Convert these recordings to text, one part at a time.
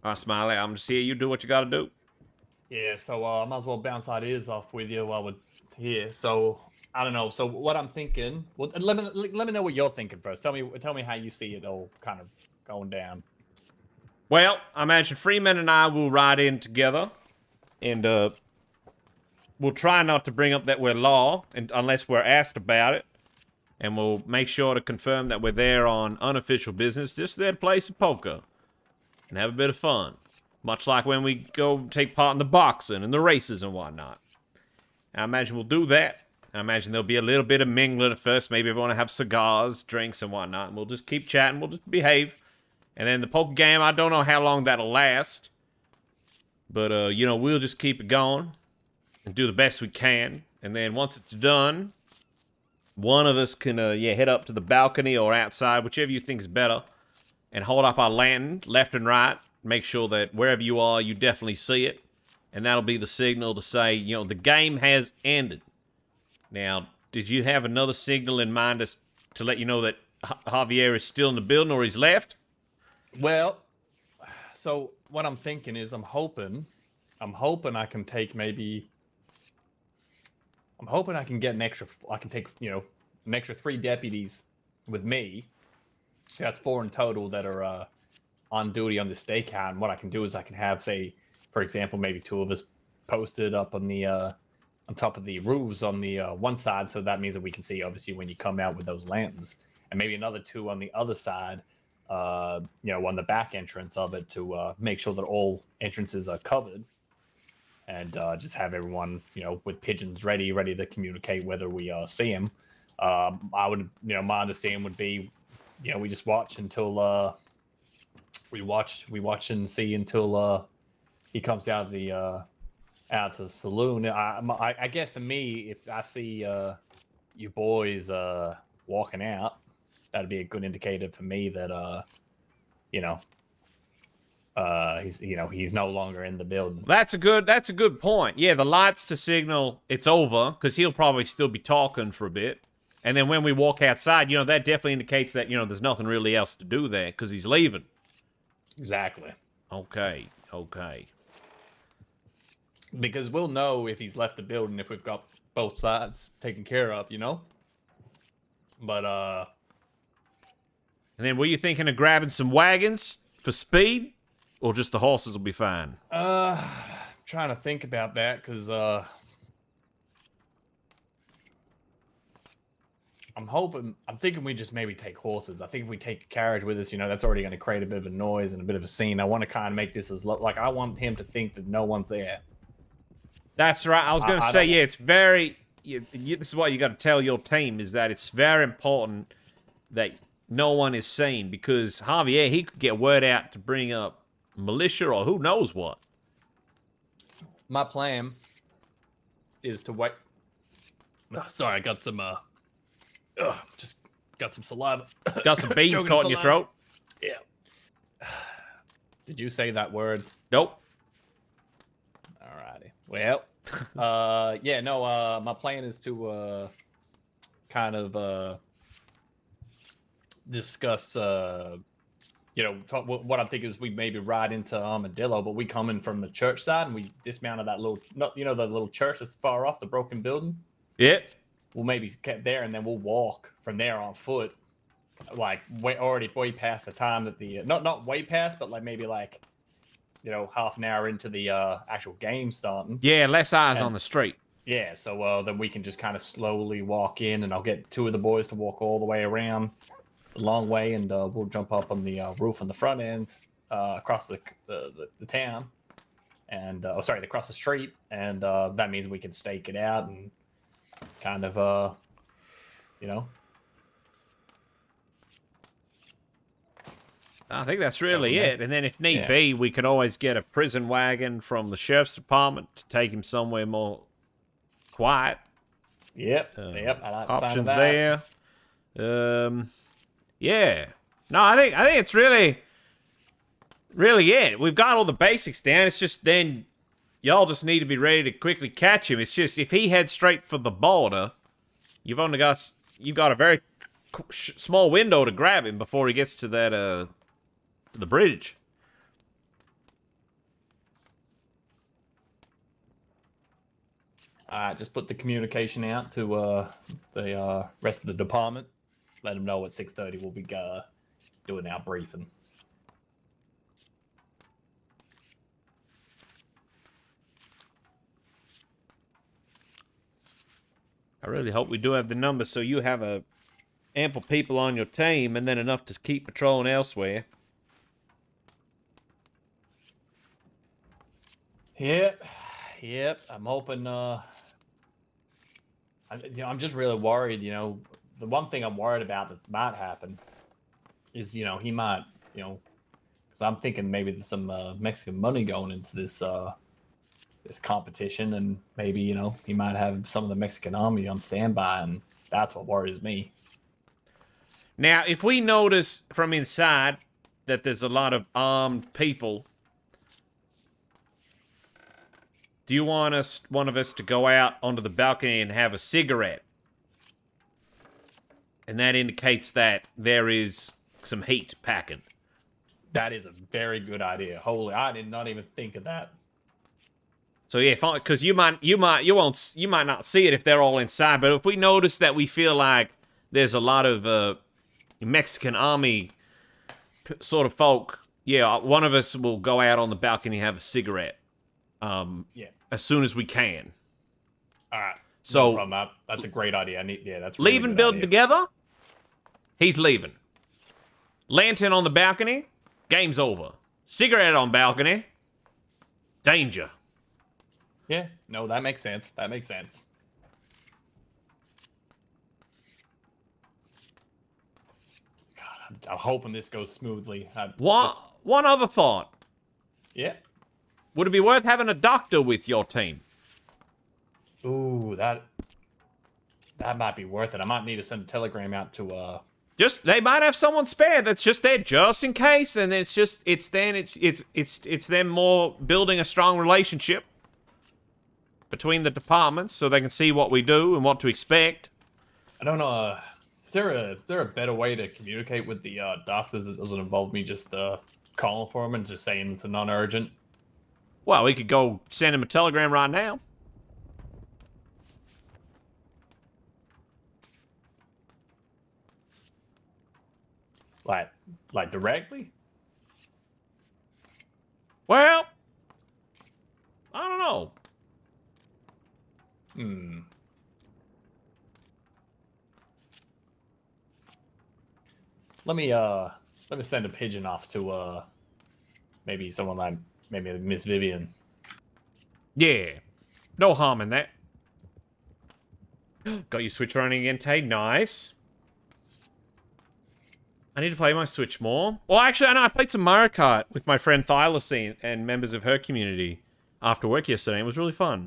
All right, Smiley, I'm just here. You do what you got to do. Yeah, so I might as well bounce ideas off with you while we're here. So I don't know. So what I'm thinking. Well, let me know what you're thinking first. Tell me how you see it all kind of going down. Well, I imagine Freeman and I will ride in together, and we'll try not to bring up that we're law, unless we're asked about it, and we'll make sure to confirm that we're there on unofficial business, just there to play some poker and have a bit of fun, much like when we go take part in the boxing and the races and whatnot. I imagine we'll do that. I imagine there'll be a little bit of mingling at first. Maybe everyone will have cigars, drinks, and whatnot, and we'll just keep chatting. We'll just behave. And then the poker game, I don't know how long that'll last. But, you know, we'll just keep it going and do the best we can. And then once it's done, one of us can, head up to the balcony or outside, whichever you think is better, and hold up our lantern left and right. Make sure that wherever you are, you definitely see it. And that'll be the signal to say, you know, the game has ended. Now, did you have another signal in mind to let you know that Javier is still in the building or he's left? Well, so what I'm thinking is I'm hoping I can take maybe. I'm hoping I can get an extra. I can take an extra 3 deputies with me. So that's 4 in total that are on duty on the stakeout. And what I can do is I can have, say, for example, maybe 2 of us posted up on the on top of the roofs on the one side, so that means that we can see obviously when you come out with those lanterns, and maybe another 2 on the other side. On the back entrance of it to make sure that all entrances are covered, and just have everyone, with pigeons ready to communicate whether we see him. I would, my understanding would be, we just watch until we watch and see until he comes out of the saloon. I guess for me, if I see you boys walking out, that'd be a good indicator for me that he's no longer in the building. That's a good point. Yeah, the lights to signal it's over, because he'll probably still be talking for a bit. And then when we walk outside, that definitely indicates that, there's nothing really else to do there, because he's leaving. Exactly. Okay. Because we'll know if he's left the building if we've got both sides taken care of, But And then were you thinking of grabbing some wagons for speed? Or just the horses will be fine? Trying to think about that, because I'm thinking we just maybe take horses. I think if we take a carriage with us, that's already going to create a bit of a noise and a bit of a scene. I want to kind of make this as like I want him to think that no one's there. That's right. I was going to say, yeah, it's very... this is what you got to tell your team, is that it's very important that no one is seen, because Javier, he could get word out to bring up militia or who knows what. My plan is to wait. Oh, sorry, I got some just got some saliva. Got some beans caught in your throat? Yeah. Did you say that word? Nope. Alrighty. Well, my plan is to kind of discuss what I'm thinking is we maybe ride into Armadillo, but we come in from the church side and we dismounted that little, the little church that's far off, the broken building. Yep. We'll maybe get there and then we'll walk from there on foot, like way past the time that the not way past, but like maybe like half an hour into the actual game starting. Yeah, less eyes on the street. Yeah, so then we can just kind of slowly walk in, and I'll get 2 of the boys to walk all the way around a long way, and we'll jump up on the roof on the front end across the town, and across the street, and that means we can stake it out and kind of I think that's really it. And then if need be, we could always get a prison wagon from the sheriff's department to take him somewhere more quiet. Yep. I like the options sound of that. Yeah. No, I think it's really it. We've got all the basics down. It's just then y'all just need to be ready to quickly catch him. It's just if he heads straight for the border, you've got a very small window to grab him before he gets to that the bridge. Just put the communication out to the rest of the department. Let them know at 6:30 we'll be doing our briefing. I really hope we do have the numbers so you have ample people on your team and then enough to keep patrolling elsewhere. Yep. I'm hoping. I'm just really worried. The one thing I'm worried about that might happen is, he might, because I'm thinking maybe there's some Mexican money going into this competition, and maybe he might have some of the Mexican army on standby, and that's what worries me. Now, if we notice from inside that there's a lot of armed people, do you want one of us to go out onto the balcony and have a cigarette? And that indicates that there is some heat packing. That is a very good idea. Holy, I did not even think of that. So yeah, because you might not see it if they're all inside, but if we notice that we feel like there's a lot of Mexican army sort of folk, yeah, one of us will go out on the balcony and have a cigarette. Yeah. As soon as we can. All right. So no that's a great idea. That's really leaving building together. He's leaving. Lantern on the balcony. Game's over. Cigarette on balcony. Danger. Yeah. No, that makes sense. That makes sense. God, I'm hoping this goes smoothly. One other thought. Yeah. Would it be worth having a doctor with your team? Ooh, that might be worth it. I might need to send a telegram out to they might have someone spare that's just there just in case, and it's them more building a strong relationship between the departments so they can see what we do and what to expect. I don't know. Is there a better way to communicate with the doctors that doesn't involve me just calling for them and just saying it's a non-urgent? Well, we could go send him a telegram right now. Like directly? Well, I don't know. Let me send a pigeon off to maybe someone like maybe Miss Vivian. Yeah. No harm in that. Got your Switch running again, Tay. Nice. I need to play my Switch more. Well, actually, I know I played some Mario Kart with my friend Thylacine and members of her community after work yesterday. It was really fun.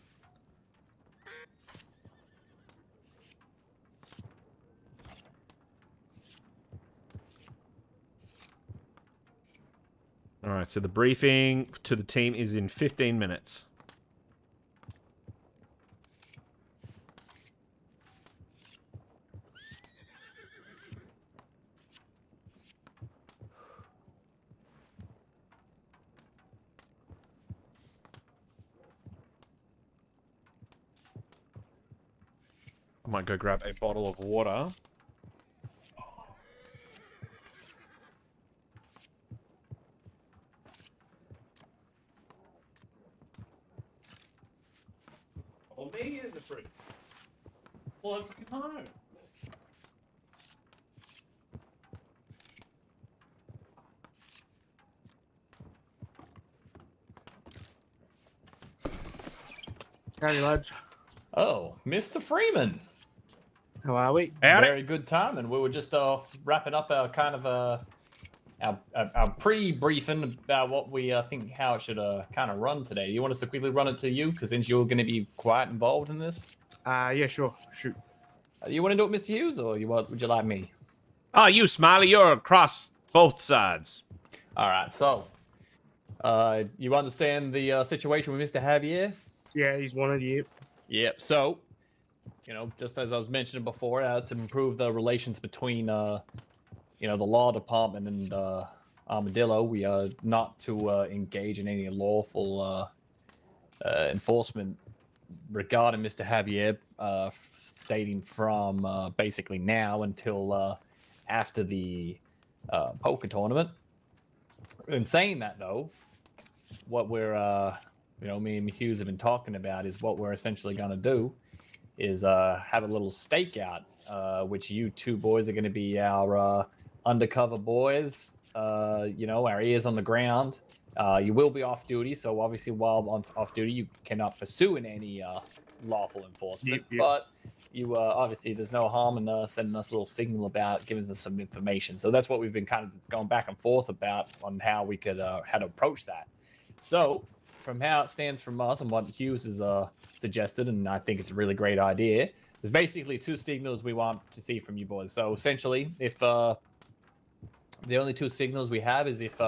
Alright, so the briefing to the team is in 15 minutes. I might go grab a bottle of water. Well, me in the fridge. Well, let's get home. Howdy, lads. Oh, Mr. Freeman. How are we? Howdy. Very good time, and we were just wrapping up our kind of our pre-briefing about what we think how it should kind of run today. You want us to quickly run it to you, because since you're going to be quite involved in this? Yeah, sure. Shoot. You want to do it, Mr. Hughes, or would you like me? Oh, you, Smiley, you're across both sides. All right, so you understand the situation with Mr. Javier? Yeah, he's one of you. Yep. So, just as I was mentioning before, to improve the relations between, the law department and Armadillo, we are not to engage in any lawful enforcement regarding Mr. Javier, stating from basically now until after the poker tournament. In saying that, though, what we're, me and Hughes have been talking about is what we're essentially going to do is have a little stakeout, which you two boys are going to be our undercover boys, our ears on the ground. You will be off duty, so obviously while on off duty, you cannot pursue in any lawful enforcement. Yep. But you obviously there's no harm in sending us a little signal about giving us some information. So that's what we've been kind of going back and forth about on how we could how to approach that. So from how it stands from us and what Hughes has suggested, and I think it's a really great idea. There's basically two signals we want to see from you boys. So essentially, if the only two signals we have is if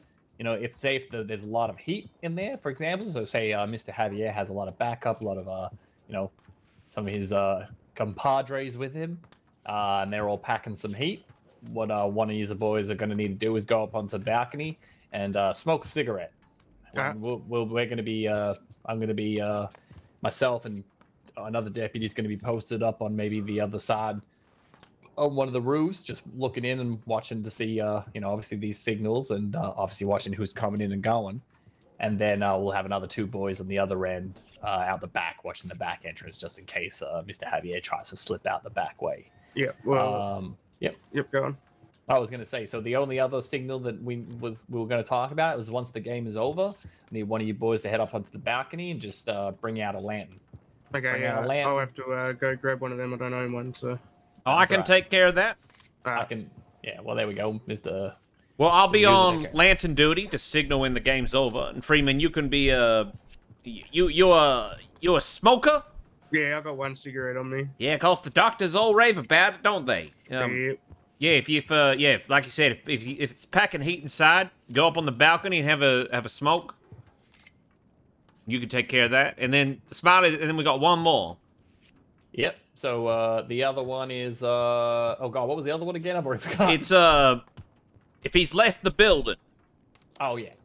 there's a lot of heat in there, for example. So say Mr. Javier has a lot of backup, a lot of some of his compadres with him, and they're all packing some heat. What one of you boys are going to need to do is go up onto the balcony and smoke a cigarette. We're going to be, I'm going to be, myself and another deputy is going to be posted up on maybe the other side on one of the roofs, just looking in and watching to see, obviously these signals and obviously watching who's coming in and going. And then we'll have another two boys on the other end out the back, watching the back entrance, just in case Mr. Javier tries to slip out the back way. Yeah. Well. Yep. Go on. I was going to say, so the only other signal that we were going to talk about was once the game is over, I need one of you boys to head up onto the balcony and just bring out a lantern. Okay, yeah, I'll have to go grab one of them. I don't own one, so. Oh, I can take care of that. I can. Yeah. Well, there we go, Mr. Well, I'll be on lantern duty to signal when the game's over. And Freeman, you can be you a smoker? Yeah, I got one cigarette on me. Yeah, cause the doctors all rave about it, don't they? Yep. Yeah, if like you said, if it's packing heat inside, go up on the balcony and have a smoke. You can take care of that, and then Smiley, and then we got one more. Yep. So the other one is oh god, what was the other one again? I've already forgotten. It's if he's left the building. Oh yeah.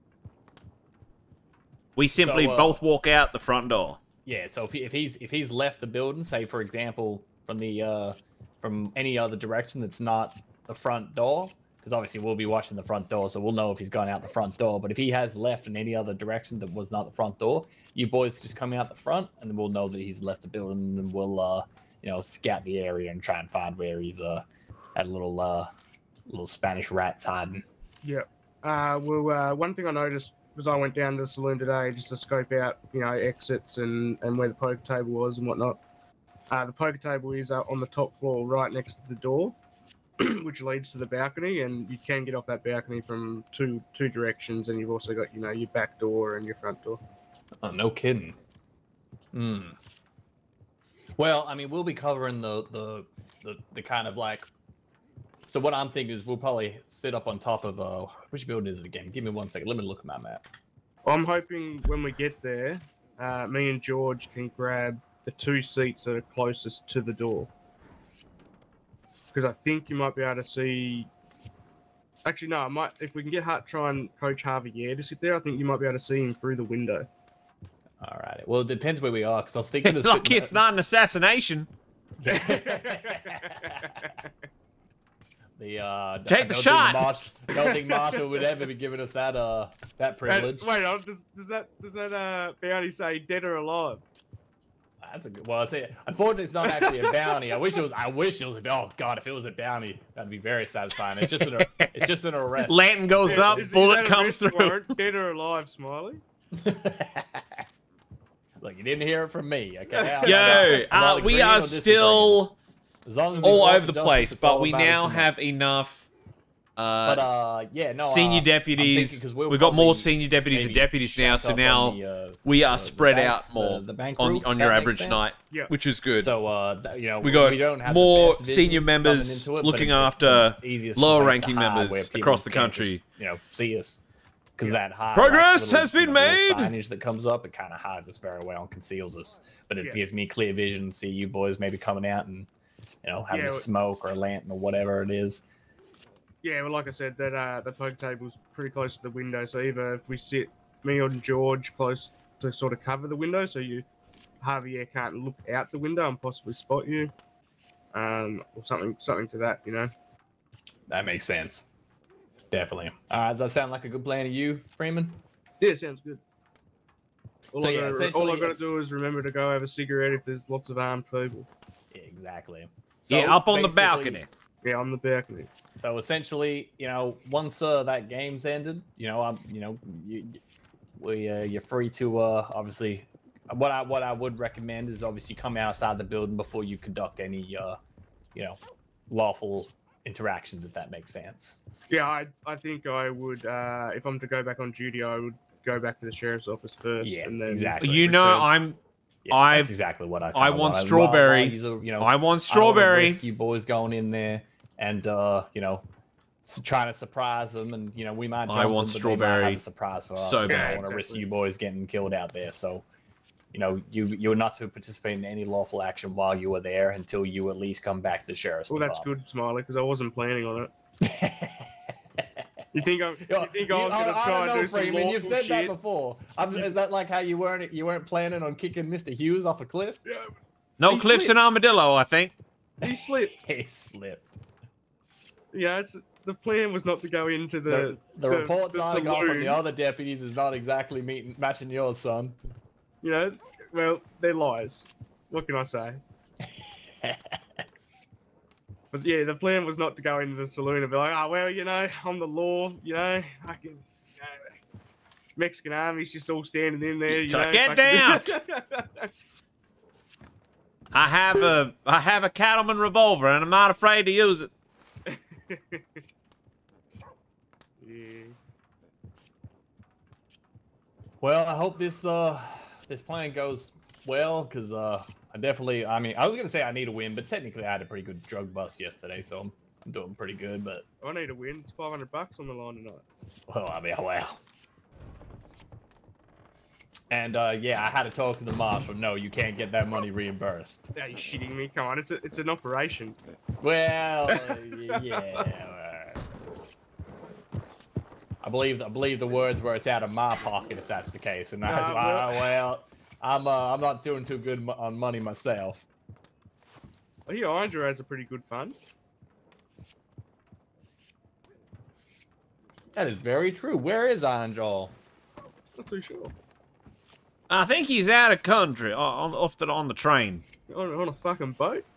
We simply both walk out the front door. Yeah. So if he's left the building, say for example from any other direction that's not the front door, because obviously we'll be watching the front door, so we'll know if he's gone out the front door. But if he has left in any other direction that was not the front door, you boys just come out the front, and then we'll know that he's left the building, and we'll scout the area and try and find where he's had a little Spanish rats hiding. Yeah. One thing I noticed was I went down to the saloon today just to scope out exits and where the poker table was and whatnot. The poker table is on the top floor right next to the door, which leads to the balcony, and you can get off that balcony from two directions, and you've also got your back door and your front door. Oh, no kidding. Well, I mean, we'll be covering the kind of like. So what I'm thinking is we'll probably sit up on top of which building is it again? Give me 1 second. Let me look at my map. I'm hoping when we get there, me and George can grab the two seats that are closest to the door. Because I think you might be able to see... Actually, no, I might. If we can try and coach Javier to sit there, I think you might be able to see him through the window. All right. Well, it depends where we are, because I was thinking... Lucky it's not an assassination. Take the shot. I don't think Marshall would ever be giving us that privilege. Wait, does that bounty say dead or alive? That's a good. Well, unfortunately, it's not actually a bounty. I wish it was. Oh god, if it was a bounty, that'd be very satisfying. It's just an arrest. Lantern goes up, bullet comes through. Warrant, dead or alive, Smiley? Look, you didn't hear it from me. Okay. Yo, we are still all over the place, but we now have enough. Senior deputies. We've got more senior deputies and deputies now, so now we are spread out more on your average night, which is good. So we got more senior members looking after lower ranking members across the country. See us because that progress has been made. Signage that comes up, it kind of hides us very well and conceals us, but it gives me clear vision. See you boys maybe coming out and having a smoke or a lantern or whatever it is. Yeah, well, like I said, that the poker table's pretty close to the window, so either if we sit me or George close to sort of cover the window, so you Javier can't look out the window and possibly spot you, or something to that, you know. That makes sense. Definitely. All right, does that sound like a good plan to you, Freeman? Yeah, sounds good. All I gotta essentially, do is remember to go have a cigarette if there's lots of armed people. Exactly. Yeah, up on the basically- balcony. Yeah, on the balcony. So essentially, once that game's ended, you're free to obviously. What I would recommend is obviously come outside the building before you conduct any lawful interactions, if that makes sense. Yeah, I think I would. If I'm to go back on duty, I would go back to the sheriff's office first. Yeah, and then exactly. You know, return. That's exactly what I want strawberry. I want strawberry. You boys going in there and trying to surprise them, and we might. Jump I want them, but strawberry they might have a surprise for us. so I bad. don't want to risk you boys getting killed out there. So, you're not to participate in any lawful action while you were there until you at least come back to the sheriff's Well, that's department. good, Smiley, because I wasn't planning on it. You think I was going to try I and don't know, do some Freeman. lawful You've said that shit? before. Is that like how you weren't planning on kicking Mr. Hughes off a cliff? Yeah, No He cliffs in slipped. Armadillo, I think. he slipped. He slipped. Yeah, the plan was not to go into The reports the I got from saloon. the other deputies is not exactly matching yours, son. Well, they're lies. What can I say? But yeah, the plan was not to go into the saloon and be like, oh, well, I'm the law, I can, Mexican army's just all standing in there, So get down! I have a cattleman revolver, and I'm not afraid to use it. Yeah. Well, I hope this plan goes well, because I was gonna say I need a win, but technically I had a pretty good drug bust yesterday, so I'm doing pretty good. But I need a win. It's $500 on the line tonight. well. And yeah, I had to talk to the marshal. No, you can't get that money reimbursed. Are you shitting me? Come on, it's an operation. Well, yeah. I believe the words were it's out of my pocket if that's the case, and I'm not doing too good on money myself. I hear Andrew has a pretty good fund. That is very true. Where is Angel? Not too sure. I think he's out of country, on the train. On a fucking boat?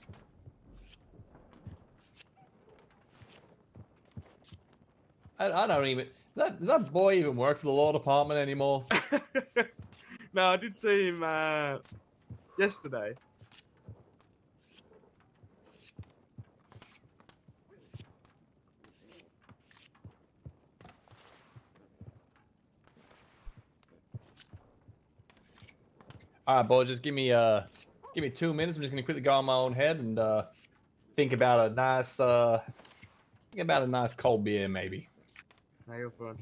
I don't even. Does that boy even work for the law department anymore? No, I did see him yesterday. All right, boys, just give me 2 minutes. I'm just gonna quickly go on my own head and think about a nice cold beer, maybe. No, you're fine.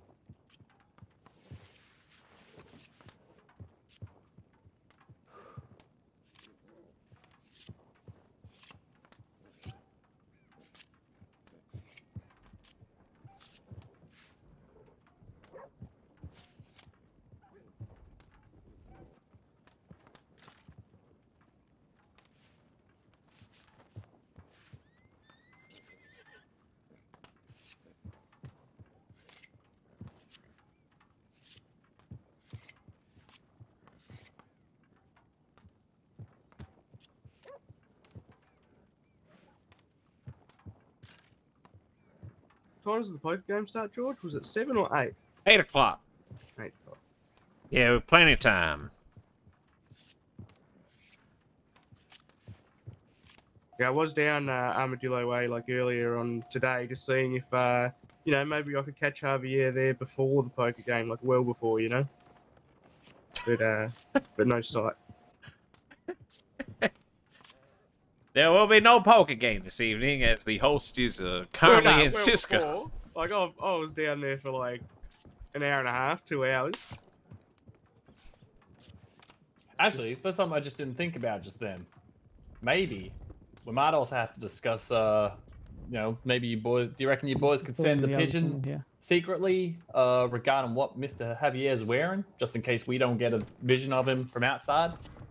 What time does the poker game start, George? Was it 7 or 8? 8 o'clock. 8 o'clock. Yeah, plenty of time. Yeah, I was down Armadillo Way like earlier on today, just seeing if maybe I could catch Javier there before the poker game, like well before, But no sight. There will be no poker game this evening, as the host is currently in Cisco. Before. Like I was down there for like an hour and a half, 2 hours. Actually, that's something I just didn't think about just then. Maybe we might also have to discuss. Maybe you boys. Do you reckon you boys could send the pigeon secretly regarding what Mr. Javier is wearing, just in case we don't get a vision of him from outside?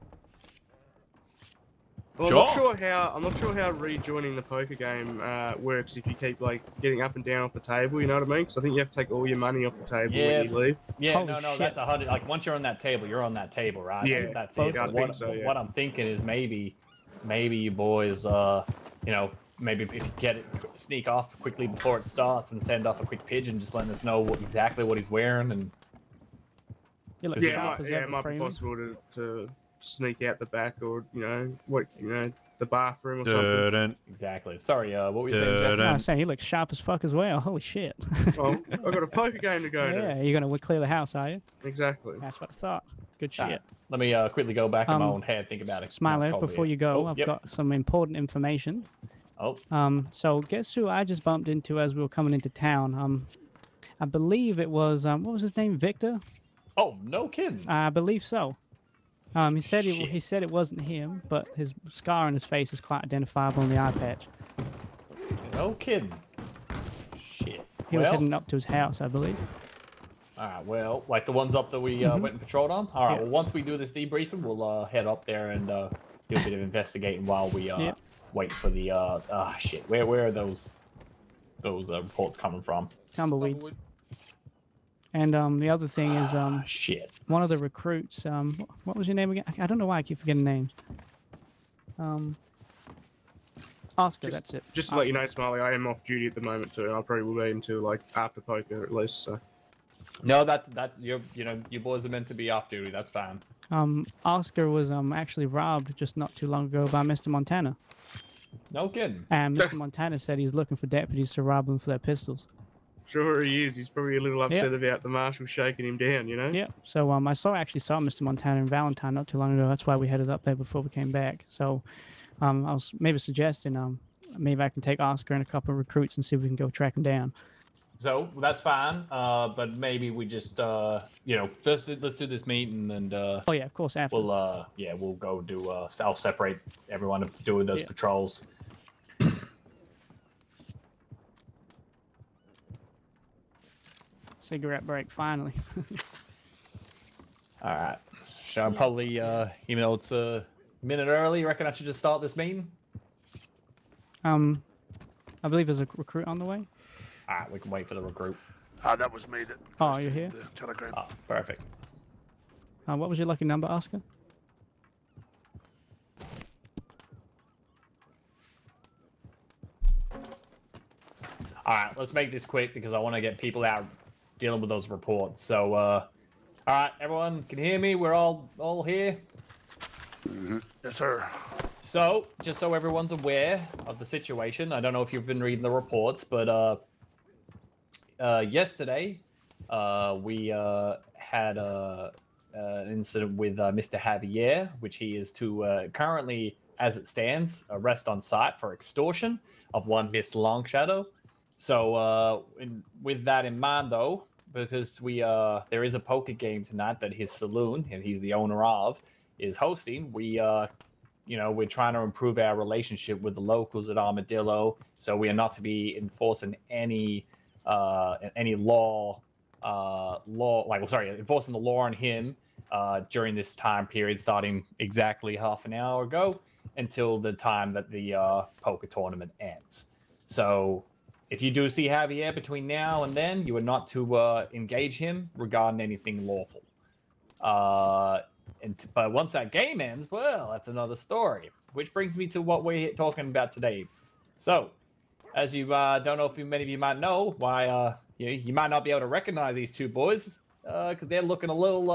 Well, Sure. I'm not sure how rejoining the poker game works if you keep like getting up and down off the table. You know what I mean? Because I think you have to take all your money off the table when Yeah, you leave. yeah, Holy no, shit. that's 100. Like once you're on that table, you're on that table, right? Yeah, that's both it. I But think so, yeah. what I'm thinking is maybe you boys, you know, maybe if you get it, sneak off quickly before it starts and send off a quick pigeon, just letting us know exactly what he's wearing and. You look Yeah, sharp as it ever, might be Freeman. possible to sneak out the back or the bathroom or something. Dun, Exactly. Sorry, what were you saying, Jesse? No, I was saying he looks sharp as fuck as well. Holy shit. Well, I've got a poker game to go Yeah, to. you're gonna clear the house, are you? Exactly. That's what I thought. Good Nah, shit. let me quickly go back in my Um, own head, think about it. Smiley, That's cold before beer. you go, Oh, I've yep. got some important information. Oh, So guess who I just bumped into as we were coming into town? I believe it was what was his name? Victor? oh, no kidding. I believe so. He said Shit. he said it wasn't him, but his scar on his face is quite identifiable on the eye patch. No kidding. Shit. He was Well, heading up to his house, I believe. all right, well, like the ones up that we went and patrolled on. All right, Yeah. well, once we do this debriefing, we'll head up there and do a bit of investigating while we Yep. wait for the shit. Where are those reports coming from? Tumbleweed. And the other thing is Shit. one of the recruits. What was your name again? I don't know why I keep forgetting names. Oscar, that's it. Just to let you know, Smiley, I am off duty at the moment too. I probably will be until like after poker at least. So No, that's you know you boys are meant to be off duty. That's fine. Oscar was actually robbed just not too long ago by Mr. Montana. No kidding. And Mr. Montana said he's looking for deputies to rob them for their pistols. sure he is. He's probably a little upset about the marshal shaking him down. You know. Yeah. So I actually saw Mr. Montana in Valentine not too long ago. That's why we headed up there before we came back. So I was maybe suggesting maybe I can take Oscar and a couple of recruits and see if we can go track him down. So that's fine. But maybe we just let's do this meeting and Oh yeah, of course. After. we'll go do I'll separate everyone to do those Yeah. patrols. Cigarette break finally. All right. Shall I probably even though it's a minute early, you reckon I should just start this meeting? I believe there's a recruit on the way. All right, we can wait for the recruit. That was me that. Oh, posted you're here? The telegram. Oh, perfect. What was your lucky number, Oscar? All right, let's make this quick because I want to get people out dealing with those reports. So, all right, everyone can hear me. We're all here. Yes, sir. So, just so everyone's aware of the situation, I don't know if you've been reading the reports, but yesterday we had an incident with Mr. Javier, which he is to currently, as it stands, arrest on site for extortion of one Miss Longshadow. So, with that in mind, though, because there is a poker game tonight that his saloon, and he's the owner of, is hosting. We're trying to improve our relationship with the locals at Armadillo, so we are not to be enforcing any law, enforcing the law on him during this time period, starting exactly half an hour ago until the time that the poker tournament ends. So, if you do see Javier between now and then, you are not to engage him regarding anything lawful. But once that game ends, well, that's another story. Which brings me to what we're talking about today. So, as you don't know if many of you might know, why you might not be able to recognize these two boys because they're looking a little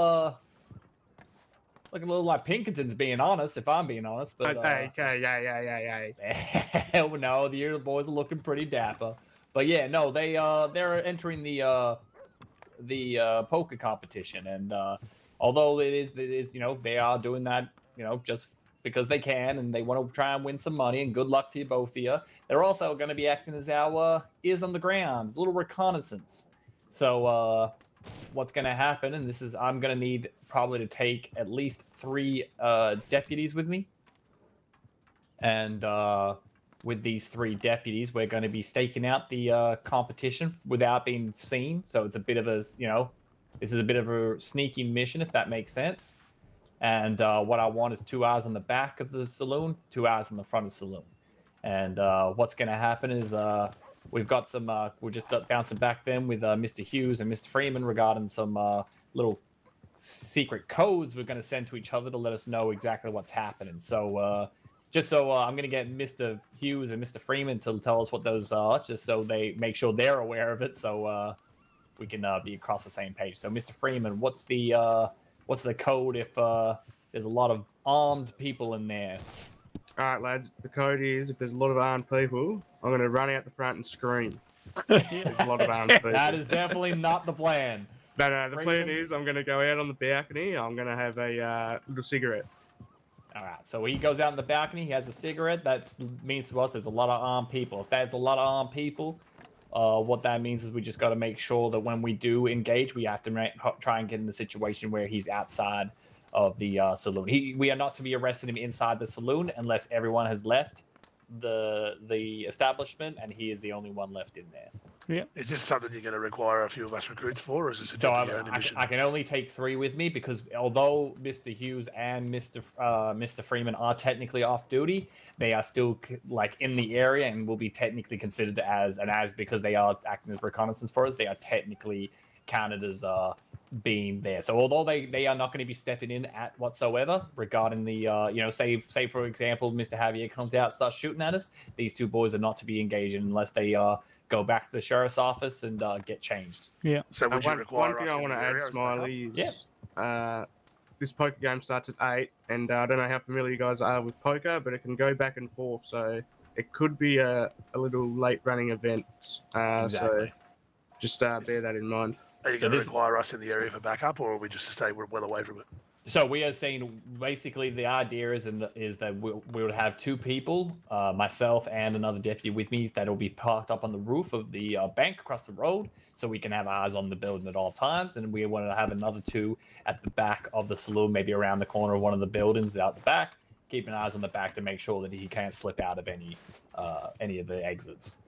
like Pinkertons, being honest. If I'm being honest, but Okay, yeah. hell no, the boys are looking pretty dapper. But yeah, no, they're entering the poker competition, and although it is they are doing that just because they can and they want to try and win some money, and good luck to you both of you. They're also going to be acting as our ears on the ground, a little reconnaissance. So what's going to happen, and this is I'm going to need probably to take at least 3 deputies with me, and with these 3 deputies, we're going to be staking out the competition without being seen. So it's a bit of a, this is a bit of a sneaky mission, if that makes sense. And what I want is 2 hours on the back of the saloon, 2 hours in the front of the saloon. And what's going to happen is we've got some, we're just bouncing back then with Mr. Hughes and Mr. Freeman regarding some little secret codes we're going to send to each other to let us know exactly what's happening. So I'm going to get Mr. Hughes and Mr. Freeman to tell us what those are, just so they make sure they're aware of it, so we can be across the same page. So, Mr. Freeman, what's the code if there's a lot of armed people in there? All right, lads. The code is if there's a lot of armed people, I'm going to run out the front and scream. There's a lot of armed people. That is definitely not the plan. No. The plan is I'm going to go out on the balcony. I'm going to have a little cigarette. All right, so he goes out on the balcony. He has a cigarette. That means to us there's a lot of armed people. If there's a lot of armed people, what that means is we just got to make sure that when we do engage, we have to try and get in a situation where he's outside of the saloon. We are not to be arresting him inside the saloon unless everyone has left the establishment and he is the only one left in there. Yeah. Is this something you're going to require a few of us recruits for, or is this a So only mission? I can only take 3 with me because although Mr. Hughes and Mr. Freeman are technically off duty, they are still like in the area and will be technically considered as because they are acting as reconnaissance for us. They are technically counted as being there. So although they are not going to be stepping in at whatsoever regarding the say for example Mr. Javier comes out, starts shooting at us, these 2 boys are not to be engaged unless they go back to the sheriff's office and get changed. Yeah. So would you One require thing us I in want to the add, area as Smiley, backup? is this poker game starts at 8, and I don't know how familiar you guys are with poker, but it can go back and forth, so it could be a little late running event. Exactly. So just bear that in mind. Are you So going to this- require us in the area for backup, or are we just to stay well away from it? So we are saying basically the idea is that we would have 2 people, myself and another deputy with me, that will be parked up on the roof of the bank across the road, so we can have eyes on the building at all times. And we want to have another 2 at the back of the saloon, maybe around the corner of one of the buildings out the back, keeping eyes on the back to make sure that he can't slip out of any of the exits.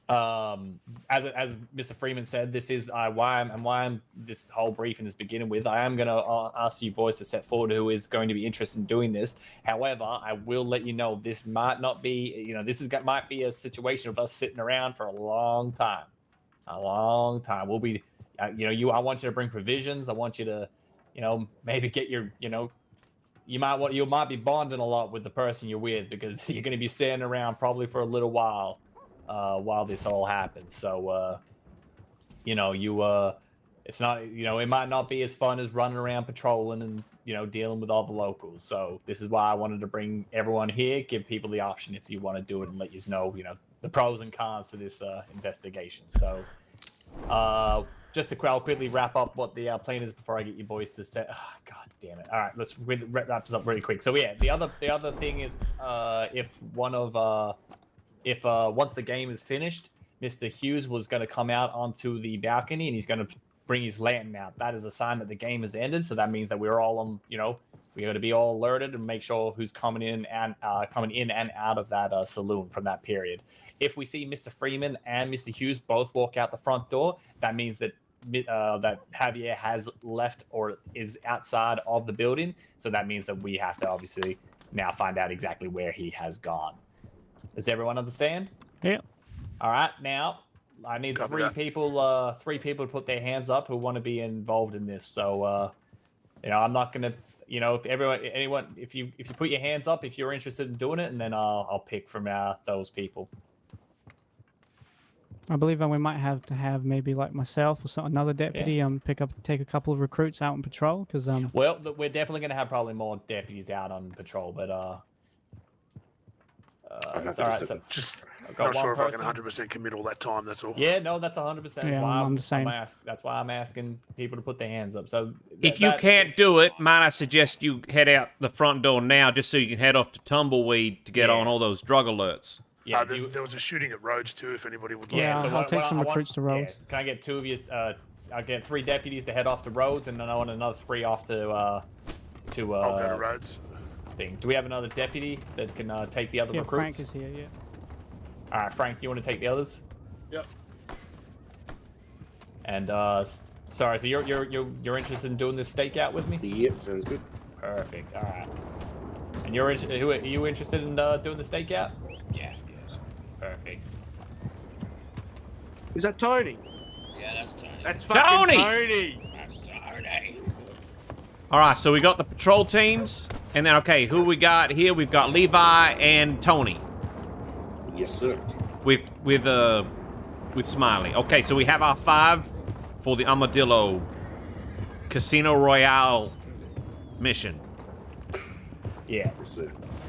As Mr. Freeman said, this is why I'm this whole briefing is beginning with. I am going to ask you boys to step forward who is going to be interested in doing this. However, I will let you know this might not be, might be a situation of us sitting around for a long time. We'll be, I want you to bring provisions. I want you to, maybe get your, you might be bonding a lot with the person you're with because you're going to be sitting around probably for a little while this all happens. So it's not, it might not be as fun as running around patrolling and dealing with all the locals. So this is why I wanted to bring everyone here, give people the option if you want to do it, and let you know the pros and cons to this investigation. So just to quickly wrap up what the plan is before I get you boys to say, oh, god damn it. All right, let's wrap this up really quick. So yeah, the other thing is once the game is finished, Mr. Hughes was going to come out onto the balcony and he's going to bring his lantern out. That is a sign that the game has ended. So that means that we're all on, we're going to be all alerted and make sure who's coming in and out of that saloon from that period. If we see Mr. Freeman and Mr. Hughes both walk out the front door, that means that that Javier has left or is outside of the building. So that means that we have to obviously now find out exactly where he has gone. Does everyone understand? Yeah. All right. Now, I need Copy 3 that. people. 3 people to put their hands up who want to be involved in this. So, I'm not gonna. If you put your hands up, if you're interested in doing it, and then I'll pick from those people. I believe we might have to have maybe like myself or another deputy take a couple of recruits out on patrol because Well, we're definitely gonna have probably more deputies out on patrol, but it's all right. So Just I've got not sure one if I can person. 100% commit all that time. That's all. Yeah, no, that's 100%. Yeah, I'm the same. That's why I'm asking people to put their hands up. So If you can't do it, might I suggest you head out the front door now just so you can head off to Tumbleweed to get on all those drug alerts. yeah, There was a shooting at Rhodes too. If anybody would like. Yeah, to. I'll take some recruits to Rhodes. Can I get 2 of you? I'll get 3 deputies to head off to Rhodes, and then I want another 3 off to I'll go to Rhodes. thing. Do we have another deputy that can take the other yeah, recruits? Frank is here. Yeah. All right, Frank, you want to take the others? Yep. And sorry, so you're interested in doing this stakeout with me? Yep, sounds good. Perfect. All right. And you're are you interested in doing the stakeout? Yeah, yes. Perfect. Is that Tony? Yeah, that's Tony. That's fucking Tony! Tony! That's Tony. All right, so we got the patrol teams, and then okay, who we got here? We've got Levi and Tony. Yes, sir. With Smiley. Okay, so we have our 5 for the Armadillo Casino Royale mission. Yeah. Yes, sir.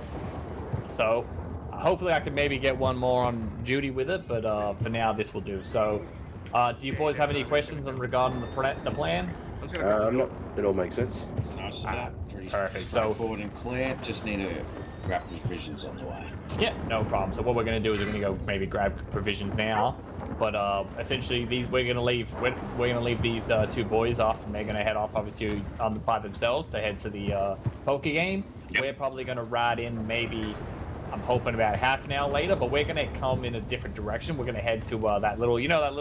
So, hopefully I can maybe get one more on Judy with it, but for now this will do. So, do you boys have any questions regarding the plan? No, it all makes sense. Nice enough. Pretty Perfect. So, straightforward and clear. Just need to grab provisions on the way. yeah, no problem. So what we're gonna do is we're gonna go maybe grab provisions now, but essentially we're gonna leave these 2 boys off, and they're gonna head off obviously by themselves to head to the poker game. Yep. We're probably gonna ride in maybe. I'm hoping about half an hour later, but we're gonna come in a different direction. We're gonna head to that little,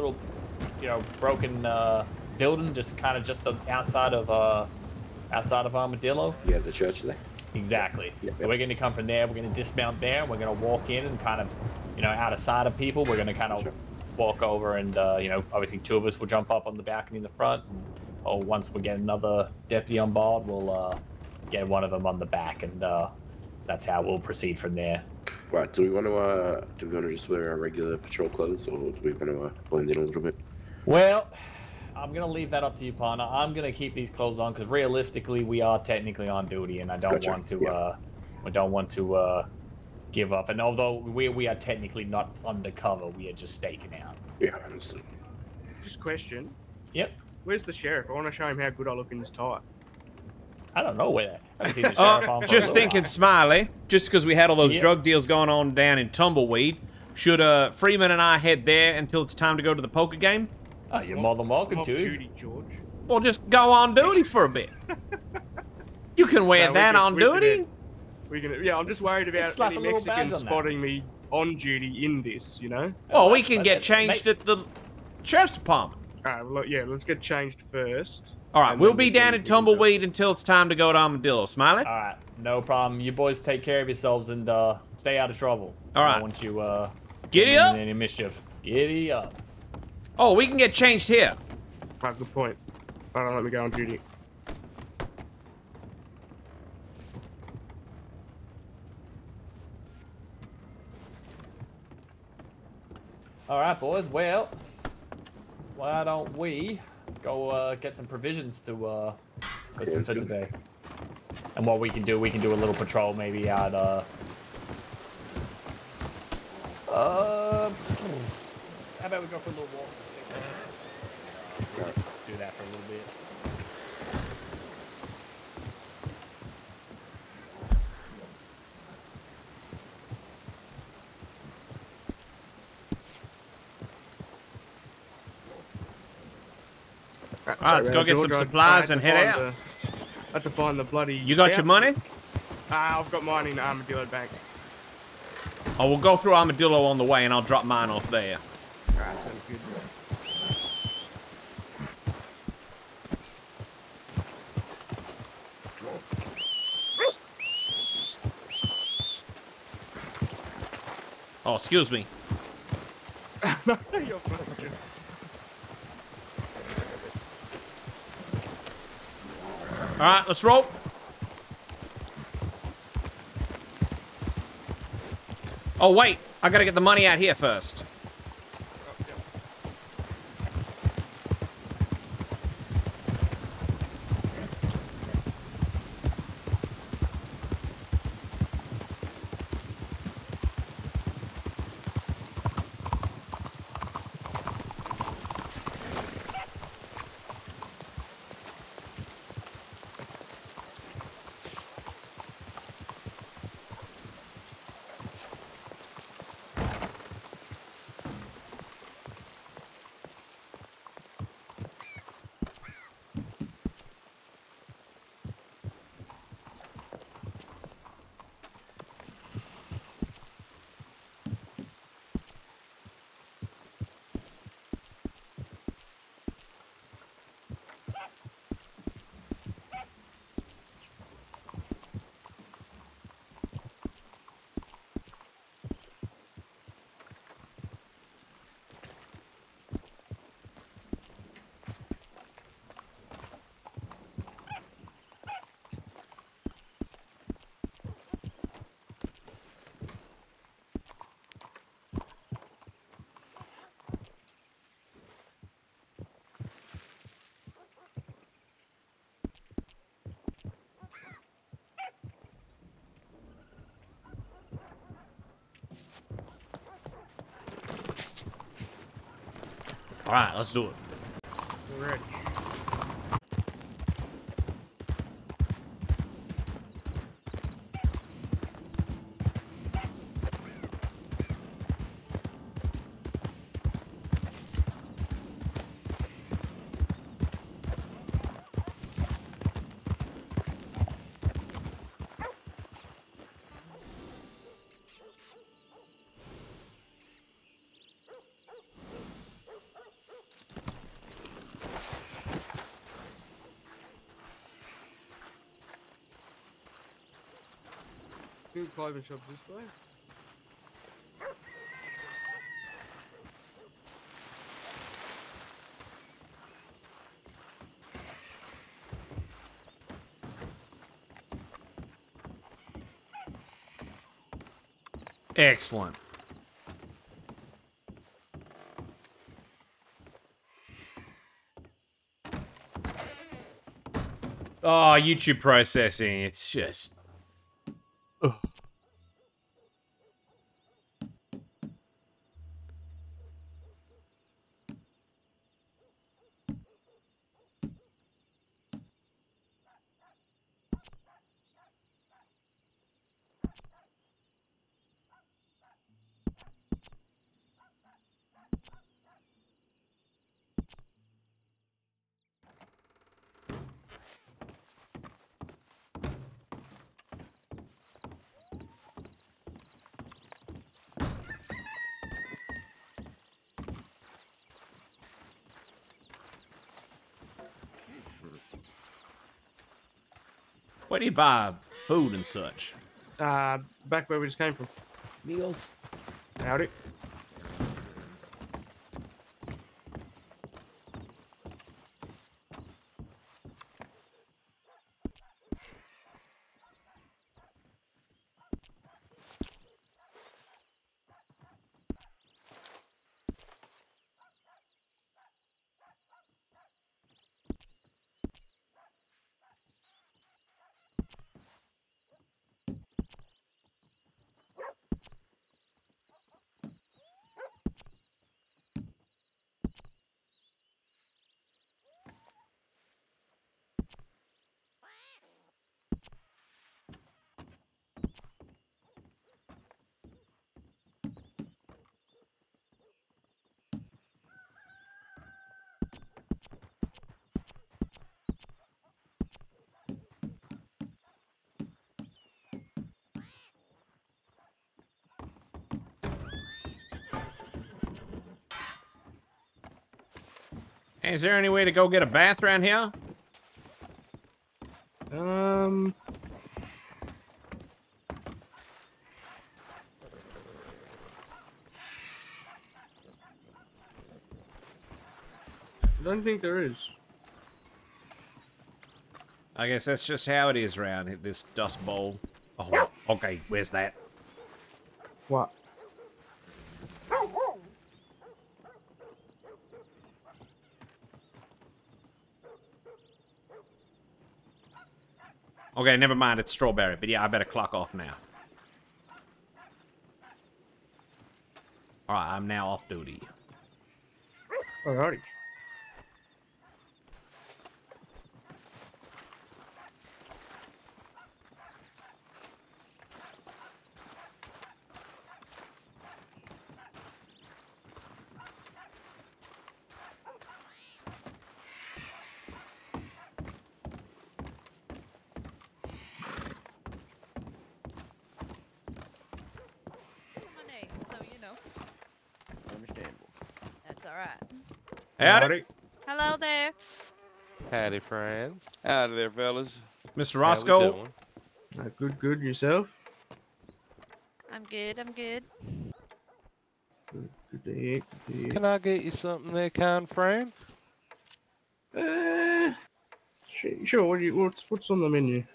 broken building, just outside of Armadillo. Yeah, the church there. Exactly. Yep, So yep. we're going to come from there. We're going to dismount there, and we're going to walk in and kind of, out of sight of people. We're going to kind of Sure. walk over, and obviously 2 of us will jump up on the balcony in the front, or once we get another deputy on board, we'll get one of them on the back, and that's how we'll proceed from there. Right. Do we want to just wear our regular patrol clothes, or do we want to blend in a little bit? Well, I'm going to leave that up to you, partner. I'm going to keep these clothes on because realistically, we are technically on duty, and I don't Gotcha. want to. Yeah. We don't want to give up. And although we are technically not undercover, we are just staking out. Yeah, understood. Just question. Yep. Where's the sheriff? I want to show him how good I look in this tie. I don't know where. I haven't seen the sheriff on for a Just little thinking, while. Smiley, just because we had all those Yep. drug deals going on down in Tumbleweed, should Freeman and I head there until it's time to go to the poker game? Oh, you're more than welcome Off to. duty, George. Well, just go on duty for a bit. You can wear No, that on duty. Yeah, I'm just worried about slap any a little badge Mexicans on that. spotting me on duty in this, Well, we can But get that- changed at the sheriff's department. Alright, well, yeah, let's get changed first. All right, And we'll then be we can- down we in can go. Tumbleweed until it's time to go to Armadillo. Smiley? All right, no problem. You boys take care of yourselves and stay out of trouble. All I right. don't want you Giddy getting up. in any mischief. Giddy up. Oh, we can get changed here. Right, good point. Alright, let me go on duty. All right, boys. Well, why don't we go get some provisions to for Sounds good. today? And what we can do a little patrol maybe out. How about we go for a little walk? Do that for a little bit. Right, All right, let's go get some supplies and head out. I had to find the bloody... You got your money? I've got mine in Armadillo Bank. Oh, we'll go through Armadillo on the way, and I'll drop mine off there. Alright, sounds good. Oh, excuse me. No, you're fine. All right, let's roll. Oh, wait. I gotta get the money out here first. right, let's do it. We're ready. New clothing shop this way. Excellent. Oh, YouTube processing. It's just... Ugh. Where do you buy food and such? Back where we just came from. Meals. Howdy. Hey, is there any way to go get a bath around here? I don't think there is. I guess that's just how it is around this dust bowl. Oh, okay, where's that? What? Okay, never mind, it's strawberry, but yeah, I better clock off now. Alright, I'm now off duty. Alrighty. Understandable. That's all right. Howdy. Hello there. Howdy, friends. Howdy there, fellas. Mr. How we Roscoe. doing? Good, good. Yourself? I'm good. I'm good. Good, good to hear. Good to hear. Can I get you something there, kind friend? Sure. What's on the menu?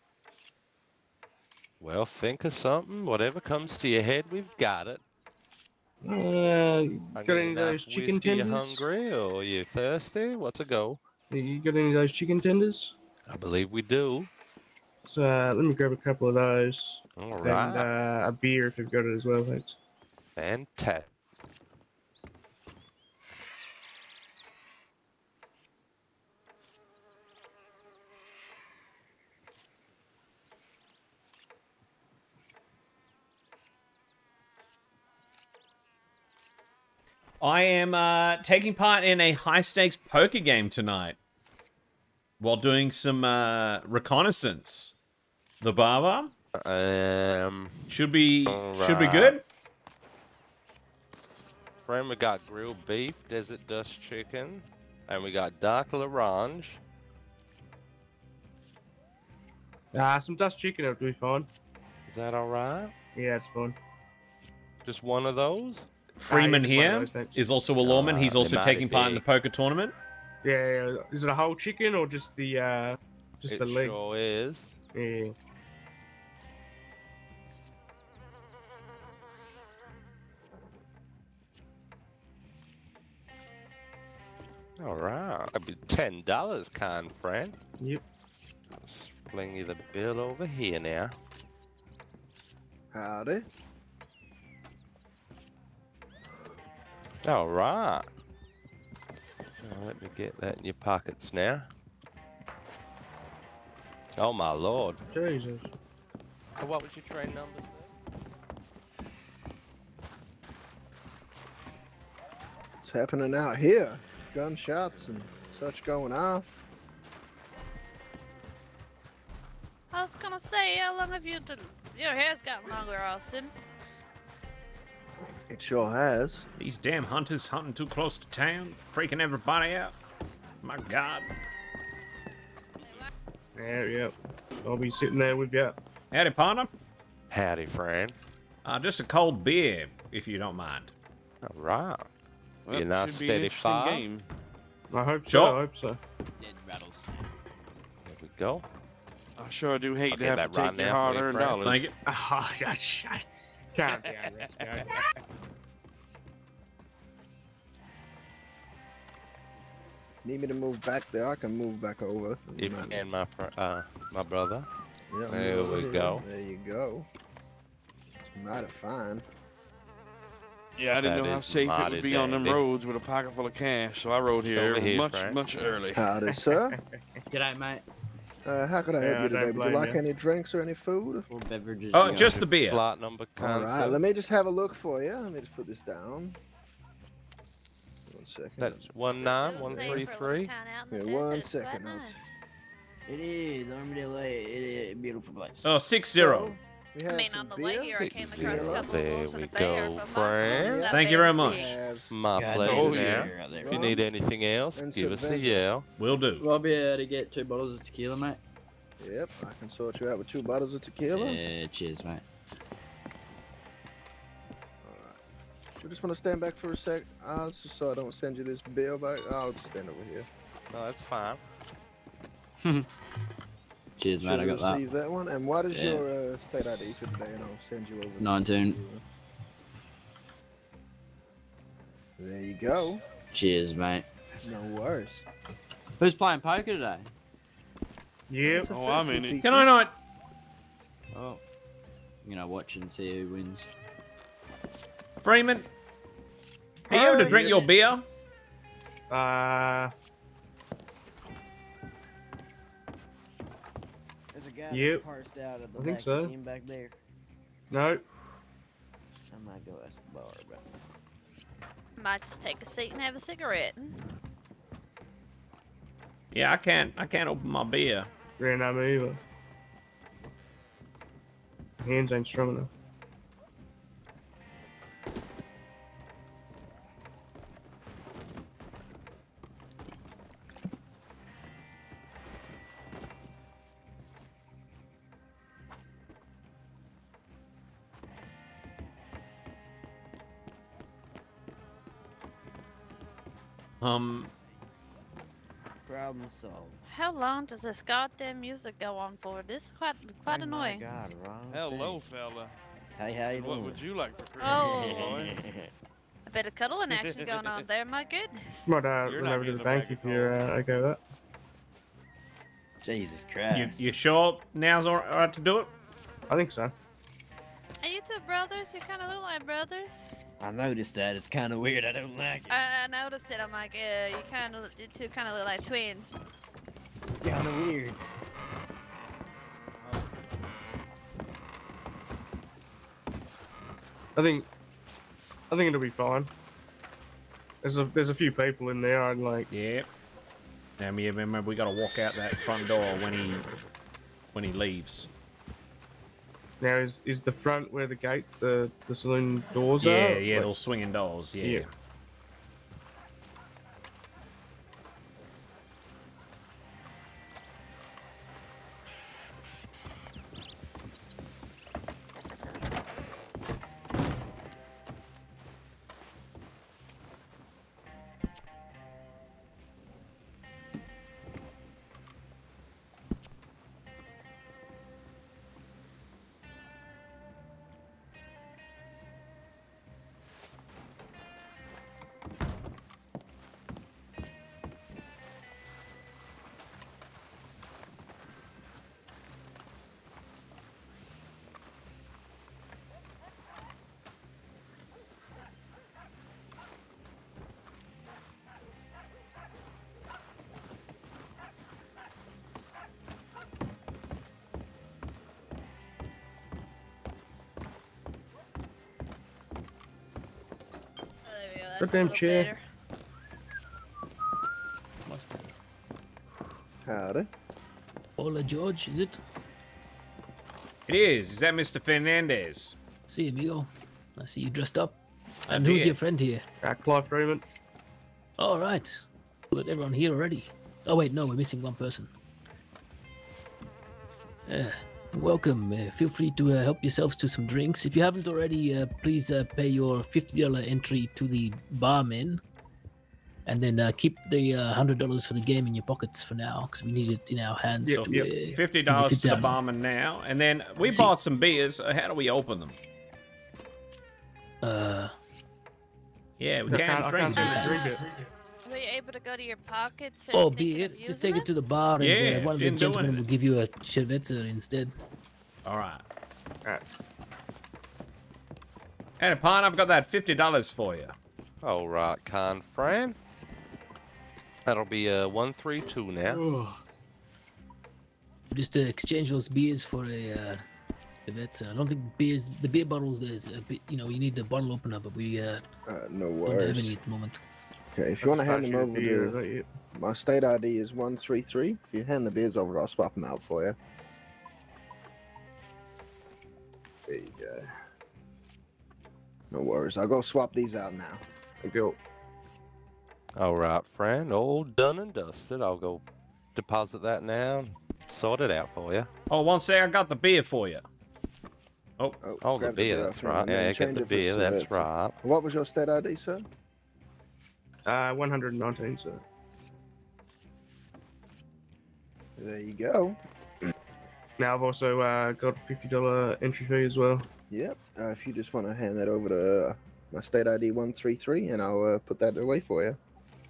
Well, think of something. Whatever comes to your head, we've got it. Got Get any you of a those nice chicken whiskey, you tenders? hungry or you thirsty? What's a go? You got any of those chicken tenders? I believe we do. So let me grab a couple of those. All And right. a beer if you've got it as well, thanks. Fantastic. I am taking part in a high-stakes poker game tonight while doing some reconnaissance. The barber should be good. Friend, we got grilled beef, desert dust chicken, and we got dark l'orange. Some dust chicken will be fine. Is that all right? Yeah, it's fine. Just one of those? Freeman just one of here those, thanks. is also a lawman. He's also mighty taking part in the big. poker tournament. Yeah, is it a whole chicken or just the It leg? sure is. Yeah. All right. That'd be $10, kind friend. Yep. Let's fling you the bill over here now. Howdy. All right. Now let me get that in your pockets now. Oh my lord. Jesus. What was your train number, sir? What's happening out here? Gunshots and such going off. I was gonna say, how long have you done? Your hair's gotten longer, Austin. It sure has. These damn hunters hunting too close to town, freaking everybody out. My God. Yeah. I'll be sitting there with you. Howdy, partner. Howdy, friend. Just a cold beer, if you don't mind. All right. Well, Be a nice should be an steady interesting fire. game. I hope so. Sure. I hope so. There we go. I sure do hate I'll to get have to that right take your now for you, hard-earned friend. dollars. Thank you. Oh, shut. Calm down, Resco. Need me to move back there? I can move back over. If you can, my brother. Yeah, There we go. There you go. It's mighty fine. Yeah, I didn't That know how is safe it mighty would be on them dandy. roads with a pocket full of cash, so I rode here, Over here, much, Frank. much early. Howdy, sir. G'day, mate. How could I help Yeah, you I today? don't Would you blame like you. any drinks or any food? What beverages? Oh, you got? just the beer. Flight number, All kind right, sir. let me just have a look for you. Let me just put this down. 1 second. That's Little safe for a little 19133. town out in Yeah, the 1 desert. It's quite second, I'll nice. It is Armadillo. It is a beautiful place. Oh, 6-0. So, we I have mean, some on the way beer. here, I came across a Zero. couple There of wolves and we a bear, go, but friend. my Thank you very much. We have My God, pleasure oh, now. yeah. out there. If you need anything else, And give us a some yell. Will do. Will I be able to get 2 bottles of tequila, mate? Yep, I can sort you out with 2 bottles of tequila. Yeah, cheers, mate. You just want to stand back for a sec, just so I don't send you this bill back. I'll just stand over here. No, that's fine. Cheers, mate. I got that. Receive that one. And what is Yeah. your state ID for today? And I'll send you over. 19. There you go. Cheers, mate. No worries. Who's playing poker today? Yep. It's a Oh, I'm faithful in it. peak. Can I not? Oh. I'm gonna watch and see who wins. Freeman, are you able to drink yeah. your beer? There's a guy Yep. that's parsed out at the I think back. so. You see him back there? No. I might go ask the bar, but Might just take a seat and have a cigarette. Yeah, I can't open my beer. Yeah, not me either. Hands ain't strong enough. problem solved. How long does this goddamn music go on for? This is quite Oh annoying. my God, wrong Hello, thing. fella. Hey, how you What doing? would you like for Christmas, Oh. boy? A bit of cuddling action going on there, my goodness. Might You're run not over to getting the a bank bag if of you're okay with that. Jesus You, Christ. you sure now's all right to do it? I think so. Are you two brothers? You kind of look like brothers. I noticed that. It's kind of weird. I don't like it. I noticed it. I'm like, you two kind of look like twins. It's kind of weird. I think it'll be fine. There's a few people in there. I'm like, Yep. Now, remember, we gotta walk out that front door when he leaves. now is the front where the gate, the saloon doors Yeah, are? yeah, Like- those swinging doors. Yeah. Yeah. Goddamn chair. Howdy. Hola, George, is it? It is. Is that Mr. Fernandez? See, amigo. I see you dressed up. And I who's did. your friend here? Clive Freeman. All right. But everyone here already. Oh wait, no, we're missing one person. Welcome. Feel free to help yourselves to some drinks. If you haven't already, please pay your $50 entry to the barman. And then keep the $100 for the game in your pockets for now, because we need it in our hands. So, to, $50 sit to the down. barman now. And then we See- bought some beers. How do we open them? Yeah, we can't drink it. Were you able to go to your pockets? And Oh, think be of it. using Just take it to the bar, and Yeah, one of the didn't do gentlemen anything. will give you a cerveza instead. All right. Hey, Pine, I've got that $50 for you. All right, Con Fran. That'll be 132 now. Just exchange those beers for a cerveza. I don't think the beer bottles is a bit. You need the bottle opener, but we No don't have worries. any at the moment. Okay, if you want to hand them That's over actually a to beer, my state ID is 133. If you hand the beers over, I'll swap them out for you. There you go. No worries. I'll go swap these out now. Go. All right, Fran. All done and dusted. I'll go deposit that now and sort it out for you. Oh, one sec, I got the beer for you. Oh, the grab beer. That's off him right. and Yeah, then get change the it for beer. That's cerveza. right. What was your state ID, sir? 119, sir. There you go. Now I've also got a $50 entry fee as well. Yep. If you just want to hand that over to my state ID 133, and I'll put that away for you.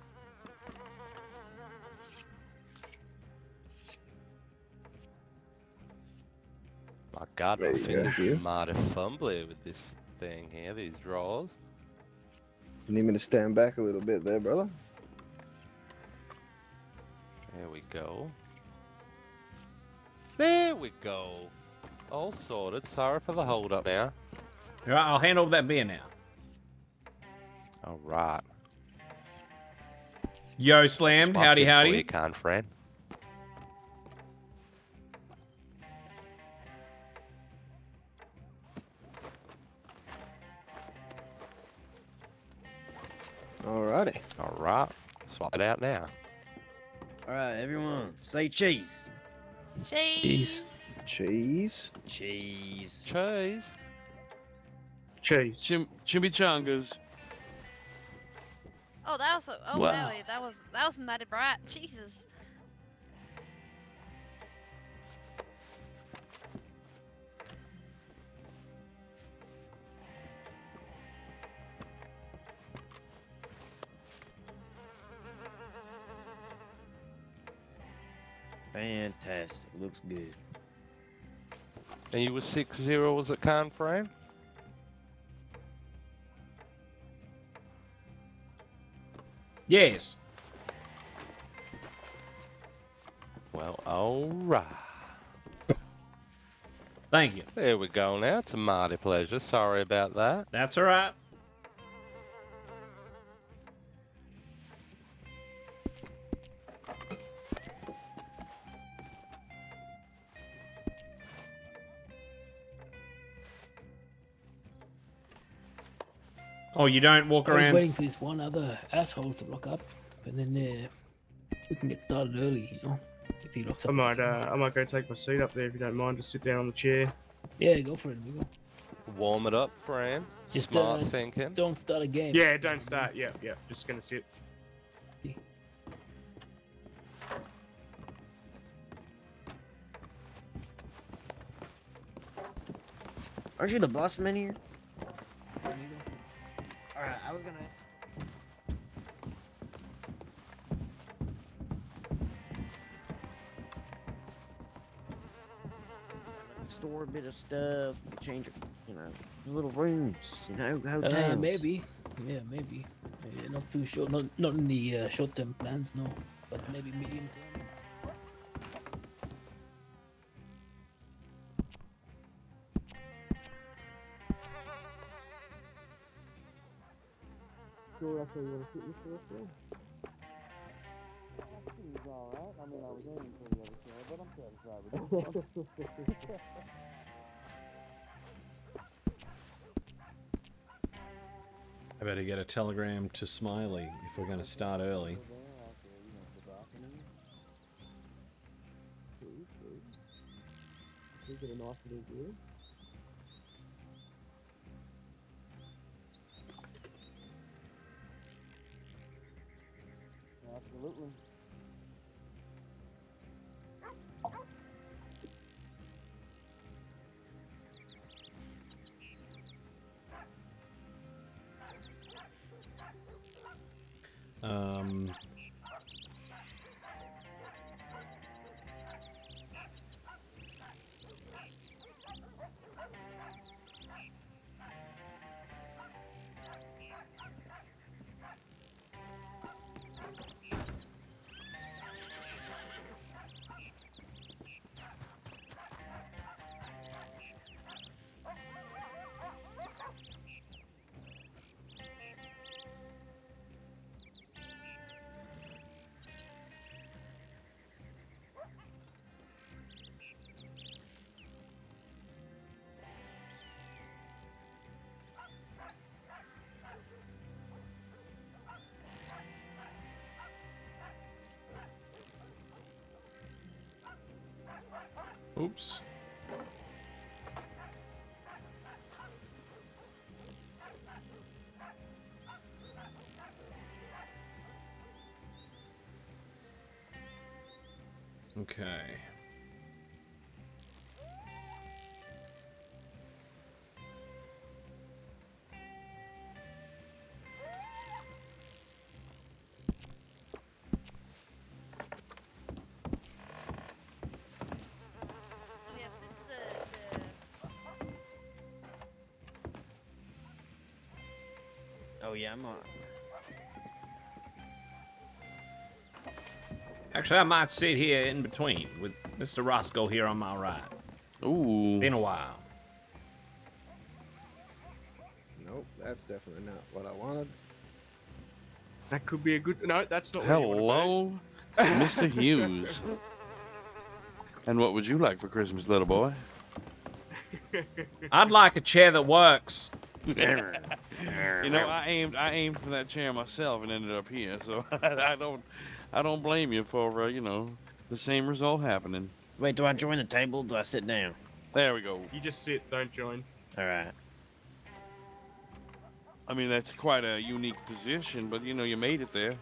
My God, my There you go. fingers Thank you. are mighty fumbly with this thing here, these drawers. You need me to stand back a little bit there, brother? There we go. There we go. All sorted. Sorry for the hold up now. All right, I'll hand over that beer now. All right. Yo, Slammed. Swap Howdy, in for howdy. you, Con Fran. Alrighty. All right. Swap it out now. All right, everyone, say cheese. Cheese. Cheese. Cheese. Cheese. Cheese. Chimichangas. Oh, that was Wow. really, that was mighty bright. Jesus. Fantastic. Looks good. And you were 6-0, was it, Con Fran? Yes. Well, all right. Thank you. There we go now. It's a mighty pleasure. Sorry about that. That's all right. Oh, you don't walk I was around. waiting for this one other asshole to rock up, and then we can get started early, you know, if he rocks up. I might go take my seat up there if you don't mind. Just sit down on the chair. Yeah, go for it, amigo. Warm it up, Fran. Just Smart thinking. don't start a game. Yeah, don't start. Yeah. Just gonna sit. Aren't you the boss man here? Alright, I was gonna... store a bit of stuff, change, you know, little rooms, you know, hotels. Maybe. Yeah, maybe. Yeah, not too short. Not in the short-term plans, no. But maybe medium-term. Sure, that's where you want to sit, Mr. Russell? Seems alright. I mean, I was aiming for the other chair, but I'm satisfied with this one. I better get a telegram to Smiley if we're going to start early. Get a nice little view. Absolutely. Oops. Okay. Oh yeah, I'm on. Actually, I might sit here in between with Mr. Roscoe here on my right. Ooh. Been a while. Nope, that's definitely not what I wanted. That could be a good. No, that's not. What you Hello, Mr. Hughes. And what would you like for Christmas, little boy? I'd like a chair that works. You know, I aimed for that chair myself and ended up here, so I don't blame you for you know, the same result happening. Wait, do I join the table? Do I sit down? There we go. You just sit, don't join. All right. I mean, that's quite a unique position, but you know, you made it there.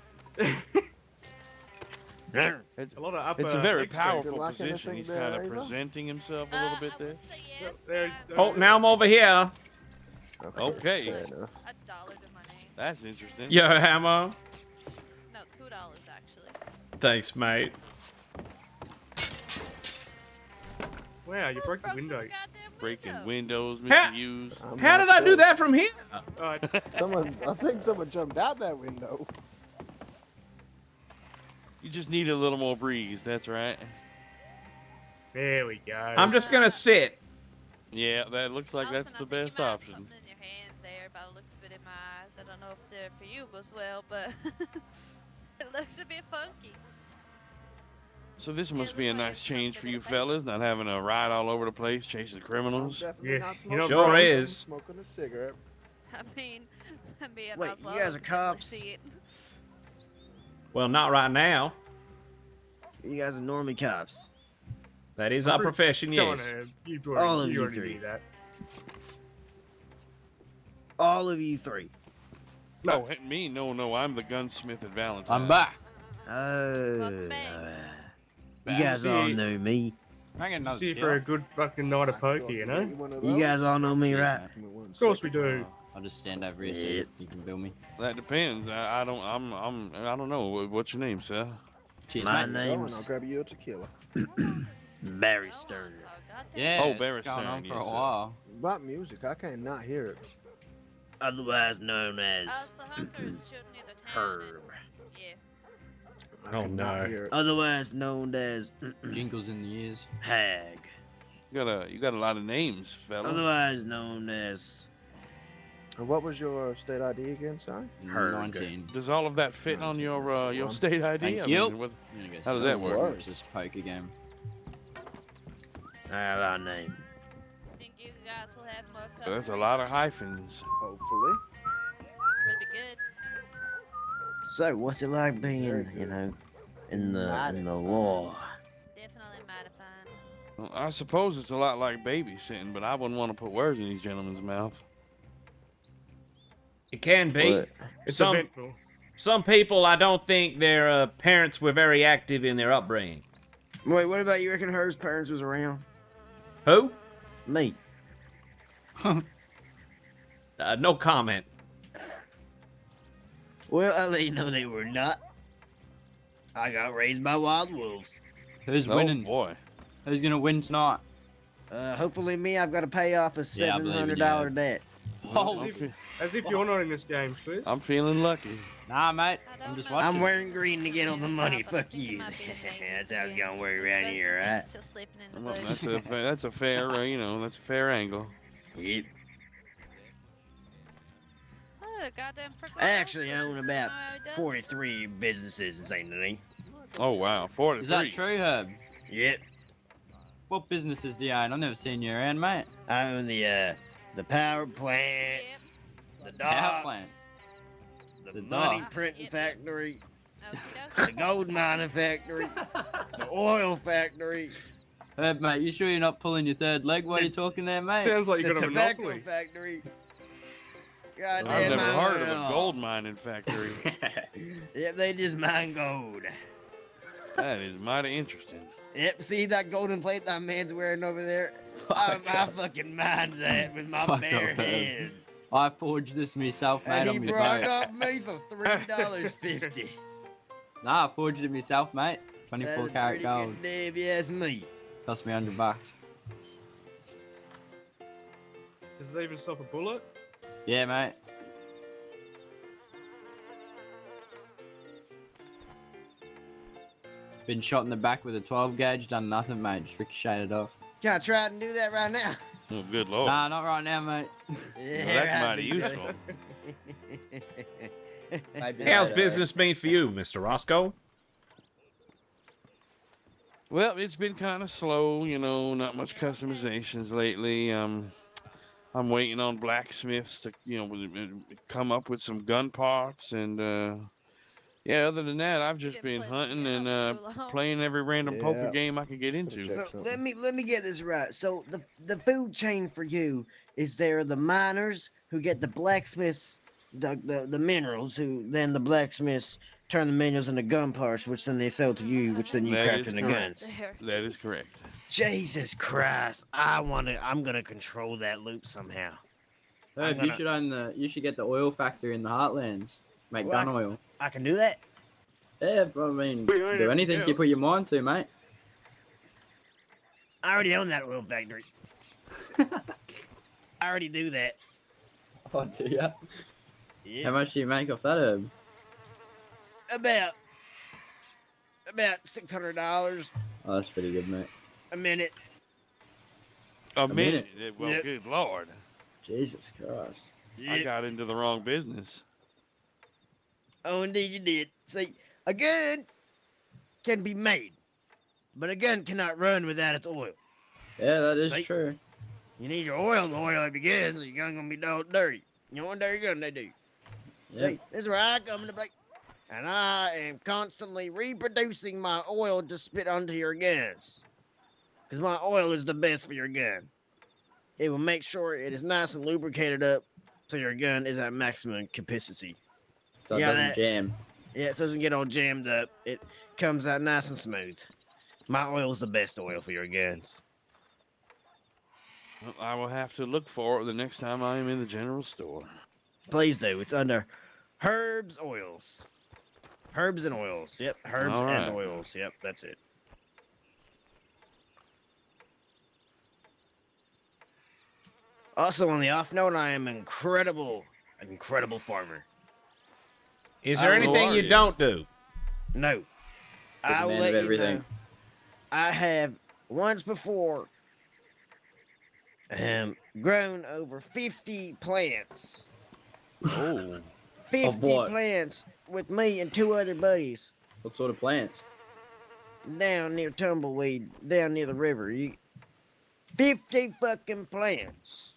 It's a lot of upper. It's a very leg strength. powerful like position. anything He's there, kind of Ava? presenting himself a little bit there. There's, Oh, now I'm over here. Okay. Fair enough. $1 to my name. That's interesting. Yo, Hammer. No, $2 actually. Thanks, mate. Wow, you broke the window. Breaking windows, Mr. Ha- Hughes. How did I do that from here? I think someone jumped out that window. You just need a little more breeze, that's right. There we go. I'm just gonna sit. Yeah, that looks like that's the best option. Something in your hand there, but it looks a bit in my eyes. I don't know if they're for you as well, but it looks a bit funky. So this must be a nice change for you fellas, not having to ride all over the place chasing criminals. Definitely not you know, smoking. Sure I'm is. smoking a cigarette. I mean, Me and Wait, Oswald you guys are can definitely cops? see it. Well, not right now. You guys are normie cops. That is our profession, Go on yes. ahead. You All of already, you already three. knew that. All of you three. No, me? No, I'm the gunsmith at Valentine. I'm back. Oh. You guys See- all know me. I get another See you kill. for a good fucking night of poker, you know? You guys all know me, right? Of course we do. I'll just stand over here Yeah. so you can bill me. That depends. I don't know. What's your name, sir? Cheers, My mate. I'll name's grab you a tequila. Barry Stern. Yeah, Oh, it's Barry going on Stern, for a yes, while. About music, I can't not hear it. Otherwise known as The hunters shooting near the town. Herb. Yeah. I Oh, cannot no. hear it. Otherwise known as Jingles in the ears. Hag. You got a lot of names, fella. Otherwise known as And what was your state ID again, sorry? Herb. 19. Does all of that fit on your state ID? Thank you. what, I'm gonna go how does sit that down work? and watch this poker game. I have our name. Think you guys will have more customers? That's a lot of hyphens. Hopefully. Would be good. So what's it like being, you know, in the law? Definitely mighty fine. Well, I suppose it's a lot like babysitting, but I wouldn't want to put words in these gentlemen's mouth. It can be. What? It's Some, eventful. some people, I don't think their parents were very active in their upbringing. Wait, what about you reckon Herb's parents was around? Who? Me. No comment. Well, I'll let you know they were not. I got raised by wild wolves. Who's Oh winning? boy. Who's gonna win tonight? Hopefully me, I've got to pay off a Yeah, I believe in you, $700 mate. debt. Oh, As if you're not in this game, Chris. I'm feeling lucky. nah, mate. I'm just watching. I'm wearing green to get all the Yeah, money. but I Fuck think you. it might be a thing. That's how it's gonna work It's around better here, than right? Still sleeping in the Well, bush. that's a fair, that's a fair angle. Yep. Oh, goddamn prick. I actually own about 43 businesses in St. Denis. Oh wow, 43. Is that true, Herb? Yep. What businesses do you own? I've never seen you around, mate. I own the power plant, Yep. the Power docks, plant. the The money docks. printing Yep. factory, Okey-doke. the gold mining factory, the oil factory, Herb, mate, you sure you're not pulling your third leg while you're talking there, mate? Sounds like you the got a tobacco monopoly. factory. I've Goddamn, never I heard own of it a all. gold mining factory. Yep, they just mine gold. That is mighty interesting. Yep, see that golden plate that man's wearing over there? I fucking mined that with my Fuck bare off, man. hands. I forged this myself, mate. And he on my brought boat. up me for $3.50. Nah, I forged it myself, mate. That's 24 a karat pretty gold. good day if you ask me. Cost me $100. Does it even stop a bullet? Yeah, mate. Been shot in the back with a 12 gauge, done nothing, mate. Just ricocheted off. Can I try and do that right now? Oh, good lord. Nah, not right now, mate. Yeah, Well, that's right. mighty useful. Maybe How's later. business been for you, Mr. Roscoe? Well, it's been kind of slow, not much customizations lately. I'm waiting on blacksmiths to, come up with some gun parts, and yeah, other than that, I've just been hunting and playing every random poker Yeah. game I could get into. So let me get this right. So the food chain for you is there the miners who get the blacksmiths, the minerals, who then the blacksmiths turn the minerals into gun parts, which then they sell to you, which then you That craft is into correct. guns. That is correct. Jesus Christ! I'm gonna control that loop somehow. Herb, you should get the oil factory in the Heartlands. Make Well, gun oil. I can do that. Yeah, but I mean, We own do anything everything you put your mind to, mate. I already own that oil factory. I already do that. Oh, do ya? Yeah. How much do you make off that, Herb? About $600 Oh, that's pretty good, mate. a minute. A minute? minute? Well, Yep. good lord. Jesus Christ. I got into the wrong business. Oh, indeed you did. See, a gun can be made, but a gun cannot run without its oil. Yeah, that is See? true. You need your oil to oil it begins, or your gun gonna be dog dirty. You know what dirty gun they do? Yep. See, this is where I come into play. And I am constantly reproducing my oil to spit onto your guns. Because my oil is the best for your gun. It will make sure it is nice and lubricated up so your gun is at maximum capacity. So it doesn't jam. Yeah, it doesn't get all jammed up. It comes out nice and smooth. My oil is the best oil for your guns. Well, I will have to look for it the next time I am in the general store. Please do. It's under Herbs Oils. Herbs and Oils. Yep, Herbs and Oils. Yep, that's it. Also, on the off note, I am an incredible farmer. Is there anything you don't do? No. I will let you know. I have once before grown over 50 plants. Oh. 50 plants with me and 2 other buddies. What sort of plants? Down near Tumbleweed, down near the river. 50 fucking plants.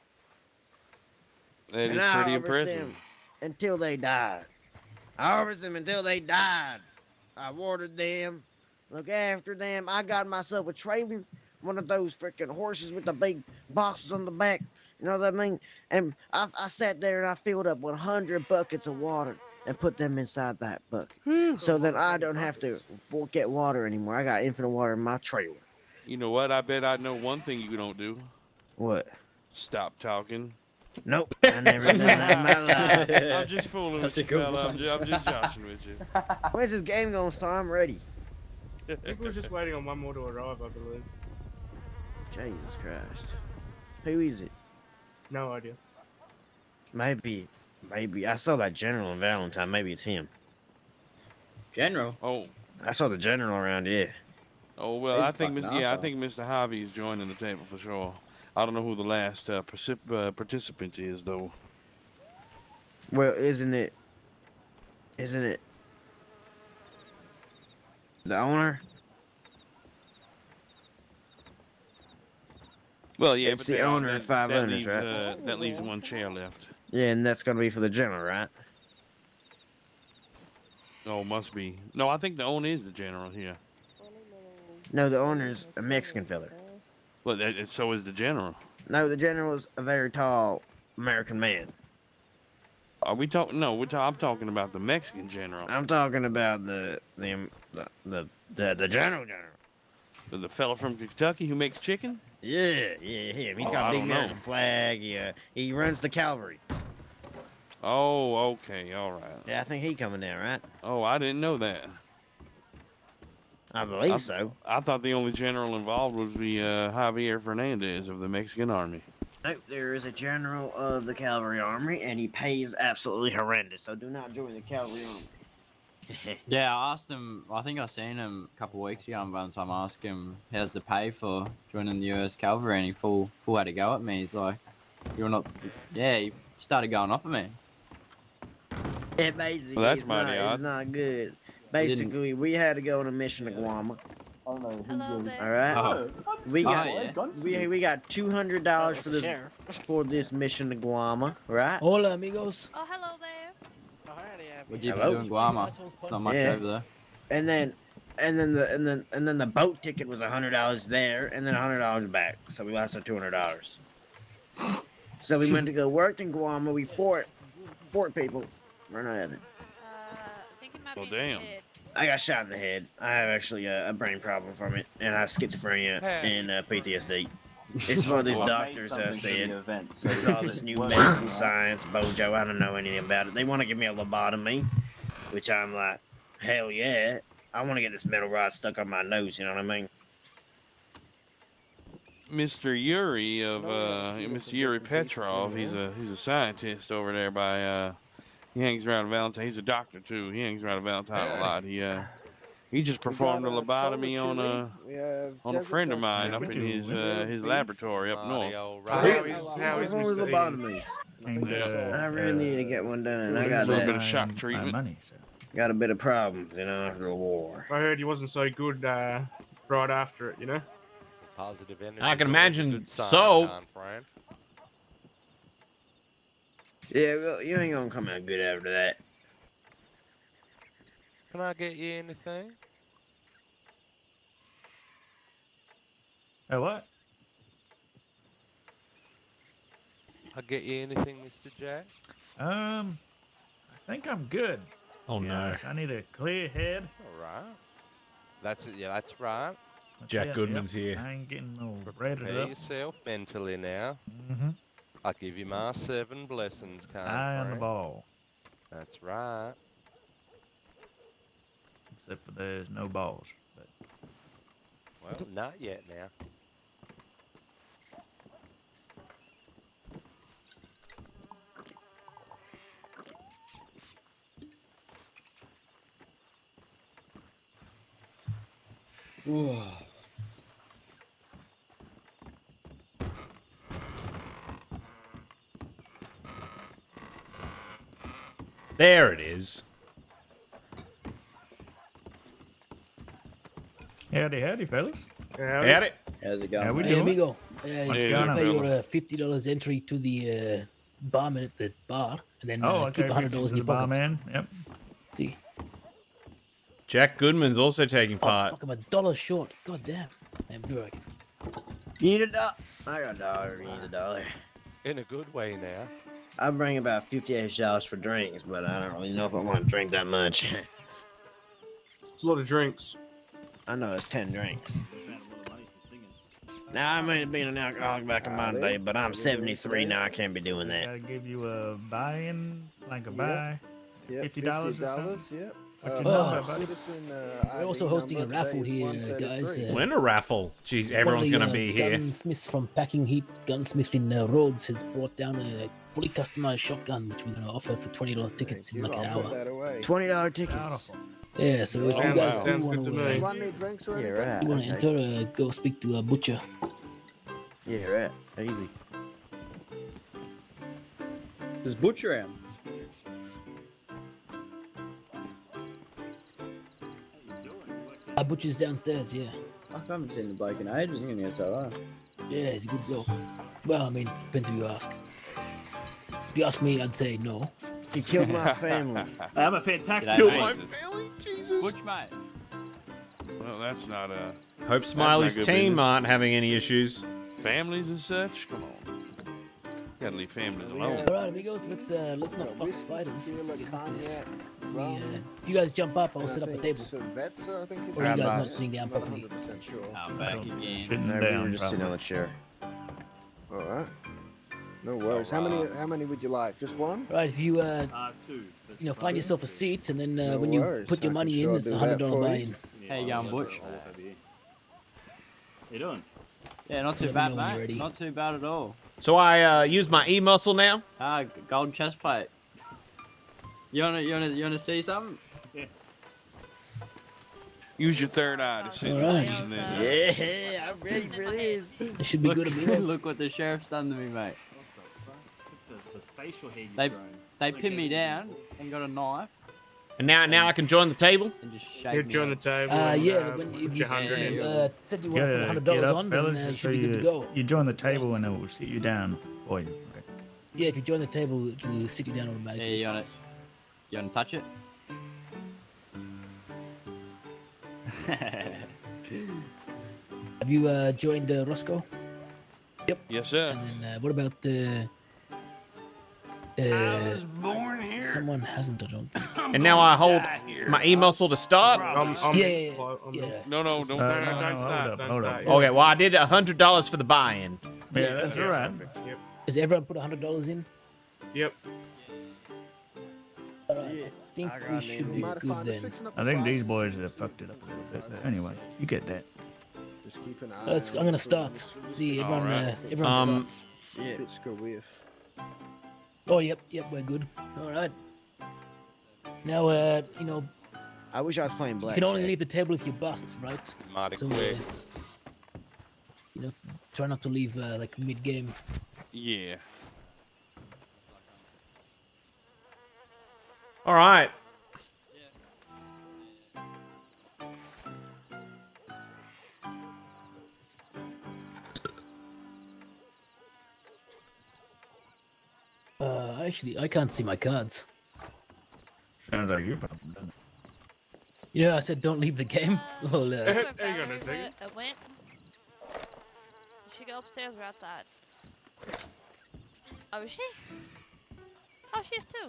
That is pretty impressive. Them until they died. I harvested them until they died. I watered them, look after them. I got myself a trailer, one of those freaking horses with the big boxes on the back. You know what I mean? And I sat there and I filled up 100 buckets of water and put them inside that bucket. So then I don't have to get water anymore. I got infinite water in my trailer. You know what? I bet I know one thing you don't do. What? Stop talking. Nope. I never done that in my life. I'm just fooling with you, fella. I'm just joshing with you. When's this game gonna start? I'm ready. People was just waiting on one more to arrive, I believe. Jesus Christ. Who is it? No idea. Maybe. I saw that general in Valentine. Maybe it's him. General? Oh. I saw the general around here. Oh, well, I think Mr. Javi is joining the table for sure. I don't know who the last participant is, though. Well, isn't it the owner? Well, yeah, it's but the owner and 5 owners, right? That leaves 1 chair left. Yeah, and that's gonna be for the general, right? Oh, must be. No, I think the owner is the general here. No, the owner's a Mexican fella. Well, so is the general. No, the general's a very tall American man. Are we talking? No, I'm talking about the Mexican general. I'm talking about the general. The fella from Kentucky who makes chicken? Yeah, him. He's got a big American flag. Yeah, he runs the cavalry. Oh, okay, all right. Yeah, I think he coming down, right? Oh, I didn't know that. I believe so. I thought the only general involved was the Javier Fernandez of the Mexican Army. Nope, there is a general of the cavalry army, and he pays absolutely horrendous. So do not join the cavalry army. Yeah, I asked him. I think I seen him a couple of weeks ago. And by the time I asked him how's the pay for joining the U.S. cavalry, and he full had to go at me. He's like, "You're not." Yeah, he started going off at me. Yeah, basically, well, it's not good. Basically, we had to go on a mission to Guam. Hello there. All right. Oh. We got $200 for this mission to Guam, right? Hola, amigos. Oh, hello there. What'd you be doing, Guam? Not much over there. And then the boat ticket was $100 there, and then $100 back. So we lost our $200. So we went to go work in Guam. We fought people. We're not having. Well, damn. I got shot in the head. I have actually a brain problem from it, and I have schizophrenia and PTSD. It's one of these doctors said it's all this new medical science, Bojo. I don't know anything about it. They want to give me a lobotomy, which I'm like, hell yeah. I want to get this metal rod stuck on my nose. You know what I mean? Mr. Yuri Mr. Yuri Petrov. He's a scientist over there by. He hangs around Valentine. He's a doctor too. He hangs around Valentine a lot. He just performed a lobotomy on a friend of mine up in his laboratory up north. How is lobotomies? I really need to get one done. I got a bit of shock treatment. Got a bit of problems, after the war. I heard he wasn't so good right after it, Positive energy. I can imagine so. Yeah, well, you ain't gonna come out good after that. Can I get you anything? Oh, what? I get you anything, Mr. Jack? I think I'm good. Oh no. Yes, I need a clear head. All right. That's it. Yeah, that's right. Jack Yep, Goodman's here. I ain't getting no breaded Prepare up. yourself mentally now. Mm-hmm. I'll give you my 7 blessings, kind Eye on the friend. ball. That's right. Except for there's no balls. But Well, not yet now. There it is. howdy, fellas. Howdy. How's it going? How we mate? Hey, doing? amigo. What's You going on, pay fella? your $50 entry to the barman at the bar, and then Oh, keep okay. $100 in your pocket. Barman. Yep. See. Jack Goodman's also taking Oh, part. fuck, I'm $1 short. God damn. Hey, be right. You need a dollar? I got $1. You need $1. In a good way now. I bring about $50 for drinks, but I don't really know if I want to drink that much. It's a lot of drinks. I know it's 10 drinks. Now, I may have been an alcoholic back in my day, but I'm 73 now. I can't be doing that. Gotta give you a buy-in, like a Yeah. buy. Yep, $50 or $50, something? yep. What's your number, buddy? Citizen, We're also hosting a raffle here, guys. Win a raffle. Jeez, everyone's One of gonna the, be here. Gunsmiths from Packing Heat Gunsmith in Rhodes has brought down a fully customized shotgun, which we're going to offer for $20 tickets in like an hour. $20 tickets. Yeah, so if you guys do want to, Want any drinks or Yeah, anything? right. you want to enter, go speak to a butcher. Yeah, right. Easy. There's Butcher out. Our butcher's downstairs, yeah. I haven't seen the bloke in ages. I'm gonna go say hello. Yeah, he's a good bloke. Well, I mean, depends who you ask. If you ask me, I'd say no. You killed my family. I'm a fantastic. G'day, Killed mate. my family? Jesus. Butch, mate. Well, that's not Hope Smiley's good team business. aren't having any issues. families and such. Come on, gotta leave families alone. All right, amigos, let's not fuck spiders. Let's get into this. If you guys jump up, I'll set up a table. Sylvester, I think it Or you is. guys not sitting down Not properly. 100% sure. I'm back again. Sitting No, we down, were just sitting on probably. the chair. All right. No worries. How many would you like? Just one? Right, if you Two. find yourself a seat, and then No when you worries, put your I can money sure in, it's do a that $100 for you. buy-in. How you going, Butch? You doing? Yeah, not too Let me bad, know when you're mate. ready. Not too bad at all. So I use my e-muscle now. Gold chest plate. You wanna see something? Use your third eye to see All the right. season is. Yeah, I'm ready for this. It should be Look, good, amigos. look what the sheriff's done to me, mate. The facial hair you've They grown. they pinned me down and got a knife And now I can join the table. and just You shaved me. join the up. table. Yeah, and, when put if your you 100 in. said you want to put Get $100 up, on, fellas, then you just should be so good to go. you join the table and it will sit you down for you. Okay. Yeah, if you join the table, it will sit you down Yeah, automatically. you wanna touch it? Have you joined Roscoe? Yep. Yes, sir. And then what about someone hasn't, I don't think. And now I hold my e-muscle to start. Yeah. No, don't. Don't hold start. up, Don't hold start. up. Okay, well I did $100 for the buy-in. Yeah, that's all right. Yep. Does everyone put $100 in? Yep. I think we should be good then. I think these boys have fucked it up a little bit. But anyway, you get that. Just keep an eye. I'm gonna start. See, everyone, Alright. everyone start. Yeah. Bitch go with. Oh, yep, we're good. All right. Now, I wish I was playing you black. can only leave the table if you bust, right? Mighty So, quick. try not to leave like mid-game. Yeah. All right. I can't see my cards. Sounds like your problem, doesn't it? You know, I said don't leave the game. Well, Hang on a second. I went. Did she go upstairs or outside? Oh, is she? Oh, she is too.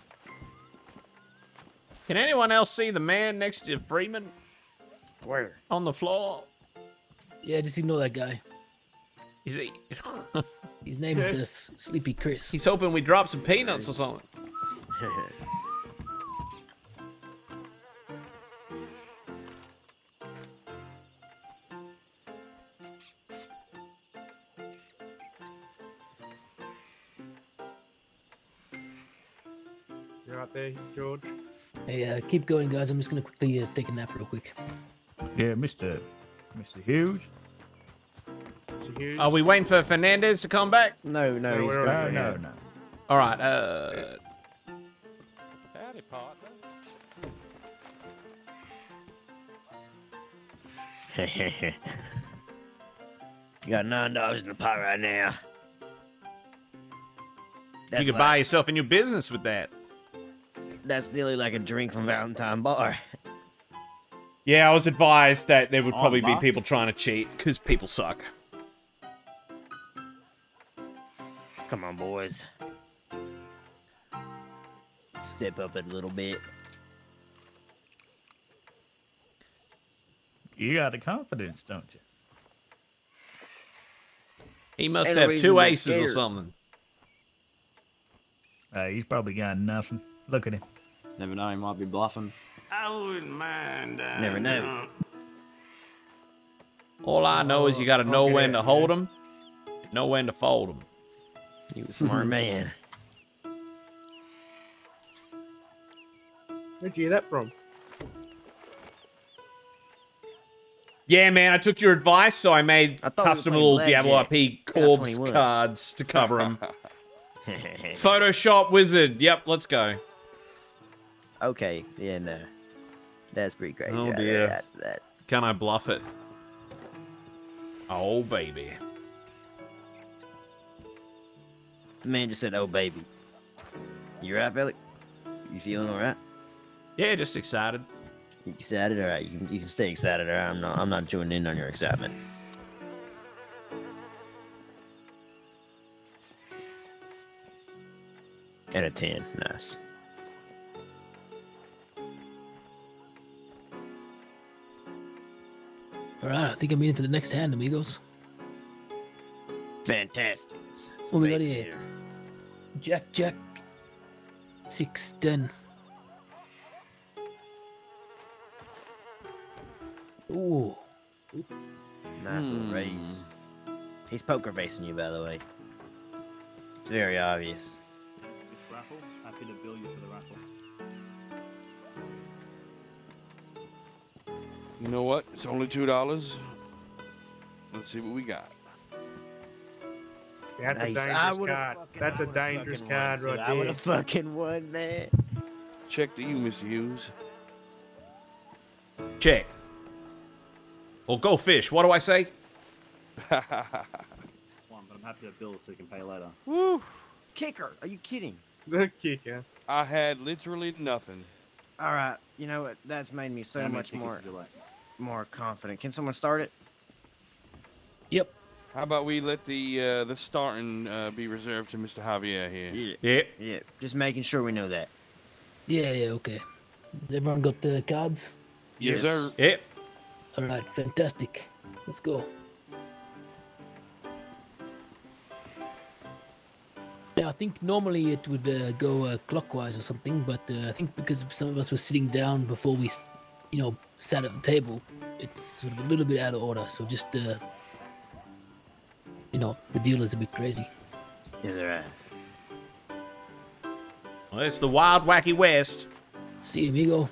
Can anyone else see the man next to Freeman? Where? On the floor. Yeah, just ignore that guy. Is he? His name is Sleepy Chris. He's hoping we drop some peanuts or something. You're out there, George. Hey, keep going, guys. I'm just gonna quickly take a nap real quick. Yeah, Mr. Hughes. Are we waiting for Fernandez to come back? No, he's going. No. All right. Howdy, partner. You got $9 in the pot right now. You could buy yourself a new business with that. That's nearly like a drink from Valentine Bar. Yeah, I was advised that there would On probably be box? people trying to cheat because people suck. Come on, boys. Step up it a little bit. You got the confidence, don't you? He must Ain't no have reason two to be aces or scared. something. He's probably got nothing. Look at him. Never know, he might be bluffing. I wouldn't mind. Never know. All I know is you got to know okay, when to man. hold them, and know when to fold them. You a smart man. Where'd you hear that from? Yeah, man, I took your advice, so I made I thought we custom were little playing Diablo blackjack. IP Got Corpse 21. cards to cover them. Photoshop wizard. Yep, let's go. Okay, yeah, no. That's pretty crazy. Oh, right dear. there. That's that. Can I bluff it? Oh, baby. The man just said, "Oh, baby." You right, Felix? You feeling all right? Yeah, just excited. You excited? All right, you can stay excited. All right, I'm not joining in on your excitement. And a 10, nice. All right, I think I'm in for the next hand, amigos. Fantastic. What we got here? Jack. 6-10. Ooh. Nice little raise. He's poker facing you, by the way. It's very obvious. This raffle, happy to bill you for the raffle. You know what? It's only $2. Let's see what we got. That's Nice. a I dangerous would've card. fucking- That's I a would've dangerous fucking card won, right too. I there. would have fucking won, man. Check to you, Mr. Hughes. Check. Or go fish. What do I say? One, but I'm happy to bill so you can pay later. Woo! Kicker, are you kidding? The kicker. I had literally nothing. All right, you know what? That's made me so How many much tickets more would you like? confident. Can someone start it? Yep. How about we let the starting be reserved to Mr. Javier here? Yeah. Just making sure we know that. Yeah, okay. Has everyone got the cards? Yes, sir. Yep. All right, fantastic. Let's go. Now, I think normally it would go clockwise or something, but I think because some of us were sitting down before we, sat at the table, it's sort of a little bit out of order. So just, the deal is a bit crazy. Yeah, they're right. Well, it's the wild, wacky west. See you, amigo.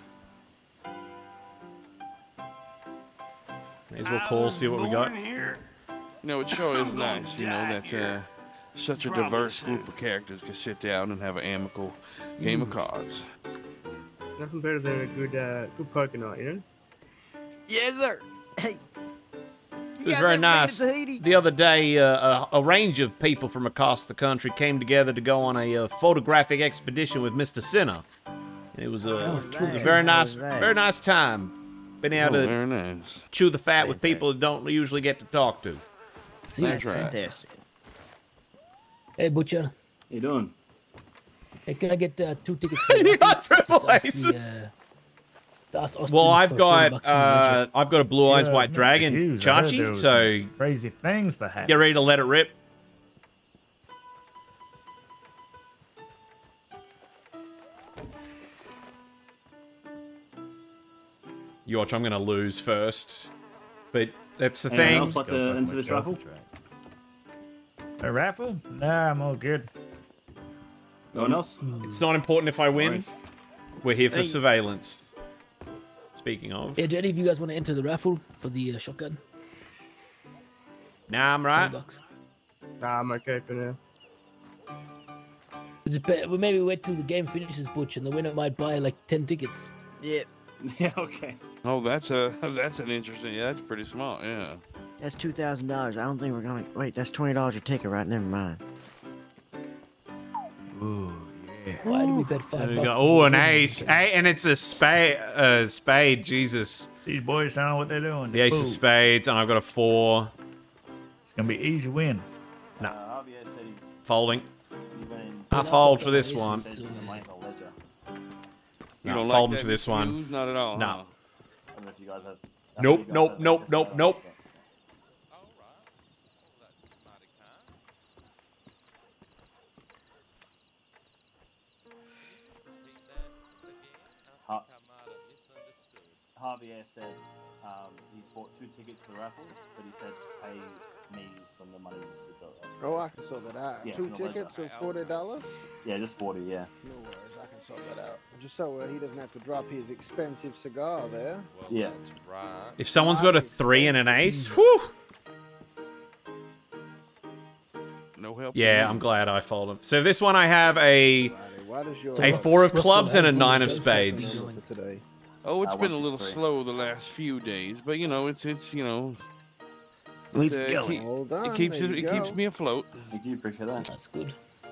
May as well call, see what we got. You know, it sure is nice, that such a diverse group of characters can sit down and have an amicable game of cards. Nothing better than a good poker night, you know? Yes, sir. Hey, It was very nice. The other day, a range of people from across the country came together to go on a photographic expedition with Mr. Sinner. And it was a very nice time. Been able to chew the fat with people who don't usually get to talk to. That's right. Fantastic. Hey, Butcher. How you doing? Hey, can I get 2 tickets? For You got triple aces. Well, I've got a Blue Eyes White Dragon, Chachi, so crazy things that happen. Get ready to let it rip. You watch, I'm gonna lose first, but that's the thing. Else like into this raffle? A raffle? Nah, I'm all good. No one else? It's not important if I win. We're here for surveillance. Speaking of. Yeah, do any of you guys want to enter the raffle for the shotgun? Nah, I'm right. Nah, I'm okay for now. Well, maybe wait till the game finishes, Butch, and the winner might buy like 10 tickets. Yep. Yeah, okay. Oh, that's an interesting. Yeah, that's pretty smart. Yeah. That's $2,000. I don't think we're gonna wait. That's $20 a ticket, right? Never mind. Ooh, yeah. Why do we bet $5? Oh, an ace. And it's a spade. Jesus. These boys don't know what they're doing. The ace of spades, and I've got a 4. It's gonna be easy win. No. Folding. I fold for this one. No, don't folding like for this one. views? Not at all. No. Huh? I don't know if you guys have. Nope. Javier said he's bought 2 tickets for the raffle, but he said pay me from the money with the. Oh, I can sort that out. Yeah, 2 tickets for $40? Yeah, just 40. Yeah. No worries, I can sort that out. Just so he doesn't have to drop his expensive cigar there. Yeah. If someone's got a 3 and an ace, whew. No help. Yeah, I'm glad I folded. So this one I have a 4 of What's clubs and a going 9 on? of spades. Oh, it's been a once little it's 3. slow the last few days, but you know, it's you know. At least it's it going. Hold on, It keeps there you it go. keeps me afloat. Thank you, appreciate that. That's good.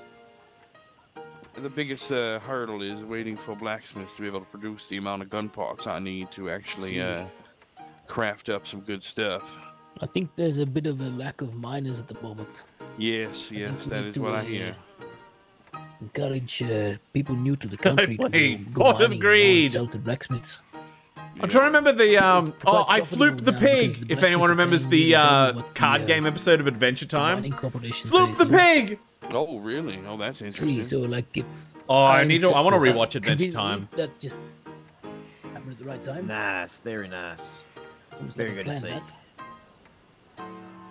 The biggest hurdle is waiting for blacksmiths to be able to produce the amount of gun parts I need to actually craft up some good stuff. I think there's a bit of a lack of miners at the moment. Yes, think we that need is to, what I hear. Encourage people new to the country to Wait, go pot of mining, greed. and sell to blacksmiths. I'm trying to remember the oh, I flipped the now because pig. the If anyone blacksmiths are remembers paying the really double what the, card game episode of Adventure Time, mining corporation flip pays the you. pig. Oh, really? Oh, that's See, interesting. so like if Oh, I I'm need to. I want to separate, rewatch Adventure conveniently, Time. That just happened at the right time. Nice, very nice. Almost Very like I good to planned see. that.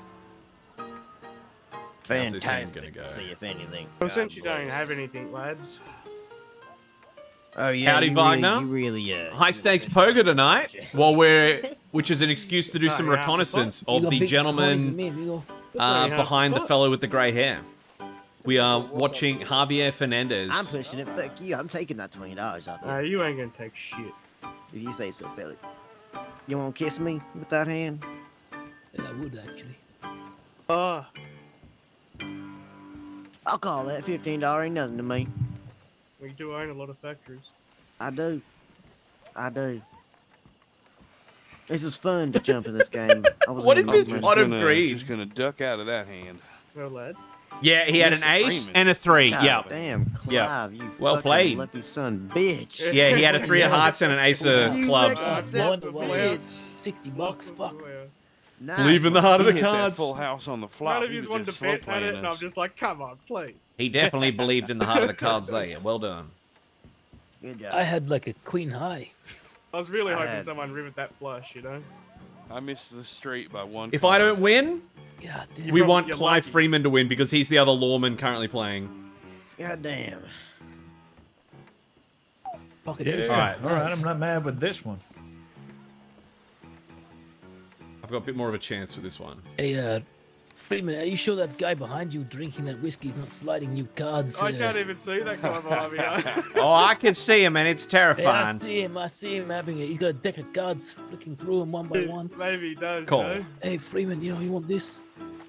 How's this game Fantastic gonna to go? see, if anything. Well, since you don't have anything, lads. Oh yeah, Howdy, you Wagner. really, High stakes poker tonight. Which is an excuse to do some yeah. reconnaissance You of got the big coins than gentleman me, amigo. behind the fellow with the grey hair. We are watching Javier Fernandez. I'm pushing it. Fuck you. I'm taking that $20 out there. You ain't gonna take shit. If you say so, Billy. You wanna kiss me with that hand? Yeah, I would actually. I'll call that $15. Ain't nothing to me. We do own a lot of factories. I do. This is fun to jump in this game. What is this pot of Just greed? gonna duck out of that hand. Well, lad. Yeah, he had an ace and a 3. God Yeah. damn, Clive, Yeah. you Well fucking played. lucky son bitch. Yeah, he had a 3 of hearts and an ace of You clubs. lucky son of a bitch. $60. Fuck. Nice. Believe in the heart of He the hit that cards. full house on the flop. None of He you was wanted to just slow bet at playing it, and I'm us. just like, come on, please. He definitely believed in the heart of the cards there. Well done. Good job. I had like a queen high. I was really I hoping had- someone rivet that flush, you know? I missed the straight by 1. If I don't win, God damn. we probably- want you're Clive lucky. Freeman to win because he's the other lawman currently playing. God damn. Pocket Yeah. ace. Alright. Alright, I'm not mad with this one. I've got a bit more of a chance with this one. Hey, Freeman, are you sure that guy behind you drinking that whiskey is not sliding you cards? I can't even see that guy behind me. Oh, I can see him, and it's Hey, I terrifying. see him having it. He's got a deck of cards, flicking through them one by one. Maybe he does. Cool. No? Hey, Freeman, you want this?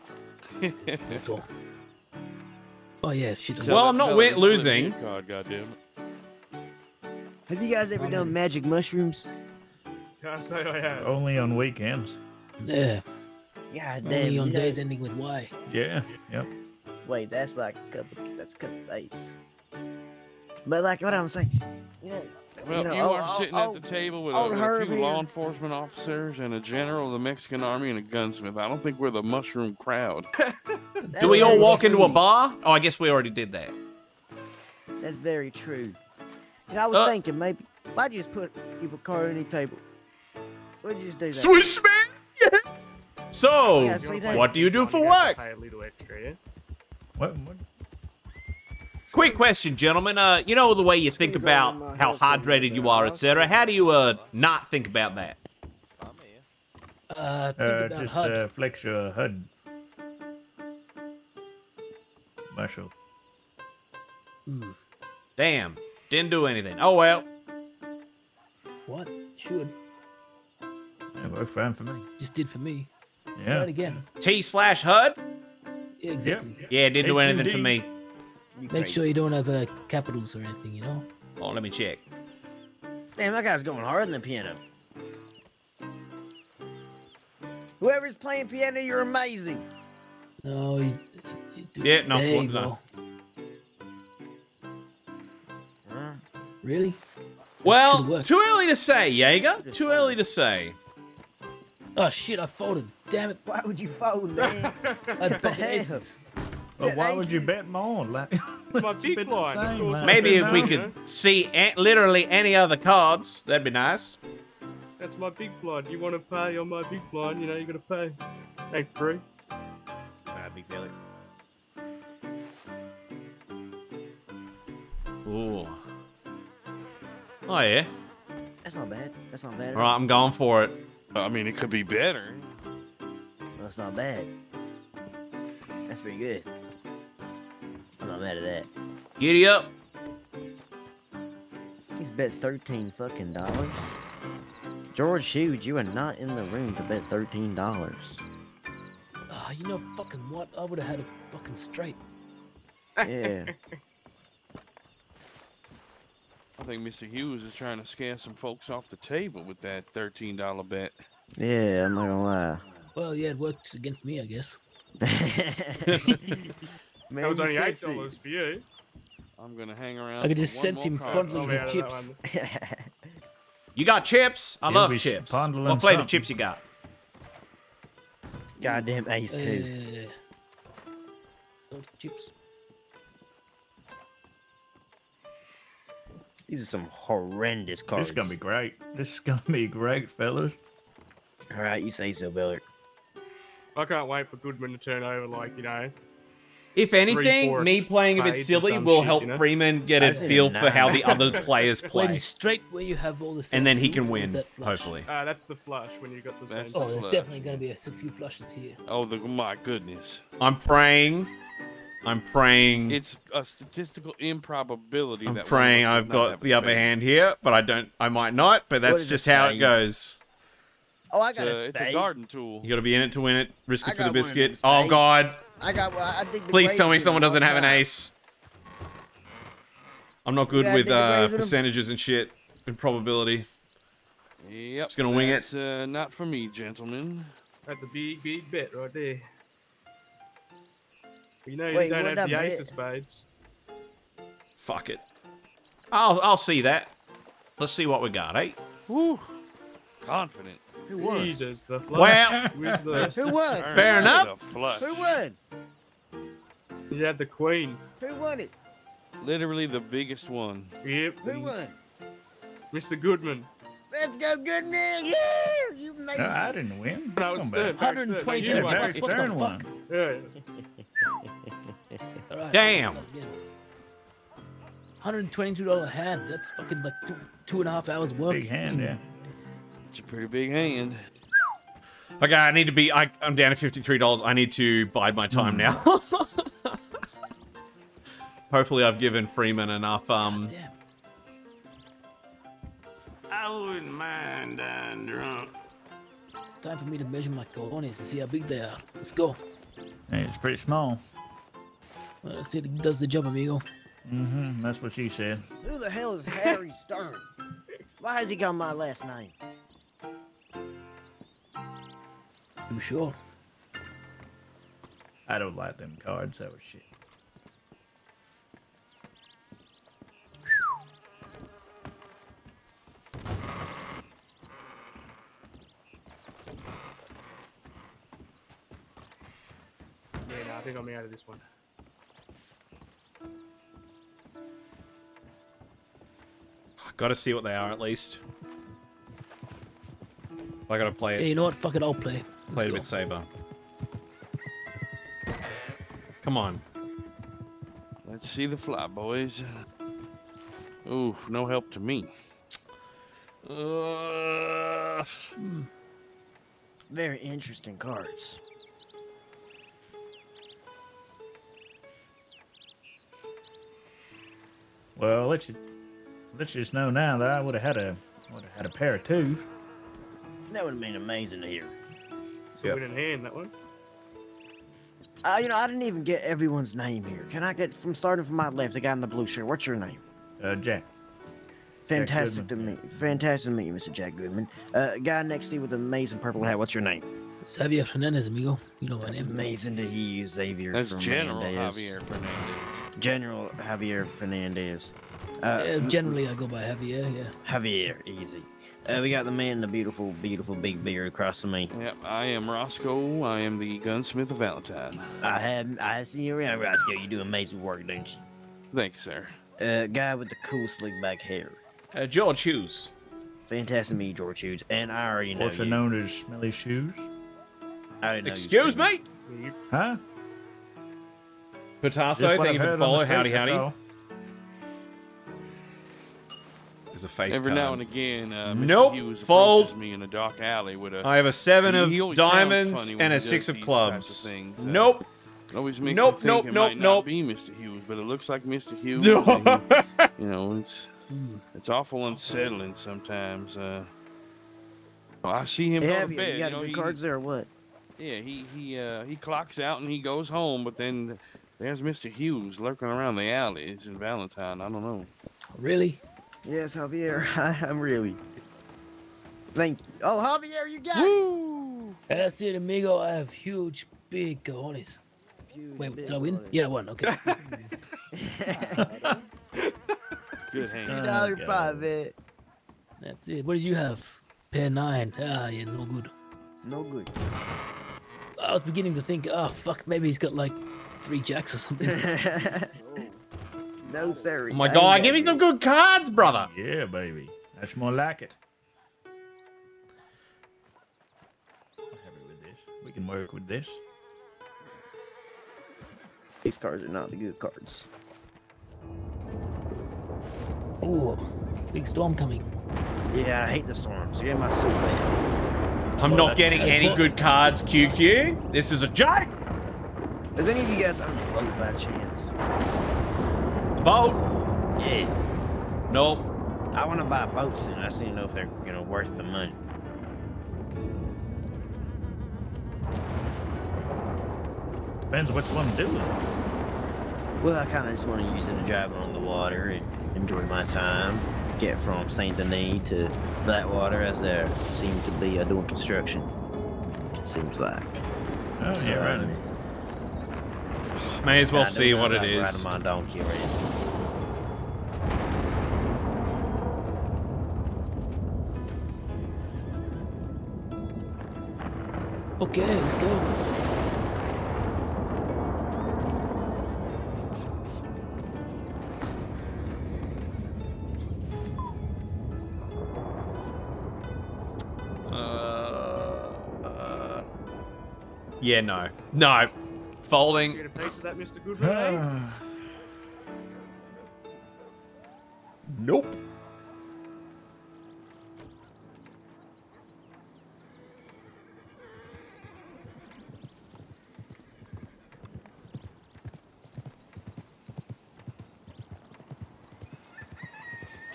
Oh yeah, shit. Well, I'm not losing. God damn it. Have you guys ever done magic mushrooms? Can't say I have. Only on weekends. Yeah. God Only damn. on you know- days ending with Y. Yeah. Yep. Wait, that's like that's a couple days. But like what I'm saying, you know. Well, you are sitting at the table with, with a few law enforcement officers and a general of the Mexican army and a gunsmith. I don't think we're the mushroom crowd. Do we all walk into a bar? Oh, I guess we already did that. That's very true. And I was thinking maybe why'd you just put people card on any table? Why'd you just do that? Switch man. So, Yeah, see that? what do you do for work? Pay a little extra, yeah? What? Quick question, gentlemen. You know the way you think about how hydrated you are, etc. How do you not think about that? Think about Just HUD. flex your HUD. Marshall. Damn, didn't do anything. Oh well. What? Should. It worked fine for me. Just did for me. Yeah. Try it again. T/HUD? Yeah, exactly. Yeah, didn't do anything for me. Make sure you don't have capitals or anything, you know? Oh, let me check. Damn, that guy's going harder than the piano. Whoever's playing piano, you're amazing. No, Yeah, no, there you no. go. Really? Well, too early to say, Jaeger. Too early to say. Oh shit, I folded. Damn it. Why would you fold, man? I had pocket aces. Well, why would you bet more? Like, It's my big blind. Of course I Maybe do, if we you could know? see literally any other cards, that'd be nice. That's my big blind. You want to pay on my big blind, you know, you got to pay. Ain't free. Big failure. Ooh. Oh, yeah. That's not bad. That's not bad. All right, I'm going for it. I mean, it could be better. That's not bad. That's pretty good. I'm not mad at that. Giddy up. He's bet 13 fucking dollars. George Hughes, you are not in the room to bet $13. Oh, you know fucking what? I would have had a fucking straight. Yeah. I think Mr. Hughes is trying to scare some folks off the table with that $13 bet. Yeah, I'm not gonna lie. Well, yeah, it worked against me, I guess. That was only $8 for you. I'm gonna hang around. I could for just one sense more him card. fondling Oh, his yeah, chips. You got chips? I He'll love be chips. fondling What flavor something. chips you got? Goddamn ace too. Salted chips. These are some horrendous cards. This is gonna be great. This is gonna be great, fellas. All right, you say so, Billard. I can't wait for Goodman to turn over, like, you know. If anything, 3/4 me playing a bit spades or silly some will shit, help you know? Freeman get a I've seen feel a for how nine. the other players Played play. it straight where you have all the same And then he suit, can or is win, that flush? hopefully. That's the flush when you got the same. That's Oh, the there's flush. definitely going to be a few flushes here. Oh, my goodness. I'm praying. It's a statistical improbability. I'm that praying one of us I've does not got have the a upper spade. hand here, but I might not, but that's is just a how it spade? goes. Oh, I got a It's a spade. garden tool. You gotta be in it to win it. Risk I it for the got one of them biscuit. Oh spades. god. I got. I dig the Please grades tell me with someone them doesn't all have an the time. ace. I'm not good Yeah, I with dig the grades with them. percentages and shit and probability. Yep. Just gonna wing it. That's, not for me, gentlemen. That's a big, big bet right there. You know, Wait, you don't what have the that ace bet? of spades. Fuck it. I'll see that. Let's see what we got, eh? Whew. Confident. Who won? Jesus, the flush. Well, with the, Who won? Fair Who won? enough. The flush. Who won? you had the queen. Who won it? Literally the biggest one. Yep. Who won? Mr. Goodman. Let's go, Goodman! Yeah, you made No, it. I didn't win. No, it's Come Stern. back. 120 You won. Barry What the Stern fuck? won. Yeah. All right, Damn. let's start again. $122 hand. That's fucking like two and a half hours work. Big hand, yeah. It's a pretty big hand. Okay, I need to be. I'm down to $53. I need to bide my time now. Hopefully, I've given Freeman enough. I wouldn't mind dying drunk. It's time for me to measure my cojones and see how big they are. Let's go. Hey, it's pretty small. Well, let's see if it does the job, amigo. Mm-hmm. That's what she said. Who the hell is Harry Stern? Why has he got my last name? You sure? I don't like them cards. That was shit. Yeah, no, I think I'm out of this one. Got to see what they are at least. I got to play it. Yeah, you know what? Fuck it, I'll play. Play it a bit safer. Come on. Let's see the fly, boys. Ooh, no help to me. Very interesting cards. Well, let's just know now that I would have had a pair of two. That would have been amazing to hear. So yep. Winning hand, that one. You know, I didn't even get everyone's name here. Can I get starting from my left, the guy in the blue shirt? What's your name? Jack. Fantastic to meet. Fantastic to meet you, Mr. Jack Goodman. Guy next to you with the amazing purple hat. What's your name? Xavier Fernandez, amigo. You know my name. Amazing to hear you, Xavier. That's General Fernandez. Javier Fernandez. General Javier Fernandez. Generally, I go by Javier. Yeah. Javier, easy. We got the man, the beautiful, beautiful big beard across from me. Yep, I am Roscoe. I am the gunsmith of Valentine. I see you around, Roscoe. You do amazing work, don't you? Thank you, sir. Guy with the cool slick back hair. George Hughes. Fantastic to meet you, George Hughes. And I already know Also known as Smelly Shoes. I already know Excuse me? Huh? Patasso, thank you for the follow. Howdy, that's howdy. all. There's a face Every card. now and again, Mr. Nope, Hughes fold. approaches me in a dark alley with a... I have a 7 He of always sounds diamonds funny when and he a does 6 of these clubs. types of things. Nope. It always makes Nope, you think nope, it nope, might nope. not be Mr. Hughes, but it looks like Mr. Hughes. No. and he- you know, it's awful unsettling sometimes. I see him go to bed. You got any cards there or what? Yeah, he clocks out and he goes home, but then there's Mr. Hughes lurking around the alleys in Valentine. I don't know. Really? Yes, Javier. I'm really. Thank you. Oh, Javier, you got Woo! That's it, amigo. I have huge, big cojones. Wait, did I win? Yeah, I won. Okay. Good hand. $50 man. That's it. What did you have? Pair 9. Ah, yeah, no good. No good. I was beginning to think, oh, fuck, maybe he's got like 3 jacks or something. No, sir. Oh my god, give me some good cards, brother. Yeah, baby. That's more like it. I'm happy with this. We can work with this. These cards are not the good cards. Oh, big storm coming. Yeah, I hate the storms. Get my suit bad. I'm not getting any good cards, QQ. This is a joke. Does any of you guys own a boat by chance? Boat? Yeah. Nope. I want to buy boats and I just need to know if they're, you know, worth the money. Depends what you want to do with it. Well, I kind of just want to use it to drive on the water and enjoy my time. Get from Saint Denis to Blackwater as they seem to be doing construction. Seems like. Oh, So, yeah, right. May as well I do see know what it about is. riding my donkey already. Okay, let's go. Yeah, no. No. Folding. Get a piece of that, Mr. Goodman. Nope.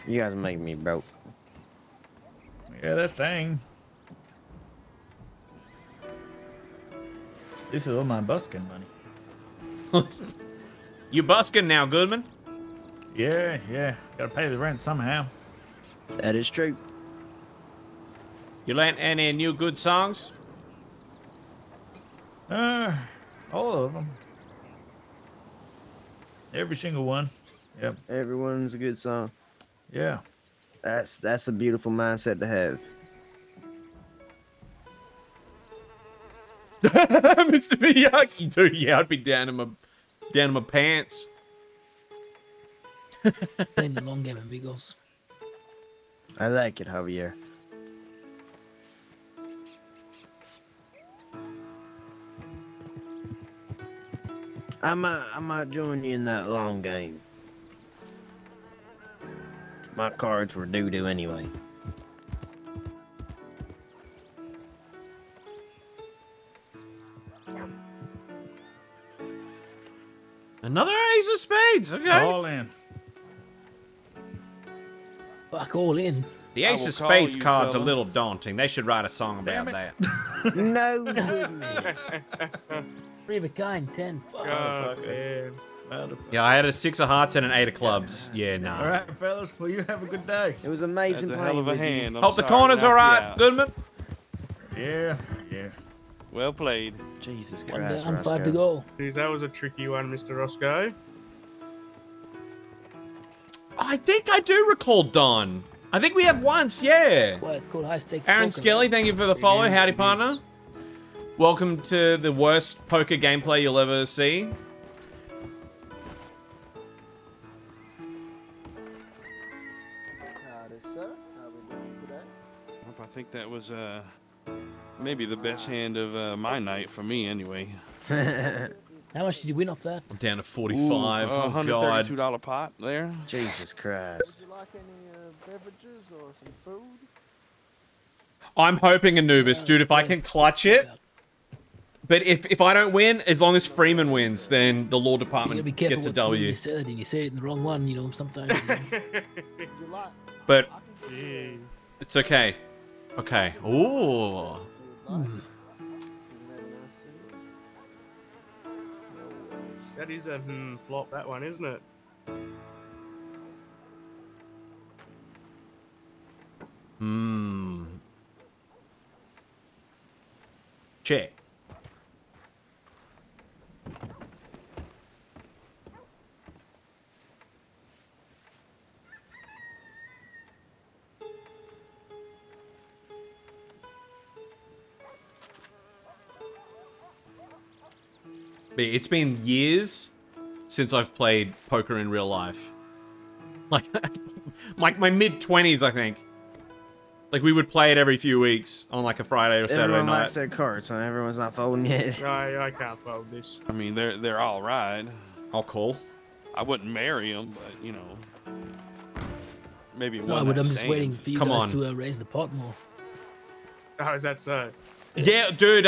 You guys make me broke. Yeah, that's dang. This is all my busking money. You busking now, Goodman? Yeah, yeah. Gotta pay the rent somehow. That is true. You learned any new good songs? All of them. Every single one. Yep. Everyone's a good song. Yeah. That's a beautiful mindset to have. Mr. Miyagi, dude, yeah, I'd be down in my pants. Playing the long game, amigos. I like it, Javier. I might join you in that long game. My cards were doo-doo anyway. Another ace of spades, okay. All in. Fuck, all in. The ace of spades card's a little daunting. They should write a song about that. No, goodness. 3 of a kind, 10. Fuck. God, man. Yeah, I had a 6 of hearts and an 8 of clubs. Yeah, no. All right, fellas. Well, you have a good day. It was amazing That's a hell of a playing with you. hand. I'm Hope the sorry corner's to knock you alright, out. Goodman. Yeah, yeah. Well played. Jesus One Christ, down, 5 to Roscoe. go. Jeez, that was a tricky one, Mr. Roscoe. I think I do recall Don. I think we have once, yeah. Well, it's called high stakes. Aaron poker, Skelly, right? thank you for the follow. Howdy, partner. Welcome to the worst poker gameplay you'll ever see. I think that was maybe the best hand of my night for me, anyway. How much did you win off that? I'm down to 45. Ooh, Oh, God. $132 pot there. Jesus Christ. Would you like any beverages or some food? I'm hoping Anubis, dude, if I can clutch it. But if I don't win, as long as Freeman wins, then the law You gotta department be careful gets a what saloon W. you say it in. You say it in the wrong one, you know, sometimes. You know. But it's okay. Okay. Ooh. That is a flop, that one, isn't it? Check. But it's been years since I've played poker in real life. Like my mid-20s, I think. Like, we would play it every few weeks on, like, a Friday or Saturday Everyone night. likes their cards, so everyone's not folding yet. I can't fold this. I mean, they're all right. I'll call. I wouldn't marry them, but, you know. Maybe No, one but night I'm just stand. waiting for you Come guys on. to raise the pot more. Oh, is that so? Yeah, dude,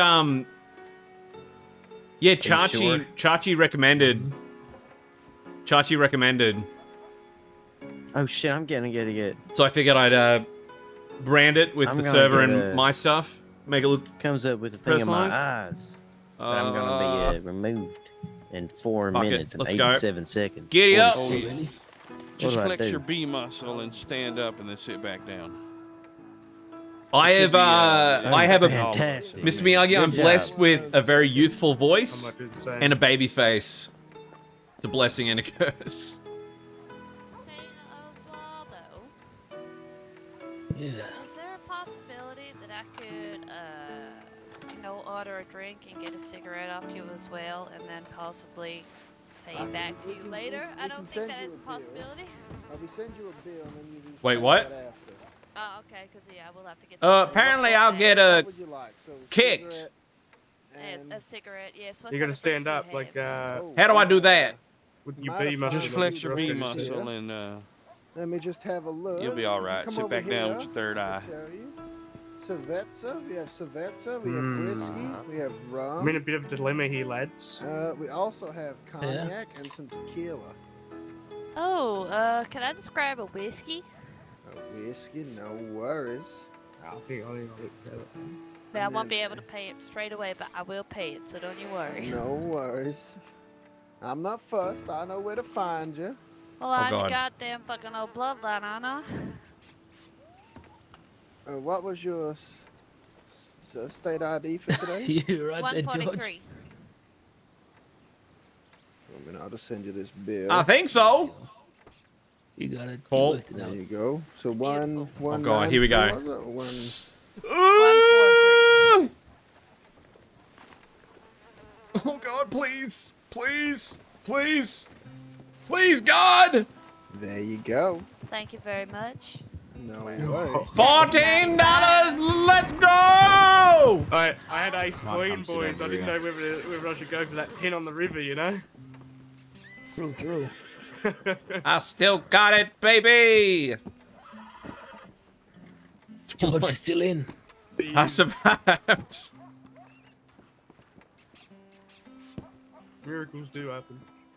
yeah, sure? Chachi recommended. Chachi recommended. Oh shit, I'm gonna get it. So I figured I'd brand it with I'm the gonna server get and my stuff. Make it look Comes up with a thing in my personalized. eyes. That I'm gonna be removed in 4 fuck it, minutes and let's go. 87 seconds. Giddy up. 46. Really? Just What do I flex do? your B muscle and stand up and then sit back down. I It have should be, I have a Fantastic. Mr. Miyagi, I'm Good blessed job. with a very youthful I voice might do the same. and a baby face. It's a blessing and a curse. Hey, Oswaldo, Yeah. is there a possibility that I could, you know, order a drink and get a cigarette off you as well, and then possibly pay back to you later? I don't think that is a possibility. We send you a bill and then you just Wait, pay what? that after. Oh, okay, because, yeah, we'll have to get Apparently I'll get What would you like? So kicked. cigarette and a cigarette, yes. You gotta stand up, like, Oh, How do I do that? with your Matter B of muscle. Just fact, flex your B Roscoe just said. muscle and let me just have a look. you'll be all right. Come Sit over back down with here, your third eye. I'll tell you. Cerveza, we have Cerveza, we have whiskey, we have rum. I'm in a bit of a dilemma here, lads. We also have cognac and some tequila. Oh, can I describe a whiskey? Whiskey, no worries. But I won't be able to pay it straight away, but I will pay it, so don't you worry. No worries. I'm not fussed. I know where to find you. Well, I'm a goddamn fucking old bloodline, aren't I? What was your state ID for today? You're right there, 143. I'll just send you this bill. I think so. You got it. Cool. There you go. So one. Oh god, here we go. 143. Oh god, please, please, please, please, God! There you go. Thank you very much. No worries. $14. Let's go! I had ace queen, boys. I didn't know whether I should go for that 10 on the river, you know. True. I still got it, baby. George is still in. I survived. Miracles do happen.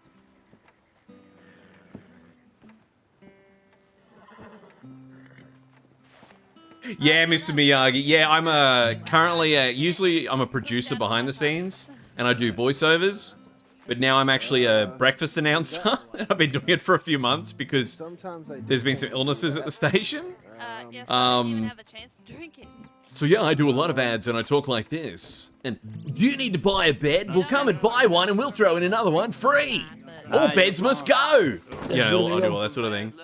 Yeah, Mr. Miyagi. Yeah, I'm currently usually I'm a producer behind the scenes and I do voiceovers, but now I'm actually a breakfast announcer. And I've been doing it for a few months because there's been some illnesses at the station. Yes, I didn't even have a chance to drink it. So yeah, I do a lot of ads and I talk like this. And do you need to buy a bed? We'll come and buy one and we'll throw in another one free. All beds must go. You know, I do all that sort of thing.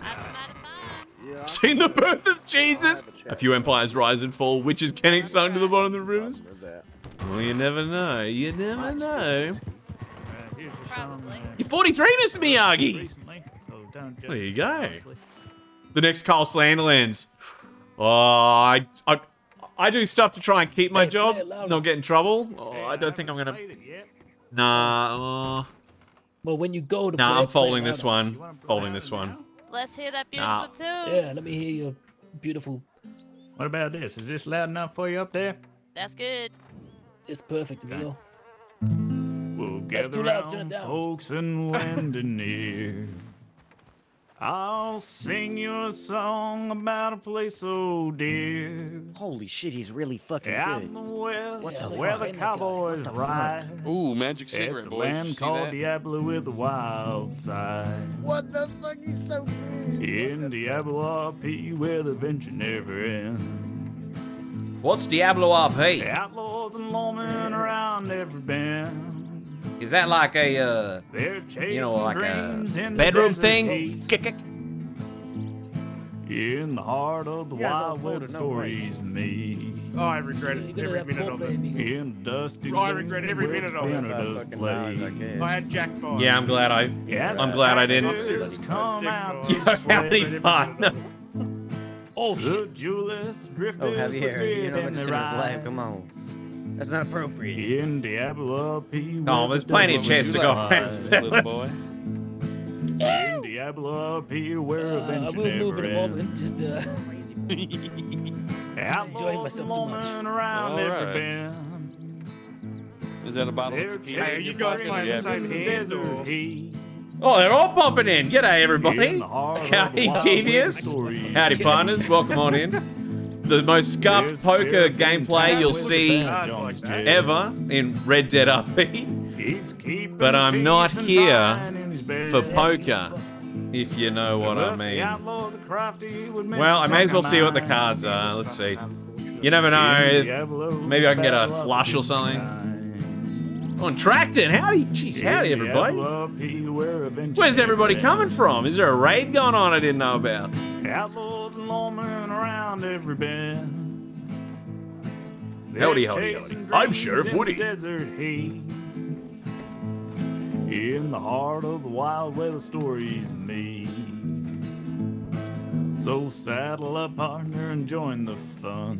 Seen the birth of Jesus. A few empires rise and fall. Witches getting sung to the bottom of the rivers. Well, you never know. You never know. You're 43, Mr. Miyagi. There you go. The next Carl Slanderlands. Oh, I do stuff to try and keep my job, not get in trouble. Oh, I don't think I'm gonna. Nah. Well, when you go to. Nah, I'm folding this one. Folding this one. Let's hear that beautiful tune. Yeah, let me hear your beautiful. What about this? Is this loud enough for you up there? That's good. It's perfect, Emil. We'll gather round, folks, and lend an ear. I'll sing you a song about a place so dear. Holy shit, he's really fucking out good. in the west, where the cowboys ride. Ooh, magic cigarette, it's a boys. land called Diablo with the wild side. What the fuck? He's so good. In Diablo RP, where the adventure never ends. What's Diablo RP? Outlaws and lawmen around every bend. Is that like a, you know, like a bedroom thing? In the heart of the wild west stories made. Oh, I regret it every minute of it. In dusty I regret every minute of it. I had jackpot. Yeah, I'm glad I didn't. Come out How many partner? Oh, Julius drifted Javier, you know what his life. Come on. That's not appropriate. In Diablo P. Oh, there's plenty of chance to go around, little boy. In Diablo P. where adventure never ends. Just enjoying myself too much. Around every bend. Is that a bottle of tequila? Hey, you guys playing the same hand or? Oh, they're all pumping in. G'day, everybody. Howdy, Devious. Howdy, partners. Welcome on in. The most scuffed poker gameplay you'll see ever in Red Dead RP. But I'm not here for poker, if you know what I mean. Well, I may as well see what the cards are. Let's see. You never know. Maybe I can get a flush or something. On Tracton, howdy, jeez, howdy everybody. Where's everybody coming from? Is there a raid going on I didn't know about? Outlaws and lawmen around every bend. Howdy, howdy, howdy. I'm Sheriff Woody. In the heart of the wild where the story's made. So saddle up, partner, and join the fun.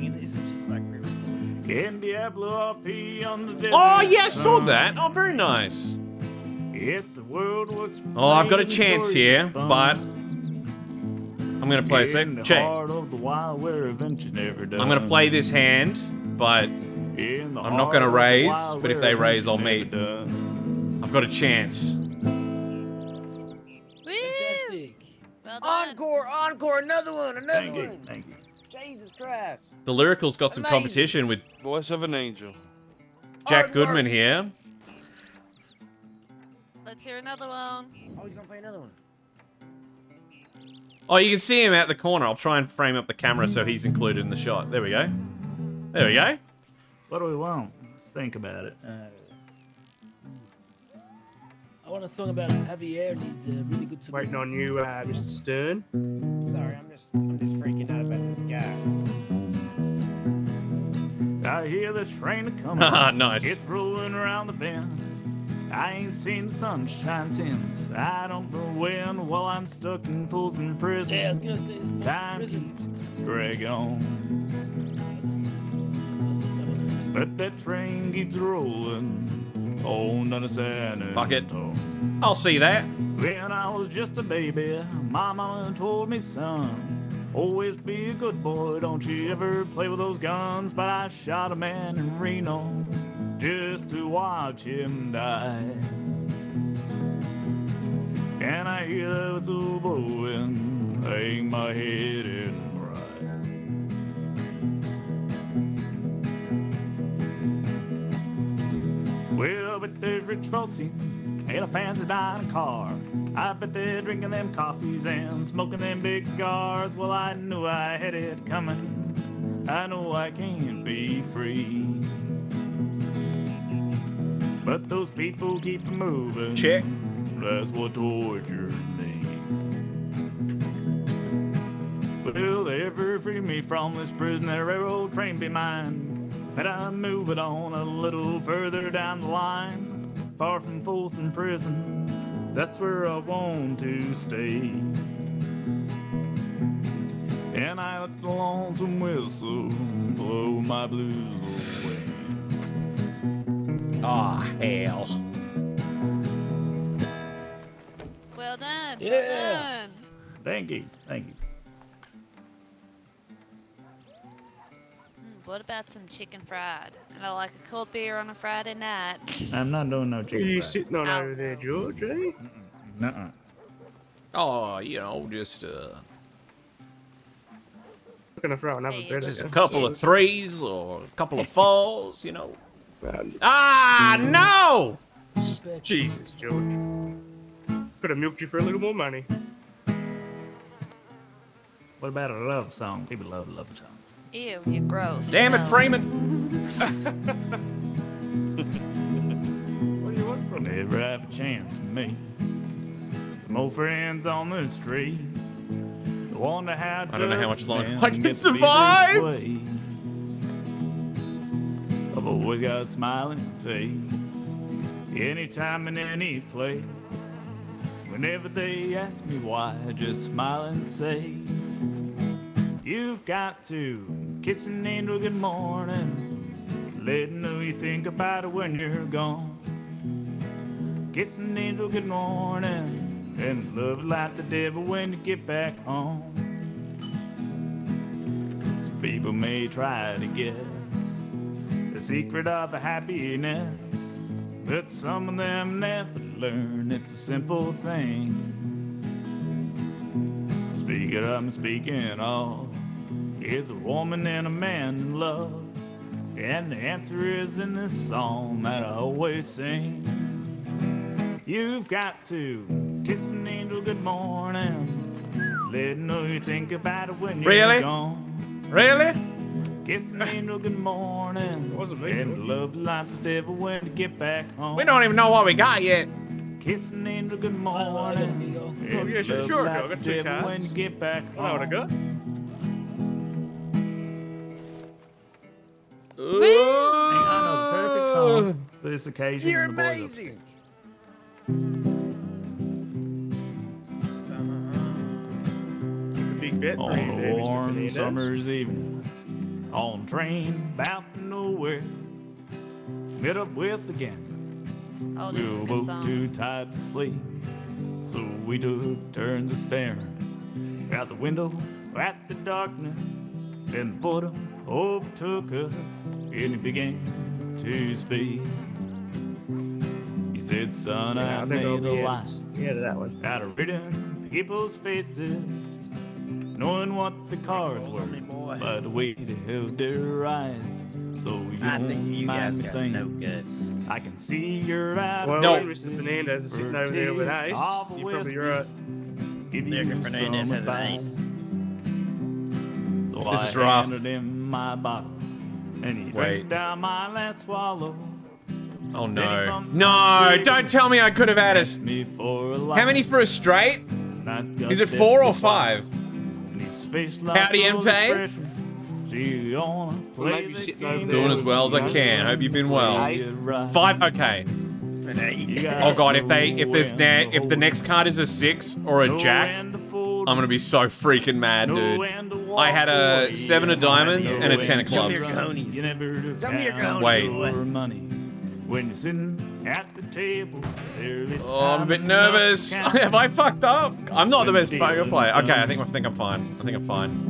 In Diablo RP on the desert. Oh, yeah, I saw that. Oh, very nice. It's a world oh, I've got a chance here, but I'm going to play a sec. Check. I'm going to play this hand, but I'm not going to raise. But if they raise, I'll meet. I've got a chance. Fantastic. Well done. Encore, encore, another one, another Thank you, one. thank you. Jesus Christ. The Lyrical's got some Amazing. competition with Voice of an angel. Jack Goodman here. Let's hear another one. Oh, he's gonna play another one. Oh, you can see him out the corner. I'll try and frame up the camera so he's included in the shot. There we go. There we go. What do we want? Let's think about it. I want a song about Javier. And he's really good to Waiting on you, Mr. Stern. Sorry, I'm just freaking out about this guy. I hear the train coming. Nice. It's rolling around the bend. I ain't seen the sunshine since I don't know when. While I'm stuck in Folsom Prison. Yeah, I was gonna say it's Folsom Time Prison. keeps dragging on. But that train keeps rolling on down to San Fuck it. Antonio. I'll see that. When I was just a baby, my mama told me, son, always be a good boy, don't you ever play with those guns. But I shot a man in Reno just to watch him die. And I hear the whistle blowing, hang my head and cry. Well, but there's Rich Fulton and a fancy dining car. I bet they're drinking them coffees and smoking them big cigars. Well, I knew I had it coming. I know I can't be free. But those people keep moving. Check. That's what tortured me. Will they ever free me from this prison? That railroad train be mine. But I'm moving on a little further down the line. Far from Folsom Prison, that's where I want to stay. And I let the lonesome whistle blow my blues away. Aw, hell. Well done. Yeah. Well done. Thank you, thank you. What about some chicken fried? And I like a cold beer on a Friday night. I'm not doing no What are chicken you fried. sitting on over there, George, eh? Nuh-uh. Oh, you know, just I'm gonna throw another bit just at a you. couple of threes or a couple of fours, you know. Ah, no! Jesus, George. Could have milked you for a little more money. What about a love song? People love a love song. Ew, you're gross. Damn it, No. Freeman! What do you want from me? Never have a chance for me. Some old friends on the street. Wonder how I don't know how much does longer man I can get to be this survive. way? I've always got a smiling face. Anytime and any place. Whenever they ask me why, I just smile and say, you've got to kiss an angel good morning. Let them know you think about it when you're gone. Kiss an angel good morning. And love like the devil when you get back home. Some people may try to guess the secret of the happiness, but some of them never learn it's a simple thing. Speaking of and speaking of is a woman and a man in love, and the answer is in this song that I always sing. You've got to kiss an angel good morning. Let them know you think about it when you're Really? gone. Really? Kiss an angel good morning. Wasn't me, And love like the devil when you get back home. We don't even know what we got yet. Kiss an angel good morning. Oh, yeah, sure, love sure. like I got the two devil when cards. you get back I know what I home. got. Hey, I know the perfect song for this occasion. You're and the boys amazing. upstairs. Big bet for On you there, a Mr. warm Fernandez. summer's evening, on a train bound for nowhere, met up with the gambler. Oh, We this is a were good both song. too tired to sleep, so we took turns of staring out the window at the darkness. Then the boredom overtook us, and he began to speak. He said, son, Yeah, I I think I'll made a be life yeah to that one. out of reading people's faces. knowing what the cards were by the way they held their eyes. So you I don't think you mind guys me got saying, no guts. I can see you're out. Well, No. when Mr. Fernandez is sitting over there with Ace, you're probably right. Mr. Fernandez has an ace. So This I is rough. handed him my bottle, and he Wait. drank down my last swallow. Oh no. No, don't tell me I could have had us. How many for a straight? Is it 4 or 5? Howdy, MT. Doing as well as I can. Hope you've been well. 5, okay. Oh god, if the next card is a 6 or a jack, I'm gonna be so freaking mad, dude. I had a 7 of diamonds and a 10 of clubs. Wait. When you're sitting at the table, Oh, I'm a bit nervous. Have I fucked up? I'm not the best poker player. Okay, I think I'm fine. I think I'm fine.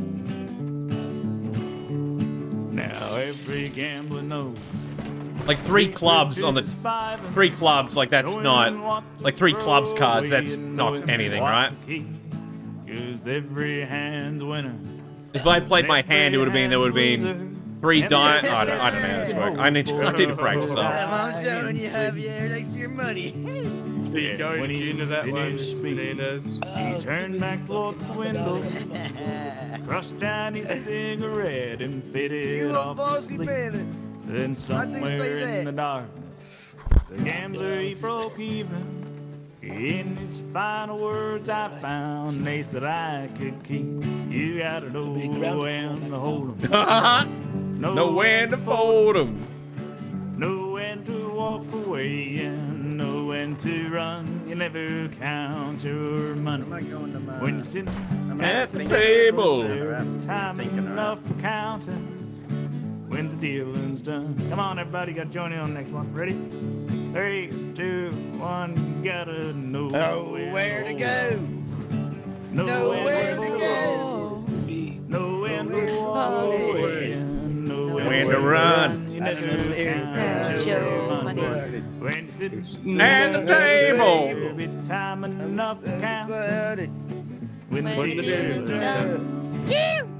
Now every gambler knows. Like 3 clubs on the 3 clubs, like that's not like 3 clubs cards. That's not anything, right? Cause every hand's winner. If I played my hand, it would have been there would have been 3 diamonds. I don't know how this works. I need to practice up. I'm showing you, Javier. Thanks for your money. There you go. When he into that one, finished speaking, Fernandez. he turned back towards the window, crushed down his cigarette, and faded You a off to bossy sleep. man. Then say somewhere that? in the darkness, the gambler he broke even. In his final words, I found an ace that I could keep. You gotta know when to hold 'em. Know when to fold 'em. Know when to walk away and know when to run. You never count your money. When you're sitting At the table. Time enough for counting. When the dealing's done. Come on, everybody, gotta join in on the next one. Ready? 3, 2, 1. You gotta know where to go. Know where to go. Know when to walk away and know When to run. You never count your money. When you sit At the table. There'll be time enough to count. When the dealing's done.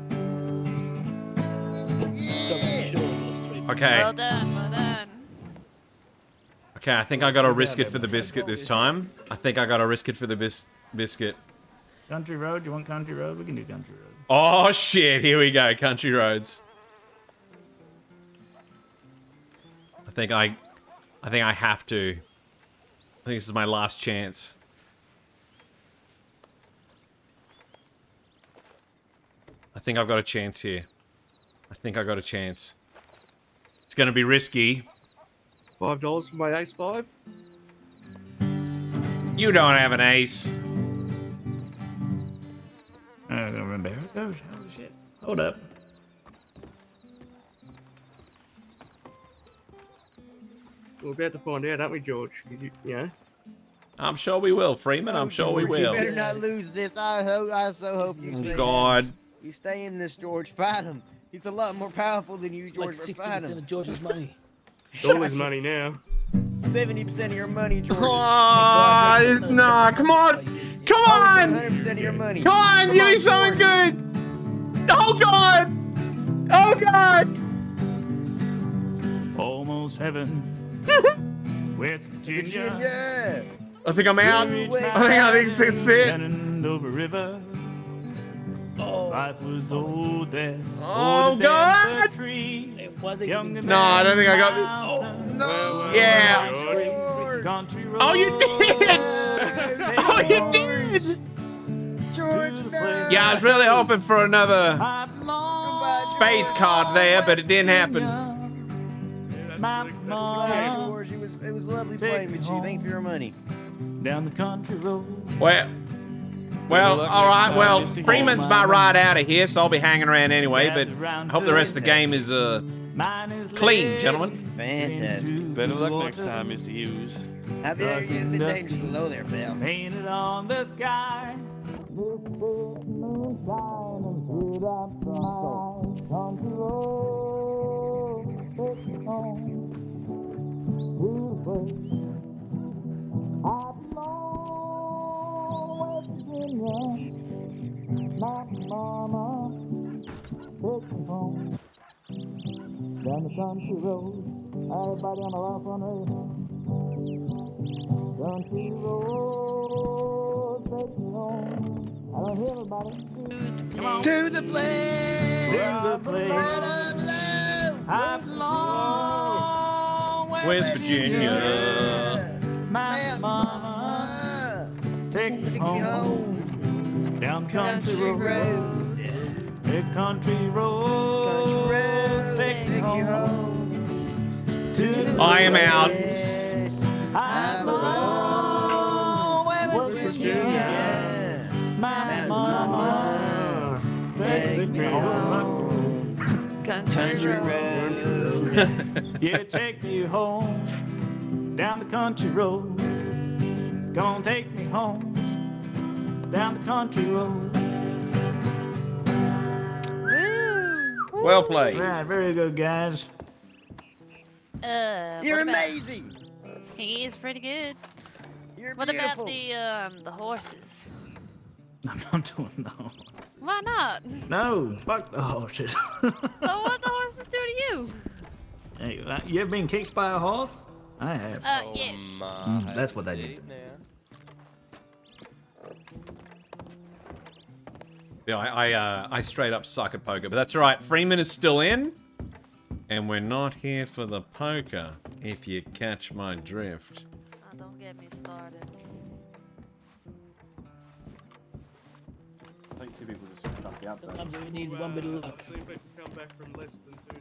Okay. Well done, well done. Okay, I think I gotta risk it for the biscuit this time. I think I gotta risk it for the biscuit. Country road? You want country road? We can do country road. Oh shit, here we go, country roads. I think I have to. I think this is my last chance. I think I've got a chance here. I think I got a chance. It's gonna be risky. $5 for my ace 5. You don't have an ace. I don't remember how it goes. Oh shit. Hold up. We're about to find out, aren't we, George? You know? I'm sure we will, Freeman. I'm sure we will. You better not lose this. I so hope you Oh, say God. that. You stay in this, George. Fight him. He's a lot more powerful than you, George. Like but fight 60% him. of George's money. All his money now. 70% of your money, George. Nah, come on! Come on! 100% of your money. Come on, give me something good! Oh God! Oh God! Almost heaven. West Virginia. Yeah. I think I'm out. I think that's it. Running over river. Life was old then. Oh God! Young and No, I don't think I got this. No. Yeah. Country road. Oh, you did! Oh, you did! George, no. Yeah, I was really hoping for another spades card there, but it didn't happen. Goodbye, George. It was lovely playing with you. Thank you for your money. Down the country road. Well, all right. Well, Freeman's my ride out of here, so I'll be hanging around anyway. But I hope the rest of the game is clean, gentlemen. Fantastic. Better luck next time, Mr. Hughes. Have you ever getting a bit dangerous low there, pal? Painted on the sky. mama, take me home. Down the country road, everybody on the left one right now. Country road, take me home. I don't hear everybody. Come on. To the place. To the place. I belong. West Virginia. My mama, take me home. Down country roads. The country roads. Take me home. To I am out. I belong. West Virginia. My mama, take me home. Country roads. Yeah, take me home. Down the country road. Gonna take me home. Down the country road. Well played. Right, very good, guys. You're What about- amazing. He is pretty good. You're What beautiful. about the horses? I'm not doing no. Why not? No, fuck the horses. So what the horses do to you? Hey, you ever been kicked by a horse? I have. Yes. That's what they did. Yeah, I straight up suck at poker, but that's all right. Freeman is still in, and we're not here for the poker, if you catch my drift. Oh, don't get me started. I think 2 people just jumped out there. Sometimes it needs one bit of luck. Come back from less than 30.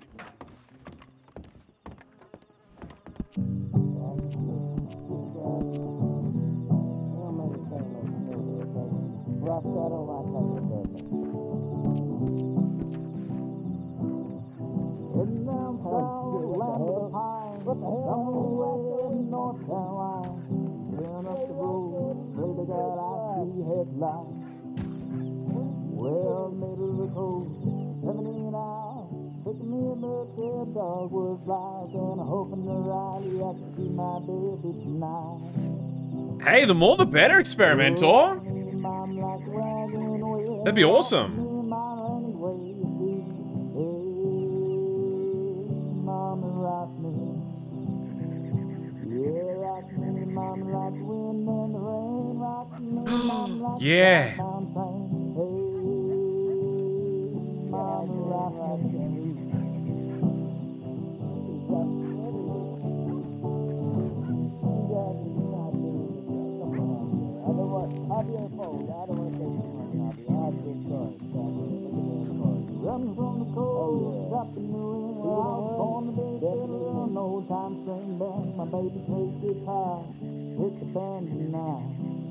What the hell? North Carolina. Turn up the road, play the girl I see headline. Well, middle of the coast, 17 hours, taking me a look at Dogwood Flies, and I'm hoping to Riley I can see my baby tonight. Hey, the more the better, Experimentor. That'd be awesome. Yeah. Running from the cold, up in the wind, out on the big hill, an old time string band, my baby plays guitar, with the band tonight.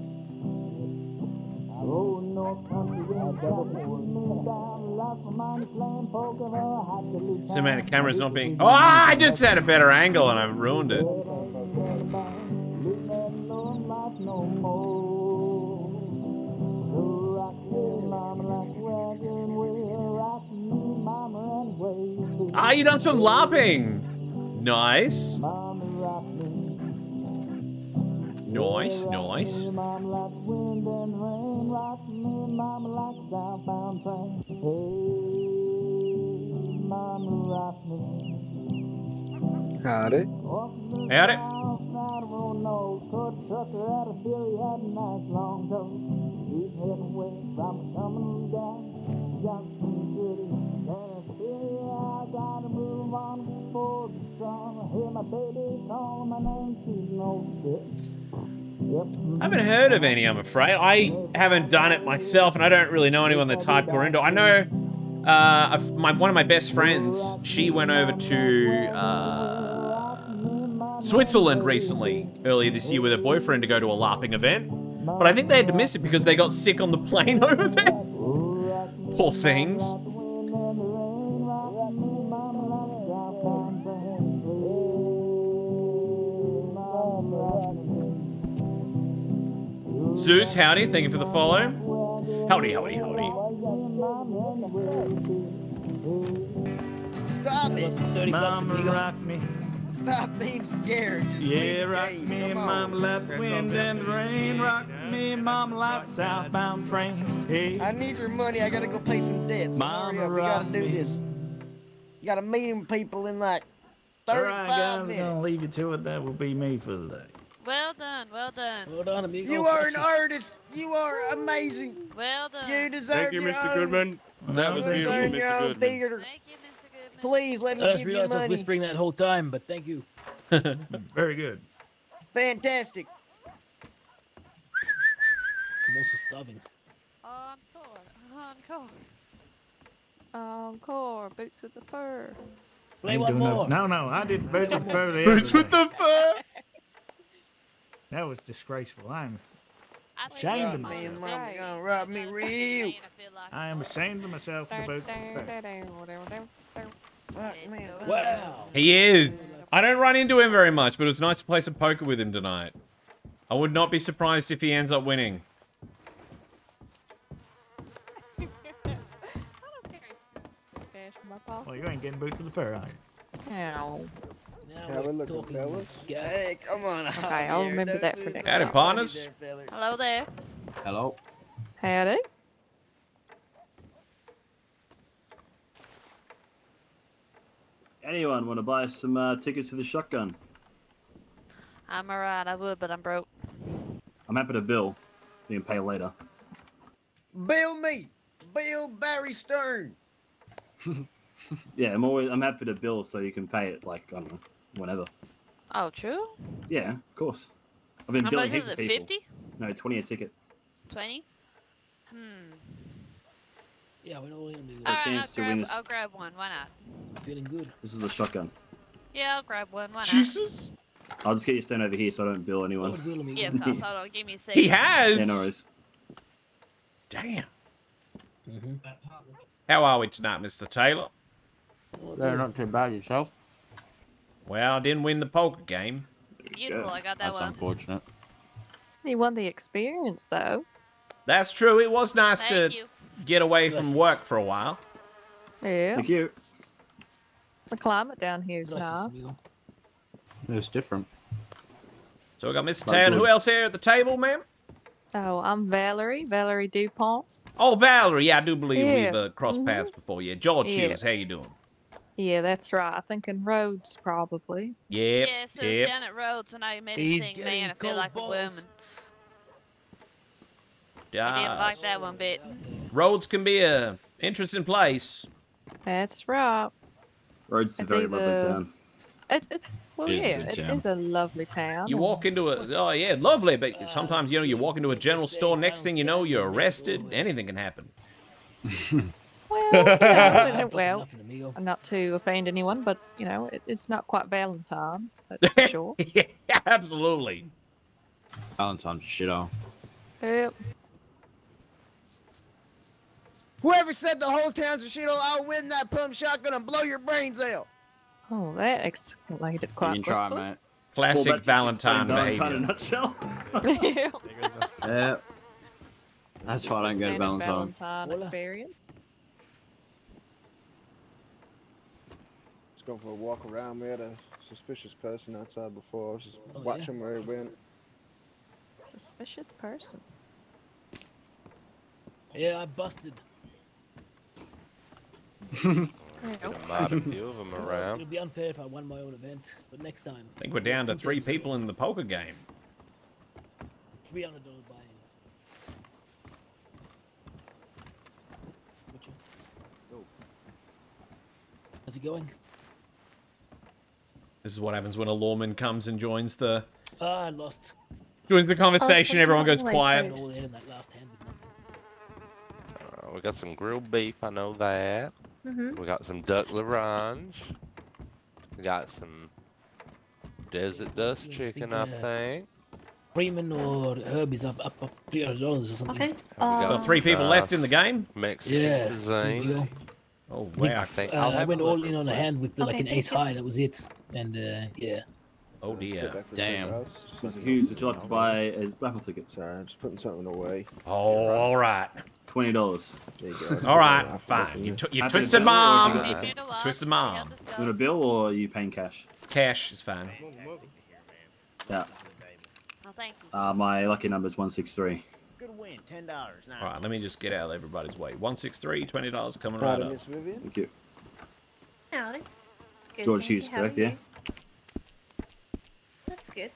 Oh, North Country wind, me down, lost my mind playing poker, I had to lose Cinematic camera's not being. Oh, I just had a better angle and I ruined it. Ah, you done some lopping. Nice. Nice, nice. Howdy. Howdy. I haven't heard of any, I'm afraid. I haven't done it myself, and I don't really know anyone that's hardcore into it. I know one of my best friends, she went over to Switzerland recently, earlier this year, with her boyfriend to go to a LARPing event. But I think they had to miss it because they got sick on the plane over there. Poor things. Zeus, howdy, thank you for the follow. Howdy, howdy, howdy. Stop it. 30 bucks if you go. Rock me. Stop being scared. Just play Yeah, the rock game. me, Come on. mama, left wind and rain, rock me and Mama like southbound train. Hey, I need your money. I gotta go pay some debts. Mama, Hurry up. We gotta rock do me. this. You gotta meet people in like 35 Alright, guys, I'm minutes. gonna leave you to it. That will be me for the day. Well done, well done. Hold on, amigo. You are an artist. You are amazing. Well done. You deserve Thank you, your Mr. own. Goodman. That was You beautiful, deserve your Mr. own Goodman. theater. Please let me I just give you realized I was money. whispering that whole time, but thank you. Very good. Fantastic. I'm also starving. Encore. Boots with the fur. Play Ain't one doing more. No, I did Boots with the Fur. the Boots other with day. the fur. That was disgraceful. I'm I think ashamed that of Me might myself. and be Mama right. gonna rob me real. I am ashamed of myself for the Boots with the Fur. Fuck, man. Wow. He is. I don't run into him very much, but it was nice to play some poker with him tonight. I would not be surprised if he ends up winning. Well, you ain't getting Boots with the Fur, are you? Ow. Yeah, we're looking, fellas. Hey, come on. Okay, I'll remember that for next Howdy, time. partners. Hello there. Hello. Howdy. Anyone want to buy some tickets for the shotgun? I'm alright, I would, but I'm broke. I'm happy to bill. You can pay later. Bill me. Bill Barry Stern. Yeah, I'm happy to bill so you can pay it, like, I don't know, whenever. Oh, true? Yeah, of course. I've been How billing much heaps is of it, people. 50? No, 20 a ticket. 20? Yeah, we're all in Alright, chance to win this. I'll grab one, why not? Feeling good. This is a shotgun. Yeah, I'll grab one, why not? Jesus. I'll just get you stand over here so I don't bill anyone. Yeah, of course, hold on, give me a second. He has. Yeah, no worries. Damn. Mm-hmm. How are we tonight, Mr. Taylor? They're not too bad yourself. Well, I didn't win the poker game. Beautiful, I got that one. Unfortunate. You won the experience, though. That's true. It was nice Thank to you. get away from work for a while. Yeah. Thank you. The climate down here is nice. It's different. So we got Mr. Not Tan. good. Who else here at the table, ma'am? Oh, I'm Valerie Dupont. Oh, Valerie. Yeah, I do believe Yeah. we've crossed paths before. Yeah, George Yeah. Hughes. How you doing? Yeah, that's right. I think in Rhodes, probably. Yep. Yeah, so it's down at Rhodes when I made him He's sing, getting man, I feel cold like balls. a woman. I didn't like that one bit. Rhodes can be a interesting place. That's right. Rhodes is a It's very lovely either- town. It's well, It is a yeah, good it town. is a lovely town. You walk into a, oh yeah, lovely, but sometimes, you know, you walk into a general store, next thing you know, you're arrested, anything can happen. Well, yeah, well, not to offend anyone, but you know, it's not quite Valentine, that's for sure. Yeah, absolutely. Valentine's shit on. Yep. Whoever said the whole town's a shithole, I'll win that pump shotgun and blow your brains out. Oh, that escalated quite You can try, quickly. mate. Classic Well, Valentine Valentine in a behavior. nutshell. Yeah. That's why I don't go to Standard Valentine. Valentine experience. Just going for a walk around. We had a suspicious person outside before. I was just watching where he went. Suspicious person. Yeah, I busted. Might a few of them around. It'd be unfair if I won my own event, but next time. I think we're down to 3 people in the poker game. $300 buy-ins. Butcher. How's it going? This is what happens when a lawman comes and joins the I lost. conversation. Everyone goes quiet. All in that last hand with nothing. We got some grilled beef, I know that. Mhm. We got some duck l'orange. We got some desert dust chicken, I think. Freeman or Herb is up $300 or something. Okay. Got 3 people left in the game. Mexican Yeah. cuisine. Oh I, wow! I think I went all in on a hand with like an Okay, ace thank you. high. That was it. And yeah. Oh dear. Damn. Mr. Hughes, would you like to buy a raffle ticket? Sorry, I'm just putting something away. Oh, all right. $20. There you go. All right, fine. You Happy twisted to mom. bill, or do you- Twisted mom. You want a bill or are you paying cash? Cash is fine. Yeah. Oh, thank you. My lucky number is 163. Good win, $10. Nice. All right, let me just get out of everybody's way. 163, $20 coming Proud right of up. Miss Vivian. Thank you. Howdy. Good, George thank you. Hughes, How are correct? Yeah. you? That's good.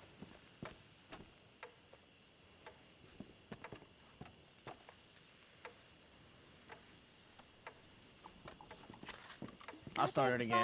I'll start it again.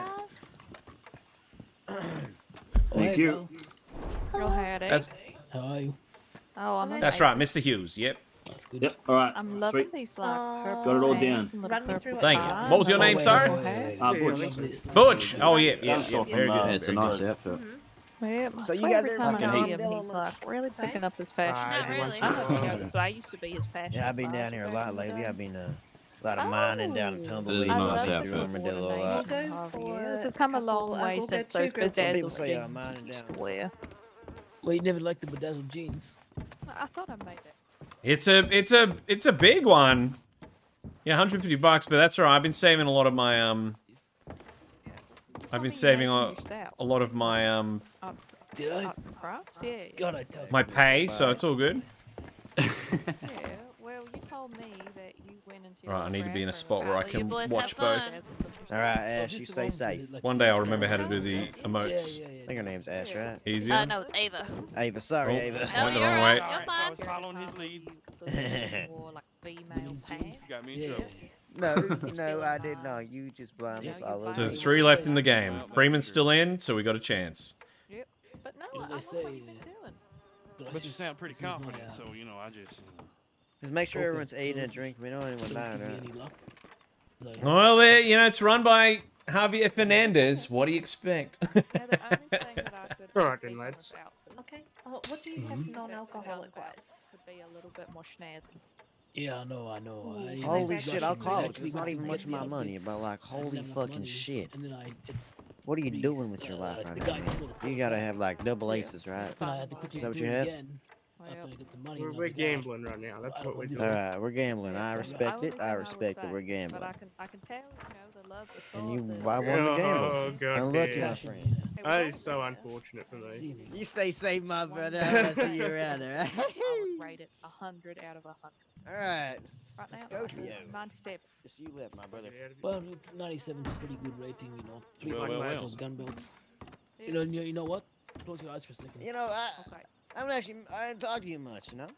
Thank you. Real howdy. That's, How are you? Oh, I'm that's right, Mr. Hughes. Yep. That's good. Yep. All right. I'm loving Sweet. these like purple Got it all pants down. and little Run me purple through what Thank you. ties. What was your name, sir? Butch. Butch. Oh, yeah, yeah, That's yeah. all Very from, good. Yeah, it's a very nice good. outfit. Yeah, I So you swear guys every ever time I come see him, he's like really picking up his fashion. Not really. I don't know if you noticed, but I used to be his fashion. Yeah, I've been down here a lot lately. I've been a lot of mining down at It Tumbleweed. is a nice so I've been outfit. through Armadillo a We'll lot. go for This has come a long way we'll go since two those groups. Some people bedazzled say jeans mining used down. to wear. Well, you never liked the bedazzled jeans. I thought I made it. It's a big one. Yeah, $150, but that's all right. I've been saving a lot of my I've been saving a lot of my Arts, Did I? arts and crafts, yeah. God, I touched my it. pay, so it's all good. Yeah, well, you told me that you went into your Right, I need to be in a bathroom spot where I Well, you can boys watch have both. fun. All right, Ash, you stay safe. One day I'll remember how to do the emotes. I think her name's Ash, right? Easier. No, it's Ava. Ava, sorry, Oh. Ava. I went the wrong way. You're fine. Following his lead. Wore like female pants. You got me in Yeah. trouble. No, I did not. You just blindly followed So me. there's 3 left in the game. Freeman's still in, so we got a chance. Yep. But no, You know, I they love say, what you've been doing. But you sound pretty confident, so you know I just. Just make sure Okay. everyone's eating and drinking. We don't want anyone Don't dying, give me right? any luck. Like, Well, it's run by Javier Fernandez. What do you expect? Yeah, the only thing that I could Alright think then, lads. about Okay. Oh, what do you have non-alcoholic wise? could be a little bit more snazzy. yeah, I know. Holy there's shit, rushing. I'll call I it. actually It's not went even to much get of my the money, outfits. but like, I didn't holy have enough fucking money, shit. And then I What are you doing with your life like right the now, guy man? told me. You gotta have like double aces, right? Then I had to quickly Is that what do you it have? again after I get some money. We're, and I we're was like, "Ah, gambling right now. That's what we're doing. Alright, we're gambling. I respect The it. only I thing would respect that we're say, gambling. But I can tell, the love, the thought, And you, the... why want to gamble? Oh, God Unlucky, damn. my friend. That is so unfortunate for me. See me. You stay safe, my brother. I'll see you around there. I would rate it 100 out of 100. Alright, Right now, let's go to you. 97. Just you left, my brother. Well, 97 is a pretty good rating, you know. 3 Well, points well. for gun belts. Yeah. You know what? Close your eyes for a second. You know, Okay. I didn't talk to you much, you know?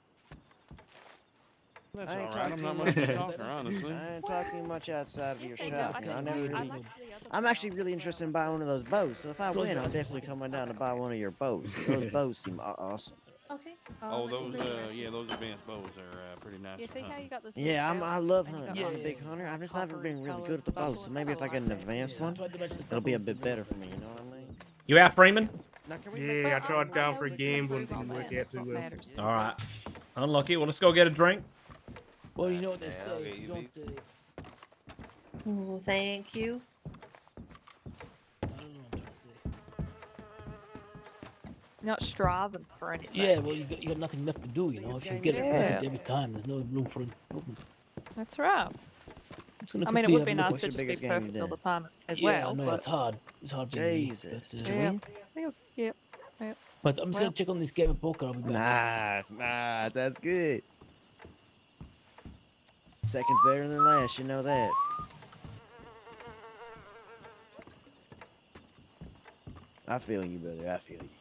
That's I ain't all right. I'm not talking much of a much. talker, honestly. I ain't talking much outside of your Yes, shop. I You know, I can- never I really. like the other I'm one actually really interested in buying one of those bows. So if I Close win, your I'm eyes for a definitely second. coming down to buy one of your bows. Those bows seem awesome. Okay. Oh, those yeah, those advanced bows are pretty nice. You see how you got this? Yeah, little I belt love and you hunting. got I'm a like big this hunter. I've just copper never been really colored good at the bows. buckle So and maybe if I like get an that. advanced one, Tried to match the it'll be a couple bit better for me. You know what I mean? You out, Freeman? Now, can we make Yeah, I tried going for a we can gambling, improve on didn't work that, out that's too what well. matters. All right. Unlucky. Well, let's go get a drink. Well, you know what they Yeah, say. I'll If get you you don't, Oh, thank you. I don't know what I'm trying to say. Not striving for anything. Yeah, well, you got nothing left to do, you know. If you get it perfect Yeah. every time, there's no room for improvement. That's right. Just gonna I mean, it quickly would have be a look. nice What's to your just be biggest game you perfect all did? the time as Yeah, well. I know but it's hard. It's hard being me, Jesus. but, Did you yeah. win? Yep. but I'm just Well- gonna check on this game of poker. I'll be back. Nice. That's good. Second's better than last. You know that. I feel you, brother. I feel you.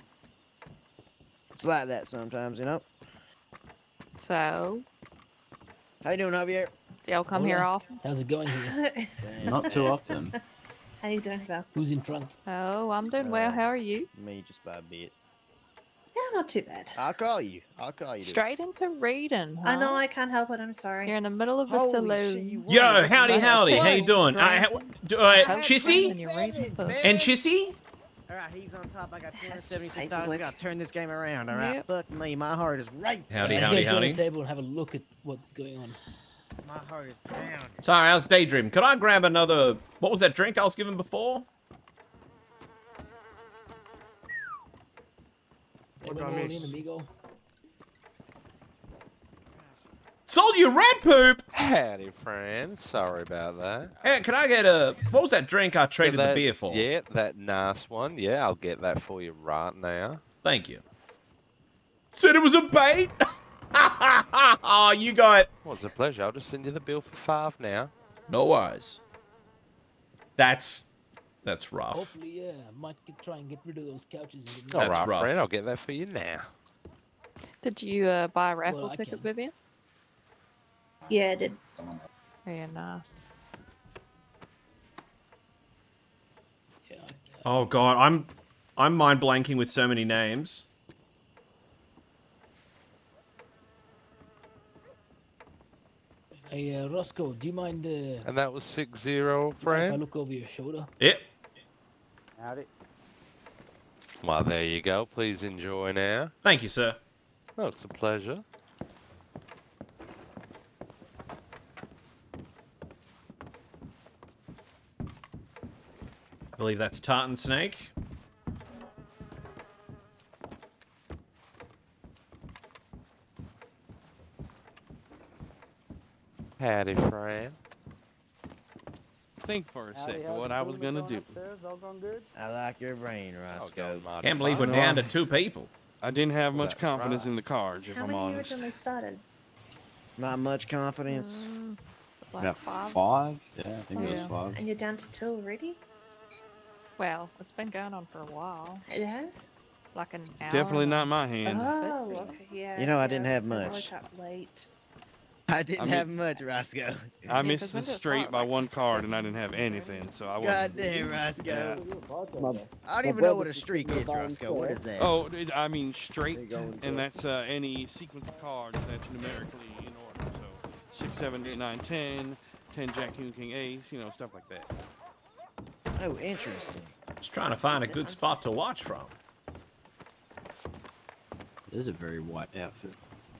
It's like that sometimes, you know. So, How you doing, Javier? do y'all come here Hola. often? How's it going here? Not too often. How you doing, Val? Who's in front? Oh, I'm doing well. How are you? Me just by a bit. Yeah, not too bad. I'll call you. I'll call you. dude. Straight into reading, huh? I know I can't help it. I'm sorry. You're in the middle of a Holy saloon. shit, you won. Yo, howdy, Hey, howdy. How you what? doing? How's Chissy? and you're reading books. And Chissy? Alright, he's on top. I got That's just $276. We paperwork. gotta turn this game around, alright? Yep. Fuck me, my heart is racing. Howdy, I'm just howdy, gonna turn howdy. the table and have a look at what's going on. My heart is pounding. Sorry, I was daydreaming. Could I grab another... What was that drink I was given before? Hey, What we're do I all miss? in, amigo. Sold you red poop! Howdy, friend. Sorry about that. Hey, can I get a... What was that drink I traded that, the beer for? Yeah, that nice one. Yeah, I'll get that for you right now. Thank you. Said it was a bait. Oh, you got. Well, it's a pleasure. I'll just send you the bill for 5 now. No worries. That's rough. Hopefully, yeah, I might try and get rid of those couches. All right, rough. friend. I'll get that for you now. Did you buy a raffle Well, I ticket, can. Vivian? Yeah, I did. Yeah, nice. Oh god, I'm mind blanking with so many names. Hey, Roscoe, do you mind? And that was 6-0, If I friend. look over your shoulder. Yep. Howdy. Well, there you go. Please enjoy now. Thank you, sir. Oh, it's a pleasure. I believe that's Tartan Snake. Howdy, friend. Think for a second what I was gonna do. I like your brain, Roscoe. Can't believe we're down to 2 people. I didn't have much That's confidence right. in the cards, if How I'm many honest. originally started? Not much confidence. Like About 5? 5? Yeah, I think it was Yeah. 5. And you're down to 2 already? Well, it's been going on for a while. It has? Like an hour. Definitely not my hand. Oh, okay, yeah. You know, I see, didn't have I much. woke up late. I didn't I have missed- much, Roscoe. I missed the straight by 1 card and I didn't have anything, so I wasn't. God damn, Roscoe. I don't even know what a streak is, Roscoe. What is that? Oh, I mean straight, and that's any sequence of cards that's numerically in order. So 6, 7, 8, 9, 10, 10 Jack, King, King, Ace, you know, stuff like that. Oh, interesting. Just trying to find a good spot to watch from. It is a very white outfit.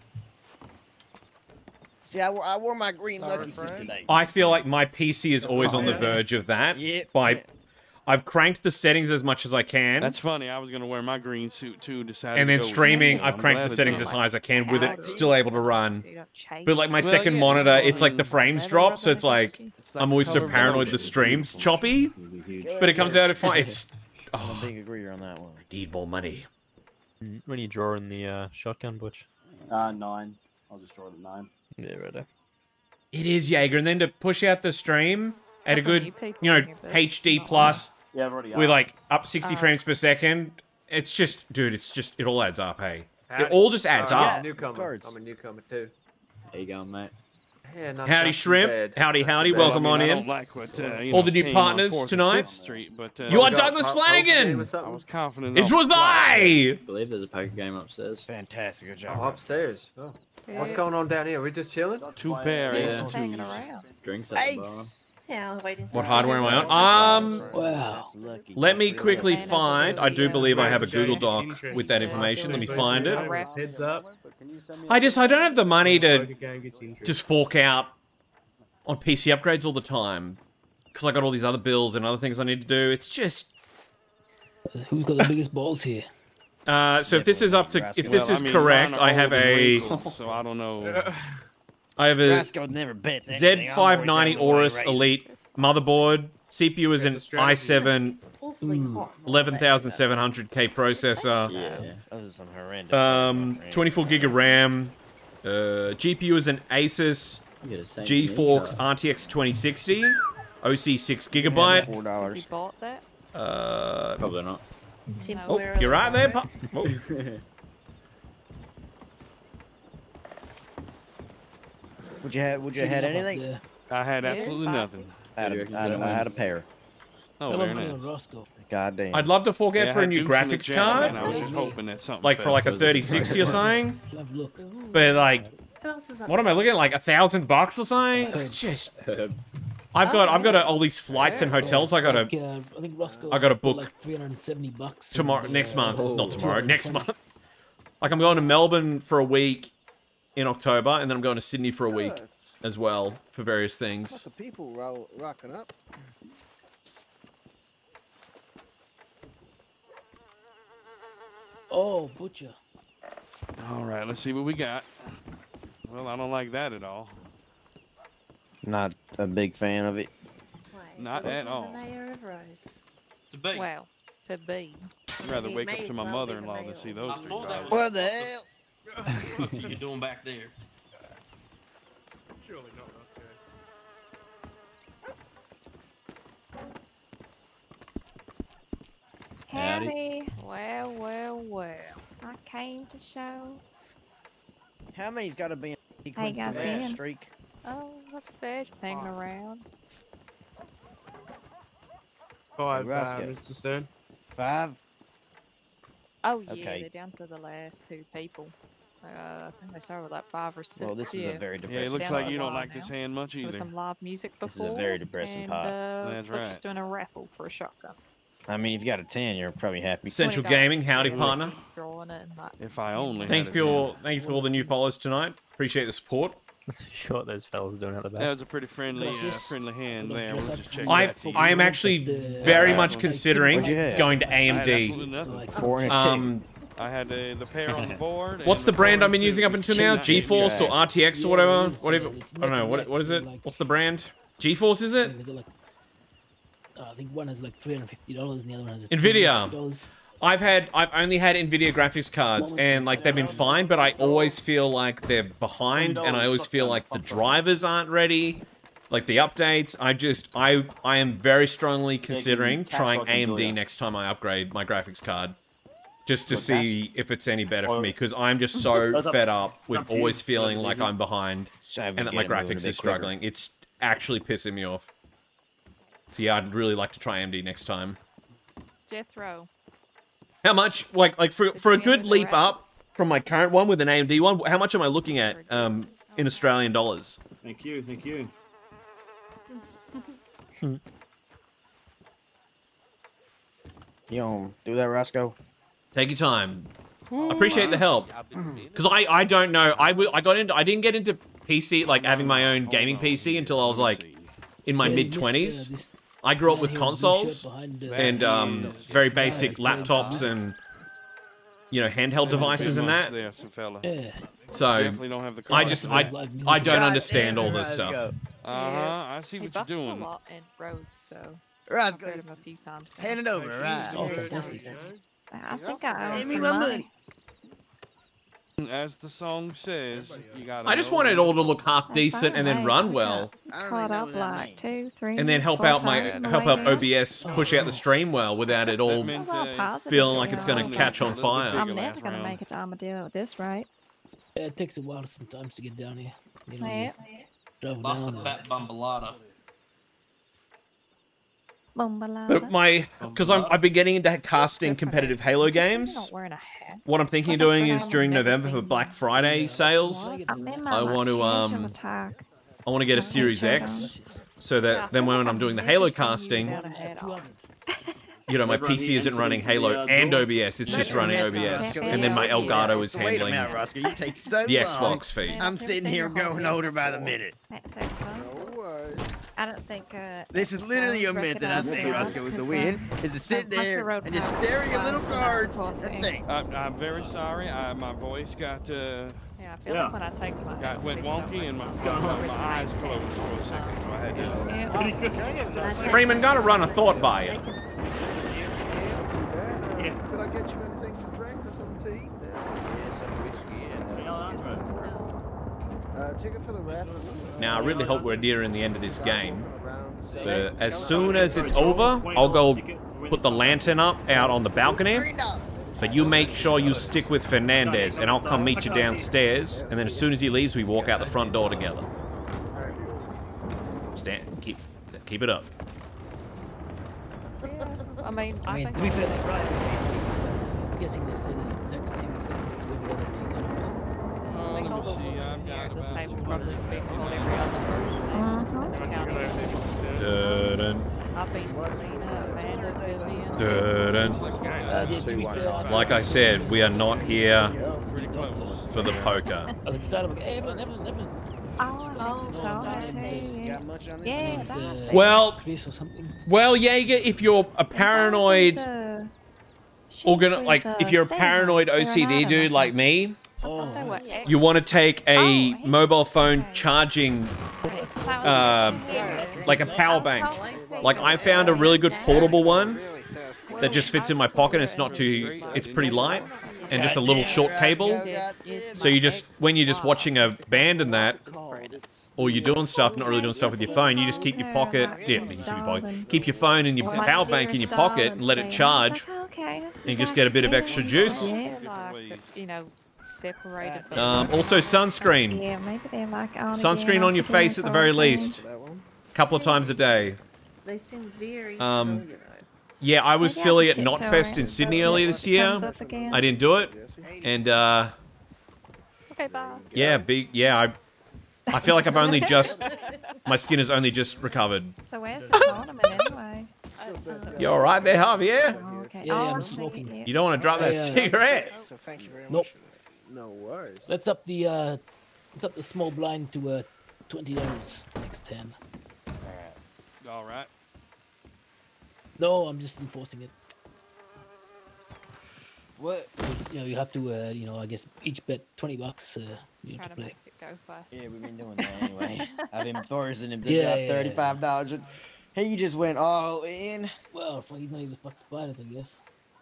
See, I wore my green lucky suit today. I feel like my PC is always on the verge of that. Yep. I've cranked the settings as much as I can. That's funny. I was gonna wear my green suit too. Decided. And to then go with streaming, it. I've I'm cranked glad the I settings did. as high as I can with it still able to run. change But like my Well, second yeah, monitor, well, it's like the frames drop, so it's like I'm always so color paranoid the blocking. stream's choppy. But it comes out fine. It's I'm a big agreeer on that one. I need more money. When you draw in the shotgun, Butch? 9. I'll just draw it at 9. Yeah, right. It is Jaeger, and then to push out the stream at a good, people you know, in your booth. HD plus Yeah, I've already with asked. like up 60 frames per second. It's just, dude, it's just, it all adds up, hey. It all just adds I'm up. a newcomer. I'm a newcomer too. There you go, mate. Yeah, not Howdy, too Shrimp. bad. Howdy, howdy. Well, Welcome I on mean, I in. don't like what, you All know, the new came on partners 4th and tonight. 5th Street, but, You are got Douglas a Flanagan. game or something? I was confident. It enough was to fly. I. I believe there's a poker game upstairs. Fantastic, good Oh, job. upstairs. Oh. What's Yeah. going on down here? We just chilling? 2 pair, Yeah. ace, Hanging 2s. around. Drinks at the bar. Ace! Yeah, I was waiting. What to hardware am see I what on? was- Wow. Lucky. Let me quickly Yeah, find. I do yeah. believe I have a Yeah. Google Doc with that Yeah. information. Let me find it. Heads up. I don't have the money to Poker game gets interesting. just fork out on PC upgrades all the time because I got all these other bills and other things I need to do. It's just Who's got the biggest balls here? so if this is up to if this Well, is I mean, correct, mine are I have old and a wrinkled, so I don't know. I have a Roscoe never bets anything. I'm always Z590 having a Aorus raise. Elite motherboard. CPU is an i7 Awfully hot. 11700K processor. Yeah, those are some horrendous. 24 gig of RAM. GPU is an Asus You get a same GeForce ninja. RTX 2060. OC 6 gigabyte. $4. Have you bought that? Probably not. Oh, you're right there, pup. Oh. Would you have anything? Yeah. I had Yes. absolutely nothing. I had a pair. Oh, I very love money nice. on Roscoe. God damn. I'd love to fork out Yeah, I for a had new Deuce in the graphics jam, card, and I was just hoping that something like for like a fast. 3060 or something. Have a look. But like, Who else is up what am I looking at? Like $1,000 or something? It's just. I've got all these flights and hotels. I gotta Like, I think Roscoe's I gotta got book like $370 tomorrow, and, next month. It's not tomorrow, 220. next month. Like I'm going to Melbourne for a week in October, and then I'm going to Sydney for a week as well for various Lots things. of people rocking up. Oh, Butcher. All right, let's see what we got. Well, I don't like that at all. Not a big fan of it. Not at The all. mayor of Rhodes. Well, to be. I'd rather He wake may up to as my well be the mother-in-law than mayor. see those three guys. What the hell? What are you doing back there? Surely not, Howdy. Well, well, well. I came to show. How many's got to be in Hey sequence guys, to that Ben. streak? Oh, look, fish hanging around. 5, Rascal. Mr. Stern. 5. Oh yeah, Okay. they're down to the last 2 people. I think they started with like 5 or 6. Well, this was a very Yeah, it depressing looks Down like to you the don't line like this now. hand much There was either. some live music This is before. a very depressing and, part. That's we're right. just doing a raffle for a shotgun. I mean, if you got a 10, you're probably happy. Central $20 Gaming, howdy, for partner. drawing it and, like, If I only Thank had you a for all the new followers tonight. Appreciate the support. Sure what those fellas are doing at the back. That was a pretty friendly, Yes. friendly hand there. We'll just check I that to you. I am actually very much considering going to AMD. I had the pair on the board. What's the brand I've been using up until now? Cheese GeForce or guys. RTX or whatever? Whatever. I don't know. What is it? What's the brand? GeForce, is it? They got like, I think one has like $350 and the other one has Nvidia. $250. I've only had Nvidia graphics cards and like they've been fine, but I always feel like they're behind and I always feel like the drivers aren't ready, like the updates. I am very strongly considering trying AMD next time I upgrade my graphics card. Just to see if it's any better for me, because I'm just so fed up with always feeling like I'm behind and that my graphics is struggling. It's actually pissing me off. So yeah, I'd really like to try AMD next time. Jethro. How much, like for a good leap up from my current one with an AMD one, how much am I looking at in Australian dollars? Thank you, thank you. You don't do that, Roscoe? Take your time. I appreciate the help. Because I don't know. I didn't get into PC, like having my own gaming PC until I was like in my mid-20s. I grew up with consoles and very basic laptops and, you know, handheld devices and that. So I don't understand all this stuff. I see He what you're busts a doing. lot in roads, so Right, I've heard him a few times. now. hand it over, right? Oh, fantastic. I think I owe Give me some my money. As the song says, you gotta I just know want it when all to to look half decent and then run well. Caught up like 2, 3, And then help 4 out times on the help way out down. OBS push out the stream well without it all feeling like it's going to catch on fire. I'm never gonna make it to Armadillo at this rate. Yeah, it takes a while sometimes to get down here. You know, Yeah. travel Lost down the there. fat bumbalata. But because I've been getting into casting competitive Halo games. What I'm thinking of doing is during November for Black Friday sales, I want to get a Series X, so that then when I'm doing the Halo casting, you know, my PC isn't running Halo and OBS, it's just running OBS, and then my Elgato is Wait a handling minute, Roscoe. You take so the long. Xbox feed. I'm sitting here going older by the minute. That's so fun. I don't think. This is literally your method, I think, Roscoe, with the win, is to sit there and just stare at your little cards and think. I'm very sorry. My voice got Yeah, I feel like when I take my went wonky and my eyes closed for a second, so I had to. Freeman, gotta run a thought by you. Could I get you anything to drink or something to eat? There's some whiskey and ticket for the raffle. Now, I really hope we're nearing the end of this game. But as soon as it's over, I'll go put the lantern up out on the balcony. But you make sure you stick with Fernandez, and I'll come meet you downstairs. And then as soon as he leaves, we walk out the front door together. Keep it up. I mean, I mean, to be fair, they're right. I'm guessing they say the exact same sentence to every other day, kind of. Oh, let me see. I've got This about table probably been called every other person. And then counting. I've been Selena, Amanda, Vivian. Like I said, we are not here for the poker. I was excited. Like, hey, Evelyn. Oh, sorry. Yeah, Well, Chris or something. well, Jaeger, if you're a paranoid, if you're a paranoid OCD dude like me, you want to take a mobile phone charging, like a power bank. Like I found a really good portable one that just fits in my pocket. It's not too, it's pretty light. and just a little short cable. So you just, when you're just watching a band and that, or you're doing stuff, not really doing stuff with your phone, you just keep your pocket, keep your phone and your power bank in your pocket and let it charge, and you just get a bit of extra juice. You know, separated. Also sunscreen. Yeah, maybe they're like Sunscreen on your face at the very least. A couple of times a day. They seem very familiar, though. Yeah, I was silly at Knotfest in Sydney earlier this year. I didn't do it, and yeah, I feel like I've only just, my skin has only just recovered. So where's the tournament anyway? You all right there, Javier? Oh, okay. Yeah, I'm smoking. You don't want to drop that cigarette. So thank you very much. Nope. No worries. Let's up the small blind to $20 next 10. All right. No, I'm just enforcing it. What? You know, you have to, you know, I guess each bet $20. You have to play. Yeah, we've been doing that anyway. I've been forcing him to Yeah, drop yeah, $35. He just went all in. Well, he's not even fuck spiders, I guess.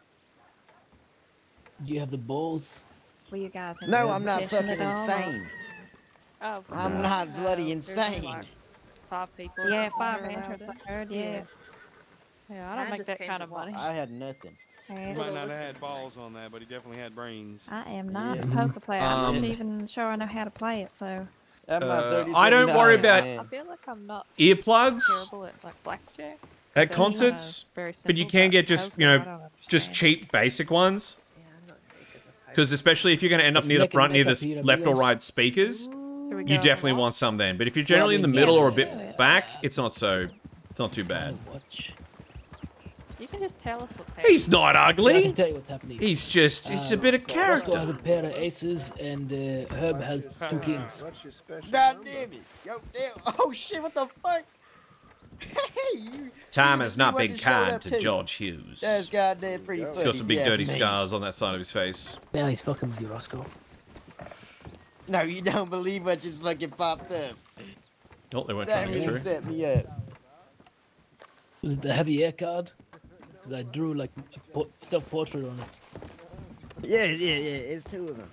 Do you have the balls? Were you guys in No, I'm not competition fucking at all, or- insane. Oh, I'm not bloody insane. Like 5 people. or Yeah, something 5 allowed entrants, it. I heard, Yeah. Yeah, I don't Mine make just that came kind to of money. I had nothing. He might not have had balls on that, but he definitely had brains. I am not Yeah. a poker player. I'm not Um, even sure I know how to play it, so. I don't worry about I feel like I'm not earplugs terrible at like blackjack. at So, concerts, very but you simple, can but get just, poker, you I know, don't just cheap basic ones. Because especially if you're going to end up Let's near the make a front, near the makeup here, left or amigos. right speakers, Here we you go. definitely want some then. But if you're generally in the Yeah, middle or a yeah. bit back, it's not too bad. Watch. You can just tell us what's happening. He's not I ugly. can tell you what's happening. He's just a bit of Roscoe has character. a pair of aces, and Herb has 2 kings. What's your special God number? damn it. Yo, damn. Oh shit, what the fuck? Hey, you. Time you has see not what been just showed up kind to too. George Hughes. That's goddamn pretty funny. He's got some big yes, dirty man. scars on that side of his face. Now he's fucking with you, Roscoe. No, you don't believe what just fucking popped up. Oh, they weren't That trying to really get through. set me up. Was it the heavy air card? Because I drew like a self-portrait on it. Yeah, it's 2 of them.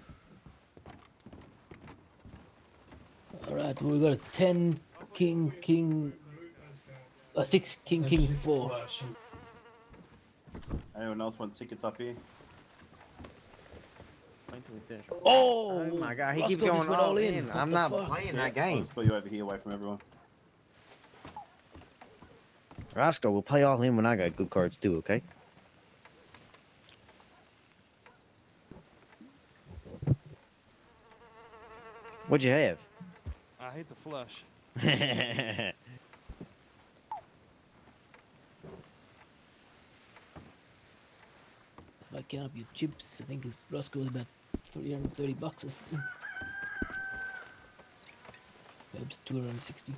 All right, we got a 10 king, 6 king 4. Anyone else want tickets up here? Oh my god, he keeps Roscoe just going went all all in. in. What I'm the not fuck? playing Yeah, that I'll game. just put you over here away from everyone. Roscoe will play all in when I got good cards too, okay? What'd you have? I hate the flush. If I count up your chips, I think Roscoe's about $330 or something. Herb's 260.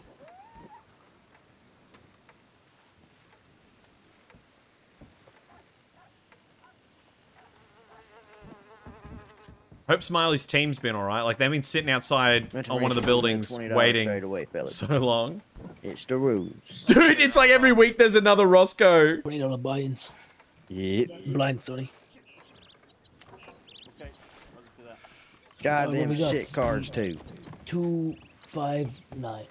Hope Smiley's team's been alright. Like, they've been sitting outside on one of the buildings waiting straight away, fellas. so long. It's the rules. Dude, it's like every week there's another Roscoe. $20 buy-ins. Yep. Blind, sorry. Okay, I'll just do that. Goddamn we got? shit cards too. 259.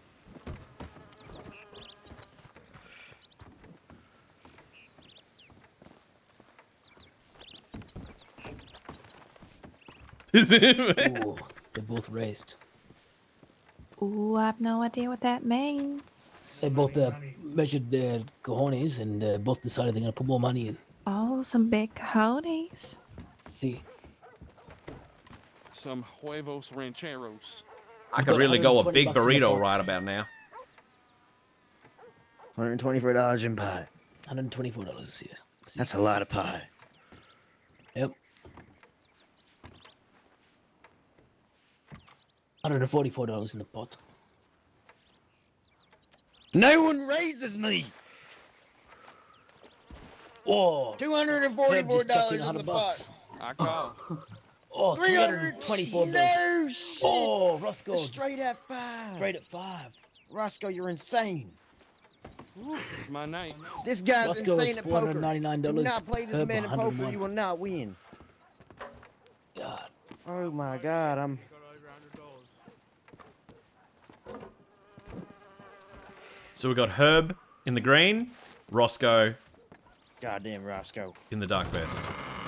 Is it? Ooh, they're both raised. Ooh, I have no idea what that means. They both measured their cojones and both decided they're gonna put more money in. Oh, some big coyotes. See, Some huevos rancheros. I could really go a $120 big in the burrito box. right about now. $124 in pie. $124. Yes. See. That's a lot of pie. Yep. $144 in the pot. No one raises me. Whoa. $244 in the pot. I call. Oh, 300. $324. No shit. Oh, Roscoe. Straight at 5. Straight at 5. Roscoe, you're insane. It's my night. This guy's Roscoe is insane at poker. $499. Do not play this Herb, man in poker. 101. You will not win. Oh my God, I'm. So we got Herb in the green, Roscoe. Goddamn Roscoe. In the dark vest.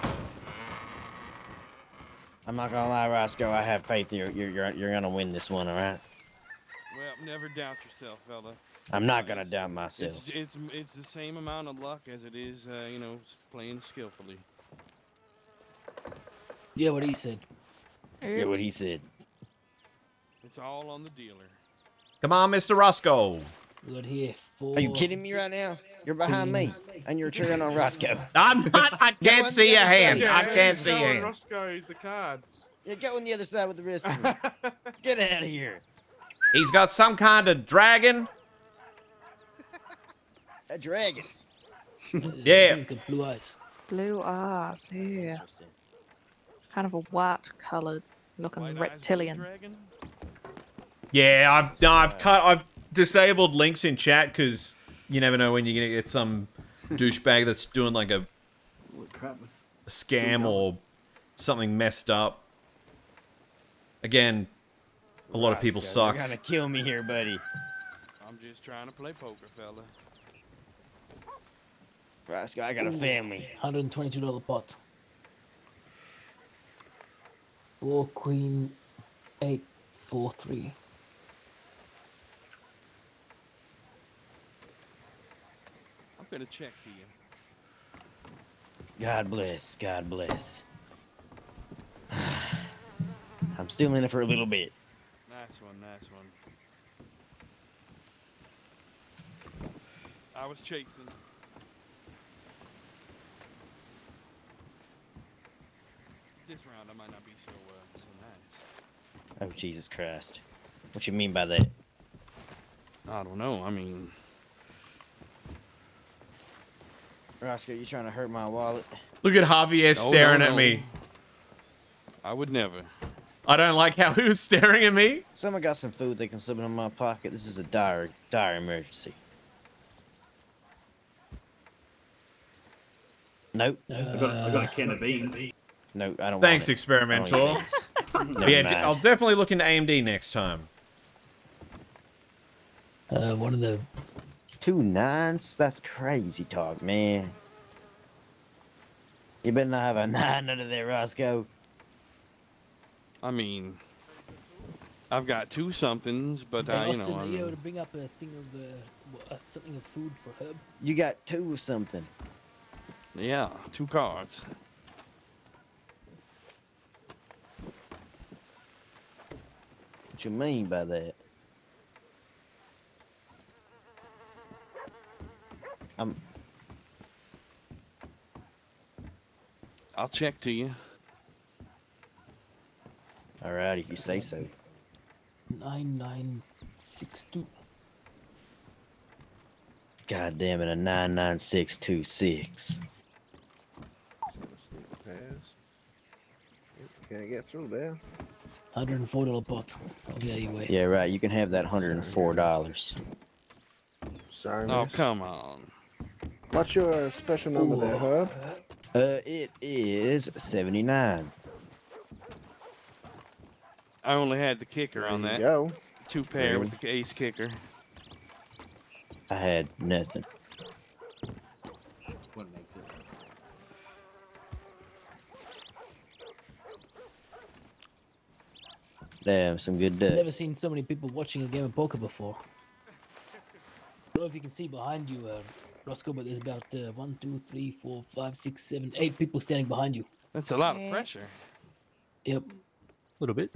I'm not gonna lie, Roscoe. I have faith you're gonna win this one, all right? Well, never doubt yourself, fella. I'm not gonna doubt myself. It's the same amount of luck as it is, you know, playing skillfully. Yeah, what he said. Yeah, what he said. It's all on the dealer. Come on, Mr. Roscoe. We got here 4. Are you kidding me right now? You're behind me, and you're cheering on Roscoe. I'm not. I can't see your hand. Yeah, I can't see go your on hand. Roscoe the cards. Yeah, go on the other side with the rest of them. Get out of here. He's got some kind of dragon. A dragon. Yeah. He's got blue eyes. Blue eyes, yeah. Kind of a white coloured looking reptilian. Yeah, I've disabled links in chat because you never know when you're gonna get some douchebag that's doing like a scam or something messed up. Again, a lot of people suck. You're gonna kill me here, buddy. I'm just trying to play poker, fella. Roscoe, I got a family. $122 pot. 4 queen 8 4 3. I'm gonna check to you. God bless. God bless. I'm still in it for a little bit. Nice one, nice one. I was chasing. This round I might not be so nice. Oh, Jesus Christ. What you mean by that? I don't know. I mean, Roscoe, you trying to hurt my wallet? Look at Javier staring at me. I would never. I don't like how he was staring at me. Someone got some food they can slip in my pocket. This is a dire emergency. Nope. I got a can of beans. No, I don't. Thanks, want it. Experimental. I don't want beans. Never Yeah, mind. I'll definitely look into AMD next time. One of the 2 9s? That's crazy talk, man. You better not have a 9 under there, Roscoe. I mean, I've got 2 somethings, but Hey, you Austin, know, I are you able to mean, bring up a thing of something of food for Herb? You got 2 of something. yeah, 2 cards. What you mean by that? I'll check to you. Alrighty, if you say so. 9962. God damn it, a 99626. Can't get through there. $104 pot. I'll get out of your way. Yeah, right. You can have that $104. Sorry, Oh, miss. come on. What's your special number there, Herb? It is 79. I only had the kicker on There that. you go. 2 pair with the ace kicker. I had nothing. What makes it? Damn, some good I've duck. never seen so many people watching a game of poker before. I don't know if you can see behind you, Roscoe, but there's about 1, 2, 3, 4, 5, 6, 7, 8 people standing behind you. That's a lot of pressure. Yep. A little bit.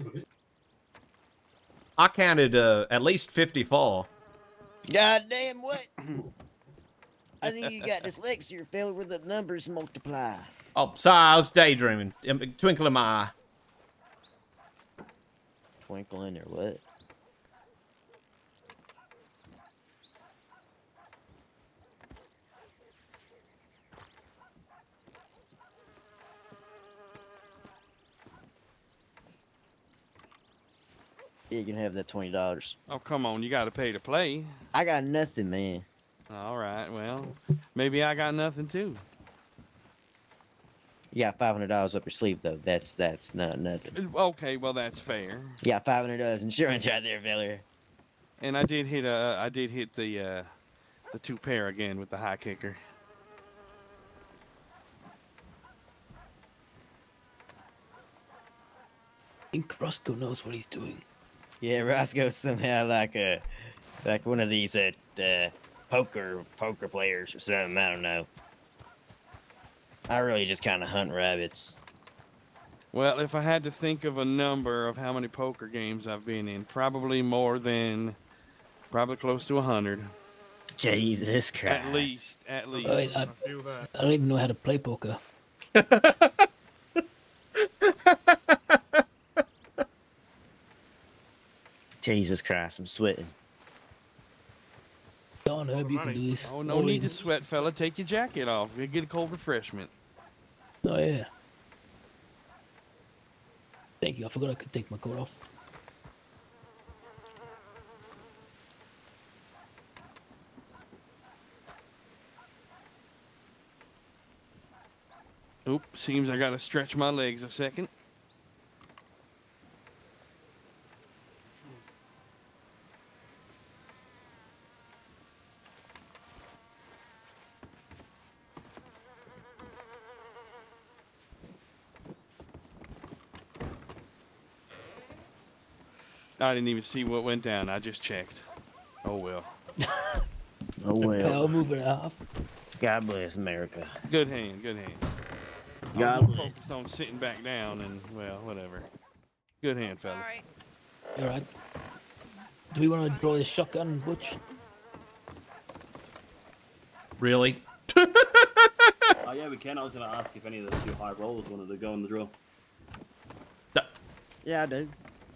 I counted at least 54. God damn what? I think you got dyslexia, fella, where the numbers multiply. Oh, sorry, I was daydreaming. Twinkle in my eye. Twinkle in there, what? Yeah, you can have that $20. Oh, come on. You got to pay to play. I got nothing, man. All right. Well, maybe I got nothing too. You got $500 up your sleeve though. That's not nothing. Okay, well that's fair. You got $500 insurance right there, fella. And I did hit the 2 pair again with the high kicker. I think Roscoe knows what he's doing. Yeah, Roscoe's somehow like one of these poker players or something. I don't know. I really just kind of hunt rabbits. Well, if I had to think of a number of how many poker games I've been in, probably close to 100. Jesus Christ. At least. I don't even know how to play poker. Jesus Christ, I'm sweating. Don, Herb, you can do this. Oh, no need to sweat, fella. Take your jacket off. You get a cold refreshment. Oh, yeah. Thank you. I forgot I could take my coat off. Oop, seems I gotta stretch my legs a second. I didn't even see what went down. I just checked. Oh well. Oh It's a well. power mover off. God bless America. Good hand, good hand. God I'm more bless. focused on sitting back down and, well, whatever. Good hand, fella. All right. Do we want to draw this shotgun, Butch? Really? Oh yeah, we can. I was going to ask if any of the 2 high rollers wanted to go in the draw. Yeah, I do.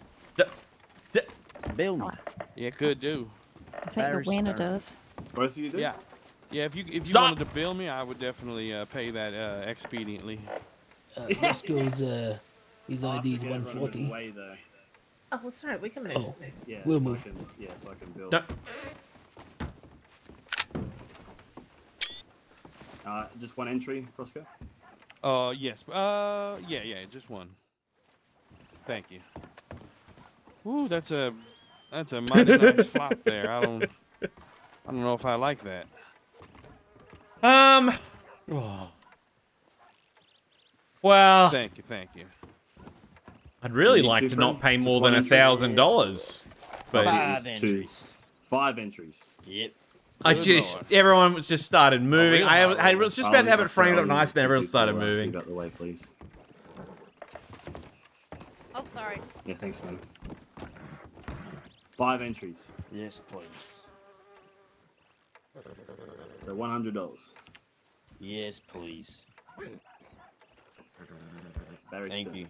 Bill me. Yeah, could do. I think the winner does. Both of you do? Yeah. Yeah, if you Stop. wanted to bill me, I would definitely pay that expediently. Roscoe's his ID is Get everyone 140. away, though. Oh, that's right. We can move. Oh, Yeah, we'll so move. so I can build. No. Just 1 entry, Roscoe? Yes. Yeah, just 1. Thank you. Ooh, that's a mighty nice flop there. I don't know if I like that. Well, thank you. I'd really You need like two to for not him? pay Just more one than entry? $1,000, but 5 entries. 5 entries. Yep. I Good just Lord. everyone was just started moving. real I high was just about to have it framed up nice, and everyone started moving. Out the way, please. Oh, sorry. Yeah, thanks, man. 5 entries. Yes, please. So $100. Yes, please. Barry Thank Stern. you.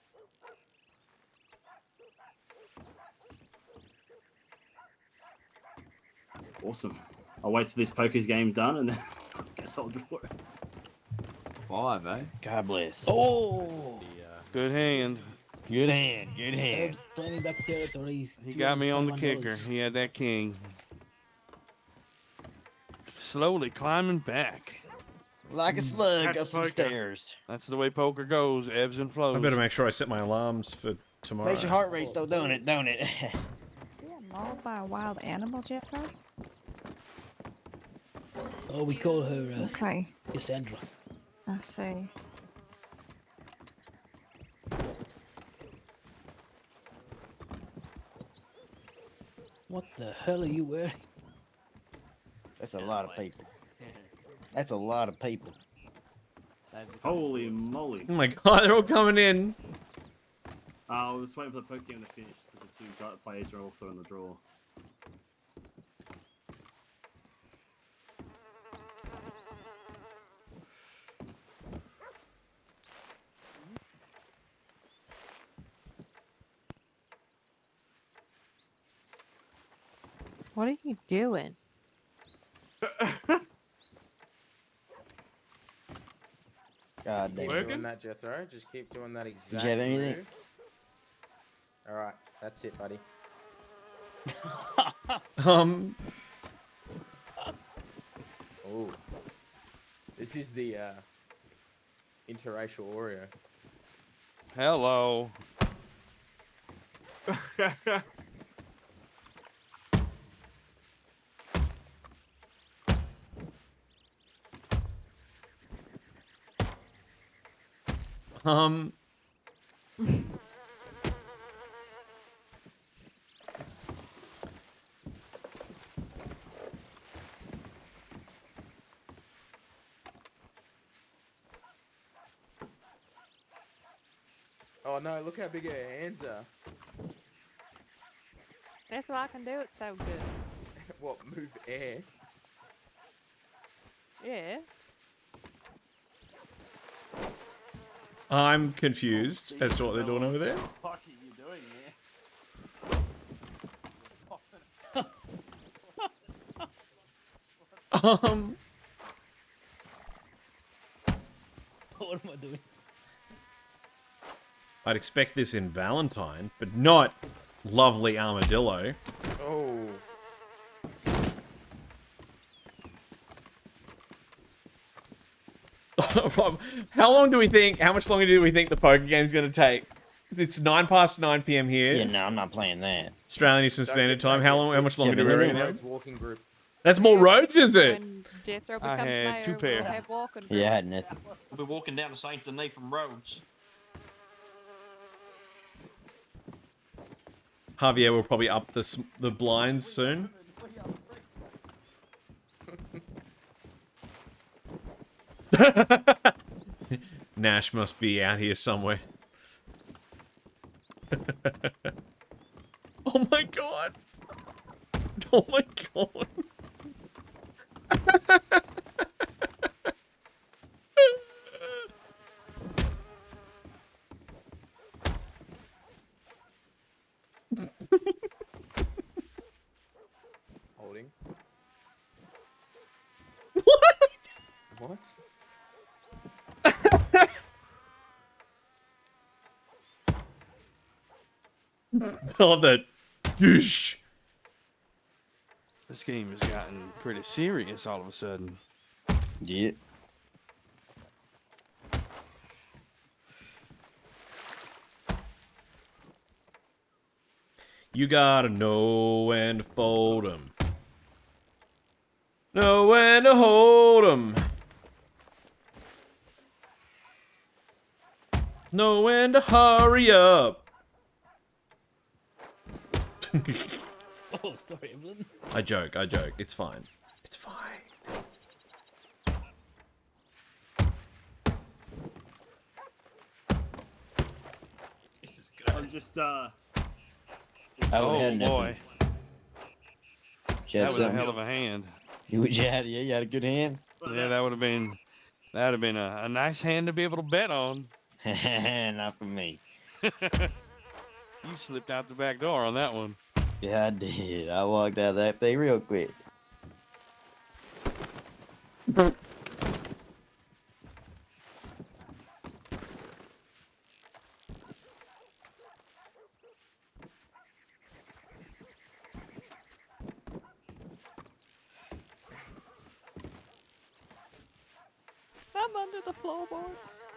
Awesome. I'll wait till this poker's game's done and then I guess I'll draw it. 5, eh? God bless. Oh! Good hand. Good hand. Good hand. Herb's claiming back territories. He got me on the kicker. $221. He had that king. Slowly climbing back. Like a slug That's up some poker. stairs. That's the way poker goes. Ebbs and flows. I better make sure I set my alarms for tomorrow. Makes your heart race though, don't it? Don't it? Mauled by a wild animal, Jethro? Oh, we call her Okay, Cassandra. I see. What the hell are you wearing? That's a lot of people. That's a lot of people. Holy moly. Oh my god, they're all coming in. I was waiting for the poker game to finish because the 2 players are also in the draw. What are you doing? God Keep damn. Working? doing that, Jethro. Just keep doing that exact Did you have anything? move. Alright, that's it, buddy. Oh, This is the interracial Oreo. Hello. Oh no, look how big her hands are. That's what I can do. It's so good. What, move air? Yeah. I'm confused as to what they're doing over there. What are you doing What am I doing? I'd expect this in Valentine, but not lovely armadillo. Oh. How long do we think? How much longer do we think the poker game's going to take? It's 9 past 9 p.m. here. Yeah, no, I'm not playing that. Australian Eastern Standard Time. How much longer do we reckon? Roads walking group. That's more roads, is it? When Jethro I becomes had mayor, 2 pair. we'll have walking Yeah, I had groups. nothing. We'll be walking down to Saint Denis from Rhodes. Javier will probably up the blinds soon. Nash must be out here somewhere. Oh my god. Oh my god. Holding. What? I love that. Goosh. This game has gotten pretty serious all of a sudden. Yeah. You gotta know when to fold 'em. Know when to hold 'em. Know when to hurry up. Oh, sorry, Evelyn. I joke. It's fine. It's fine. This is good. I'm just Oh had nothing. boy. You had That was a something? hell of a hand. You had a good hand. Yeah, that would have been a nice hand to be able to bet on. Not for me. You slipped out the back door on that one. Yeah, I did. I walked out that thing real quick. I'm under the floorboards.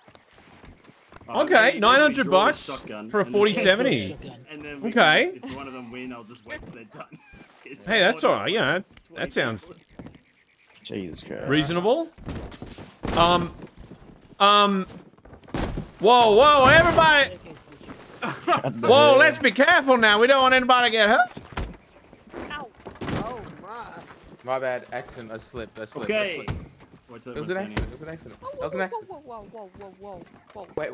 Okay, 900 bucks for a 4070. And then we Okay. If one of them win, I'll just wait till they're done. Hey, that's alright. Yeah, that sounds Jesus Christ. reasonable. Whoa, everybody! Whoa, let's be careful now. We don't want anybody to get hurt. Oh my bad. Accident. I slipped. Okay. It was an accident. That was an accident. Whoa. Wait.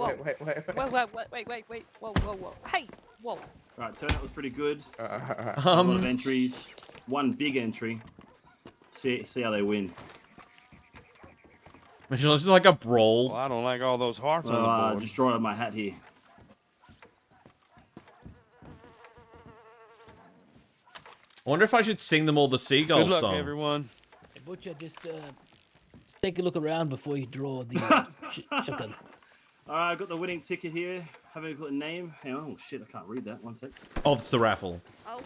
Whoa. Hey, whoa. Right, turnout was pretty good. A lot Um, of entries. One big entry. See how they win. This is like a brawl. Well, I don't like all those hearts Well, on the board. just draw out of my hat here. I wonder if I should sing them all the seagull Good luck, song. everyone. Hey, Butcher, just take a look around before you draw the shotgun. Alright, I've got the winning ticket here. Have a look at the name. Hang on. Oh shit, I can't read that. One sec. Oh, it's the raffle. Oh.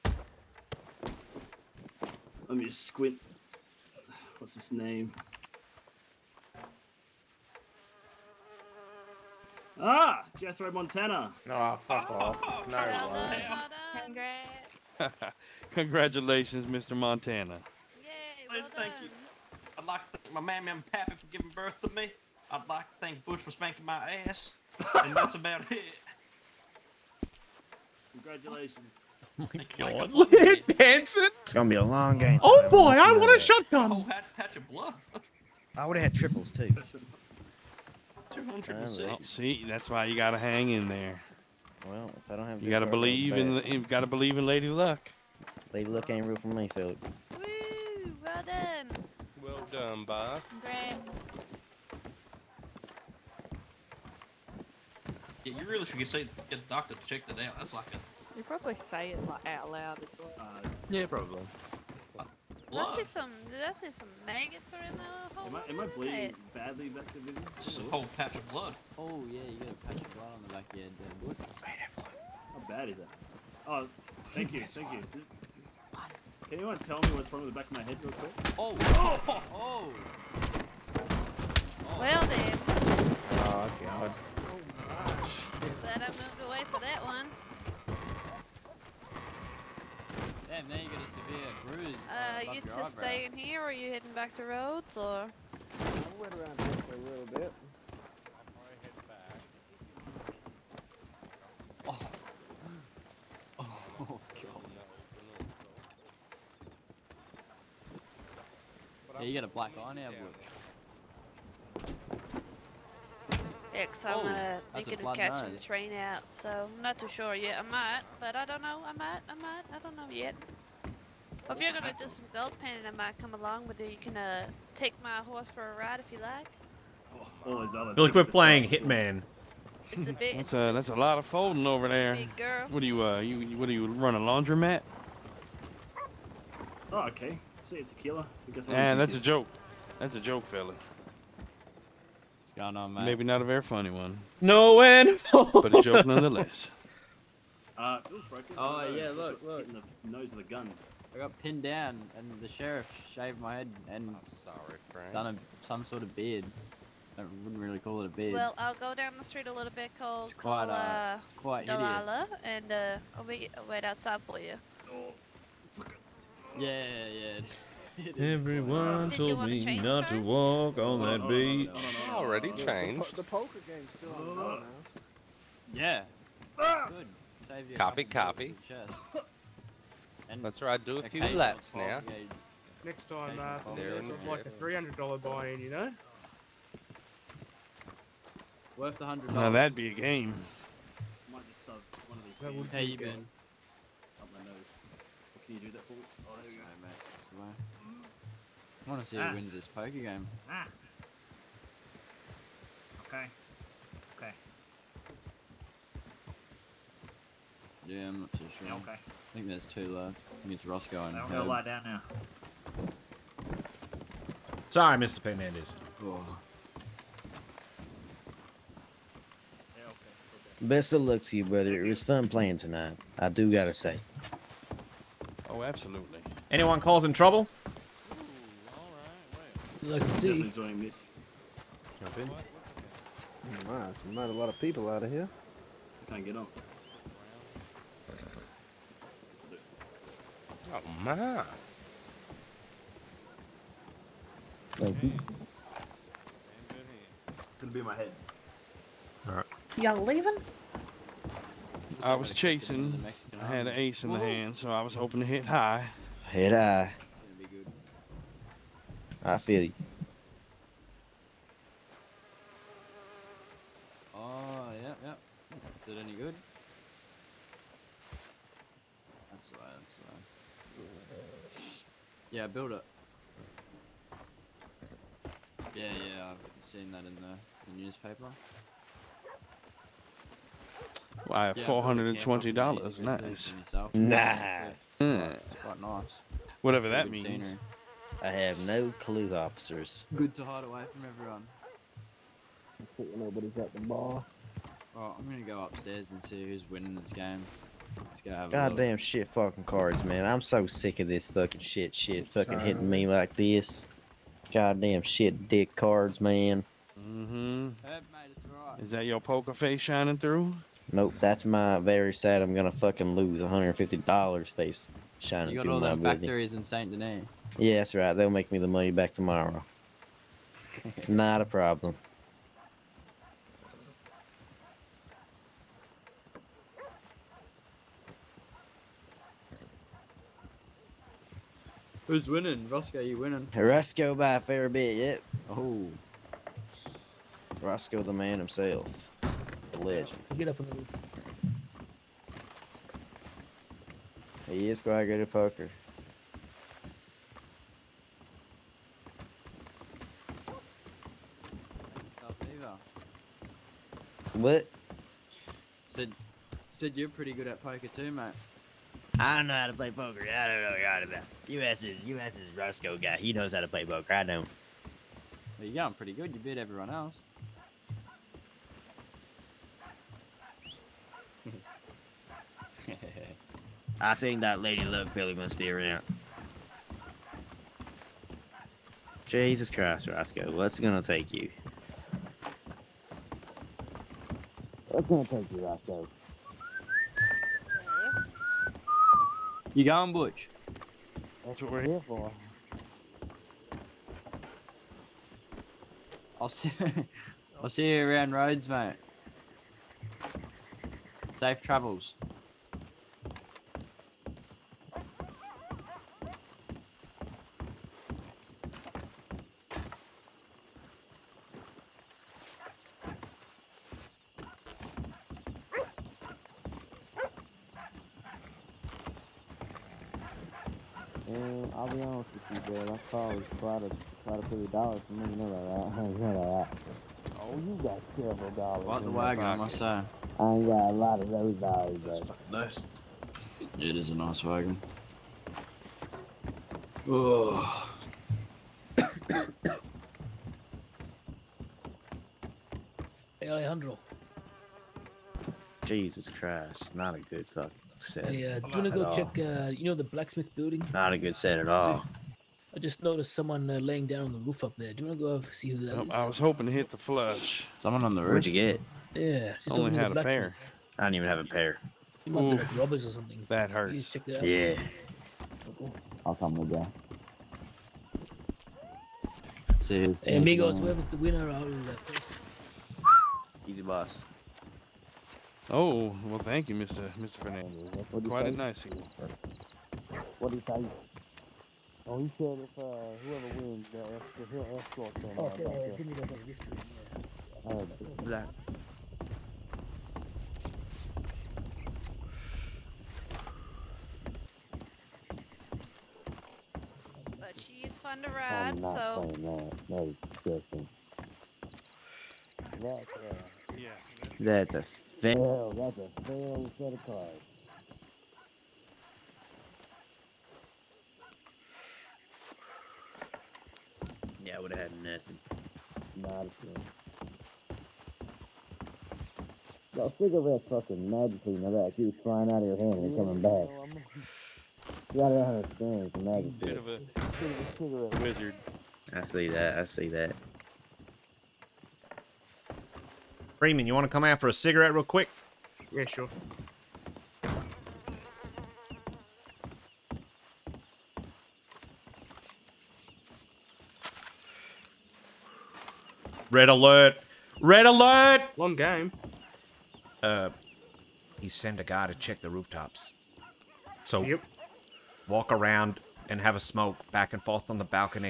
Let me just squint. What's this name? Ah, Jethro Montana. Oh, fuck off. No way. Congrats. Congratulations, Mr. Montana. Thank you. I'd like to thank my mammy and pappy for giving birth to me. I'd like to thank Butch for spanking my ass. And that's about it. Congratulations. Oh my god. Look at it dancing. It's gonna be a long game. Oh boy, I want a shotgun. Oh, had patch of blood. I would have had triples too. 206. See, that's why you gotta hang in there. Well, if I don't have, You gotta believe in. You gotta believe in Lady Luck. Lady Luck ain't real for me, Philip. Woo! Well done. Well done, Bob. Congrats. Yeah, you really should get a doctor to check that out. That's like a You probably say it like out loud as well. Yeah, probably. Did I see some maggots are in the hole? Am I bleeding badly back to vision? It's just a whole patch of blood. Oh yeah, you got a patch of blood on the back of your head there, Butch. How bad is that? Oh, thank you, thank you. Can anyone tell me what's wrong with the back of my head real quick? Oh! Oh! Well then. Oh, God. Glad I moved away for that one. Damn, now you got a severe bruise. You above your just eyebrow. staying here, or are you heading back to Rhodes, or? I went around here for a little bit. Oh god. Yeah, you got a black eye now, Butch. Yeah, 'cause I'm Oh, that's a thinking of blood catching the nose. train out, so I'm not too sure yet. I might, but I don't know. I might, I don't know yet. If you're gonna do some gold painting, I might come along with you. You can take my horse for a ride if you like. I feel like we're playing Hitman. It's a bit. That's a lot of folding over there. Big girl. What do you what do you run a laundromat? Oh, okay. See, it's tequila. I guess That's a joke. That's a joke, fella. What's going on, mate? Maybe not a very funny one. No info. But a joke nonetheless. It was broken. Oh, yeah, look. In the nose of the gun. I got pinned down, and the sheriff shaved my head and sorry, Frank. done some sort of beard. I wouldn't really call it a beard. Well, I'll go down the street a little bit, call it's quite hideous. Delilah, and I'll wait outside for you. Yeah, yeah. Everyone told me not to walk on that beach. Already changed. The poker game's still on the road now. Yeah. Good. Save your Copy, couple copy. bucks of chest. And That's right. Do a few occasional laps now. poker game. Next time, There it's and like a $300 buy-in, you know? It's worth $100. Now that'd be a game. Might just sub one of these. That would How be you good. been? Up my nose. Can you do that for me? Oh, there you go. Mate, that's the way. I want to see who wins this poker game. Okay. Okay. Yeah, I'm not too sure. Okay. I think there's two left. I think it's Roscoe and I'm gonna lie down now. Sorry, Mr. Fernandez. Oh. Best of luck to you, brother. It was fun playing tonight. I do gotta say. Oh, absolutely. Anyone causing trouble? Look and see. Definitely enjoying this. Wow, you met a lot of people out of here. I can't get on. Oh my. Thank you. It's gonna be in my head. Alright. Y'all leaving? I was chasing. I had an ace in the hand, so I was hoping to hit high. Head eye. I feel you. Oh, yeah, yeah. Is it any good? That's the way, that's the way. Yeah, build it. Yeah, yeah, I've seen that in the newspaper. Well, I have Yeah, $420. build a camp Nice. for yourself. Nice. It's quite nice. Whatever that Good means. scenery. I have no clue, officers. Good to hide away from everyone. Nobody's at the bar. Well, I'm gonna go upstairs and see who's winning this game. Let's go have a look. Goddamn shit fucking cards, man. I'm so sick of this fucking shit fucking hitting me like this. Goddamn shit dick cards, man. Mm-hmm. Herb, mate, it's alright. Is that your poker face shining through? Nope, that's my very sad. I'm gonna fucking lose $150 face shining You got through all my them ability. factories in Saint Denis. Yeah, that's right. They'll make me the money back tomorrow. Not a problem. Who's winning? Roscoe, you winning? Roscoe by a fair bit, yep. Oh. Roscoe the man himself. The legend. Get up on the roof. He is quite good at poker. What? Said you're pretty good at poker too, mate. I don't know how to play poker. I don't know what you're on about. US is Roscoe guy. He knows how to play poker. I don't. Well, you're going pretty good. You beat everyone else. I think that Lady Luck Billy must be around. Jesus Christ, Roscoe. What's it gonna take you? What's gonna take you, Roscoe? You going, Butch? That's what we're here for. I'll see you around roads, mate. Safe travels. I'll be honest with you, bro. I probably try to put $1 for me. You know that, right? You know that. Oh, you got several dollars. Like the wagon, I must say. I ain't got a lot of those dollars, bro. Nice. It is a nice wagon. Oh. Hey, Alejandro. Jesus Christ, not a good fucking set. Hey, do you want to go check, you know, the blacksmith building? Not a good set at all. I just noticed someone laying down on the roof up there. Do you want to go see who that is? I was hoping to hit the flush. Someone on the roof. What'd you get? Yeah, just Only opened had the a pair. blacksmith. I don't even have a pair. You might be like robbers or something. That You hurts. just check that out. Yeah. Cool. I'll come with you. See. Hey, amigos, whoever's the winner, I'll Easy boss. Oh, well, thank you, Mr. Fernandez. That's quite a nice of you. What did he say? Oh, he said if whoever wins, he'll escort them. Okay, give me that whiskey. Black. But she's fun to ride, so. That is disgusting. Yeah. That's a fail. That's a fail set of cards. Yeah, I would have had nothing. Not a thing. Yo, cigarette fucking magically in the back. He was flying out of your hand and coming back. You gotta understand, it's magic. Bit of a wizard. I see that. I see that. Freeman, you want to come out for a cigarette real quick? Yeah, sure. Red alert! Red alert! Long game. He sent a guy to check the rooftops. So, Yep. walk around and have a smoke back and forth on the balcony.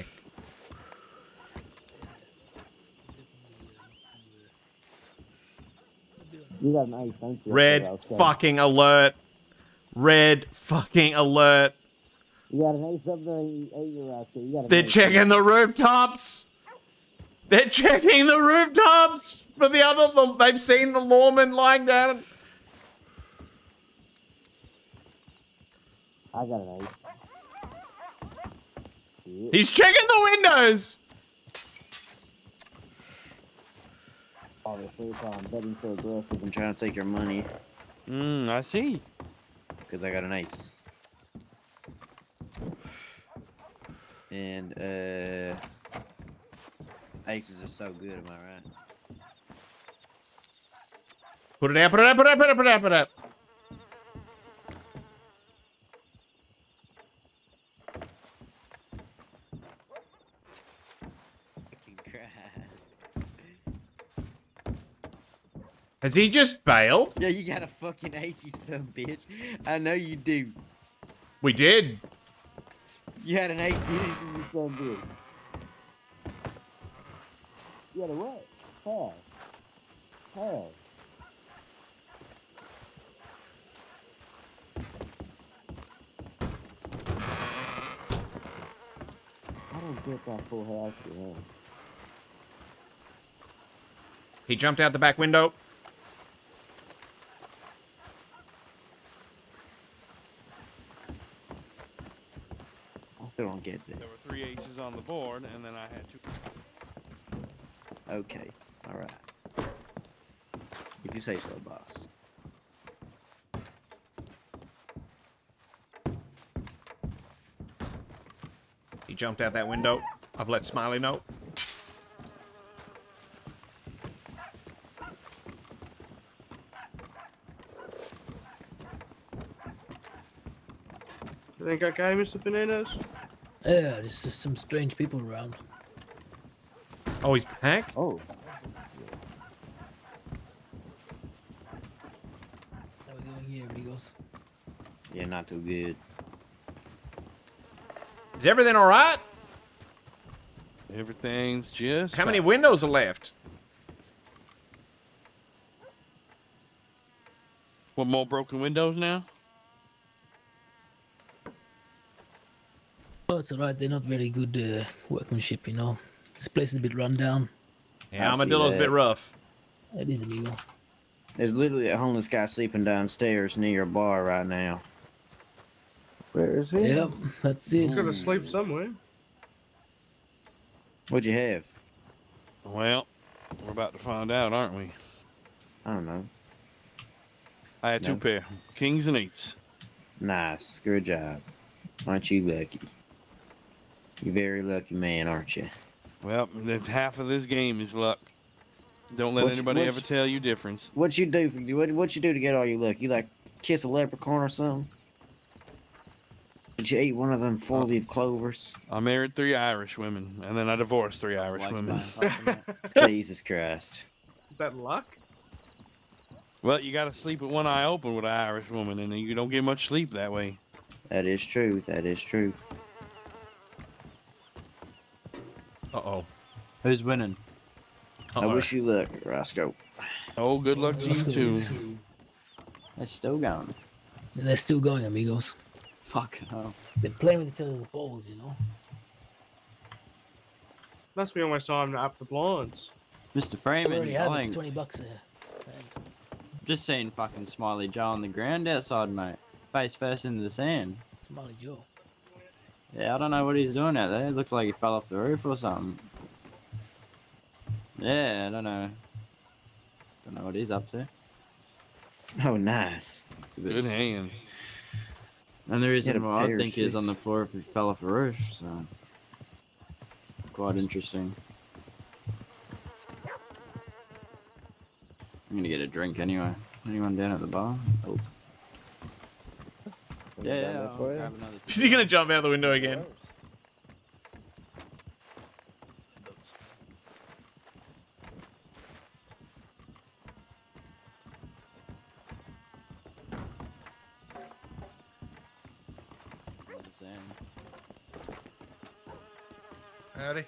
You got an ace, don't you? Red fucking alert! Red fucking alert! You got an ace up there, you're out there. You got an They're ace. checking the rooftops! They're checking the rooftops! For the other, they've seen the lawman lying down. I got an ace. He's checking the windows! Obviously, I'm betting so aggressive and trying to take your money. I see. Because I got an ace. And, aces are so good, am I right? Put it out, put it out, put it out, put it out, put it out, put it out. Has he just bailed? Yeah, you got a fucking ace, you son of a bitch. I know you do. We did. You had an ace, you son of a bitch. You had a what? How? How? I don't get that full house, you know. He jumped out the back window. I still don't get this. There were 3 aces on the board, and then I had 2. Okay, alright. If you say so, boss. He jumped out that window. I've let Smiley know. You think okay, Mr. Fernandez? Yeah, there's just some strange people around. Oh, he's back? Oh. How we going here, amigos? Yeah, not too good. Is everything all right? Everything's just How many fine. windows are left? What, more broken windows now? Oh, it's alright. They're not very good workmanship, you know. This place is a bit run down. Yeah, Armadillo's a bit rough. It is, amigo. There's literally a homeless guy sleeping downstairs near a bar right now. Where is he? Yep, that's it. He's got to sleep somewhere. What'd you have? Well, we're about to find out, aren't we? I don't know. I had 2 pair. Kings and 8s. Nice. Good job. Aren't you lucky? You're a very lucky man, aren't you? Well, half of this game is luck. Don't let anybody ever tell you difference. What you do what you do to get all your luck? You like kiss a leprechaun or something? Did you eat one of them 4-leaf clovers? I married 3 Irish women, and then I divorced 3 Irish women. Jesus Christ. Is that luck? Well, you got to sleep with one eye open with an Irish woman, and you don't get much sleep that way. That is true. That is true. Uh-oh. Who's winning? I wish you luck, Roscoe. Oh, good luck to you too. They're still going. They're still going, amigos. Fucking hell. They're playing with each other's balls, you know. Must be almost time to up the blinds. Mr. We Freeman, already have I it, think. $20 there. Just seen fucking Smiley Joe on the ground outside, mate. Face first into the sand. Smiley Joe. Yeah, I don't know what he's doing out there. It looks like he fell off the roof or something. Yeah, I don't know. Don't know what he's up to. Oh, nice. It's a bit Good hand. And there He isn't had a what I pair of think is on shoes. the floor if he fell off a roof, so quite interesting. I'm gonna get a drink anyway. Anyone down at the bar? Oh. Yeah, I'll grab another Is he gonna jump out the window again? Howdy.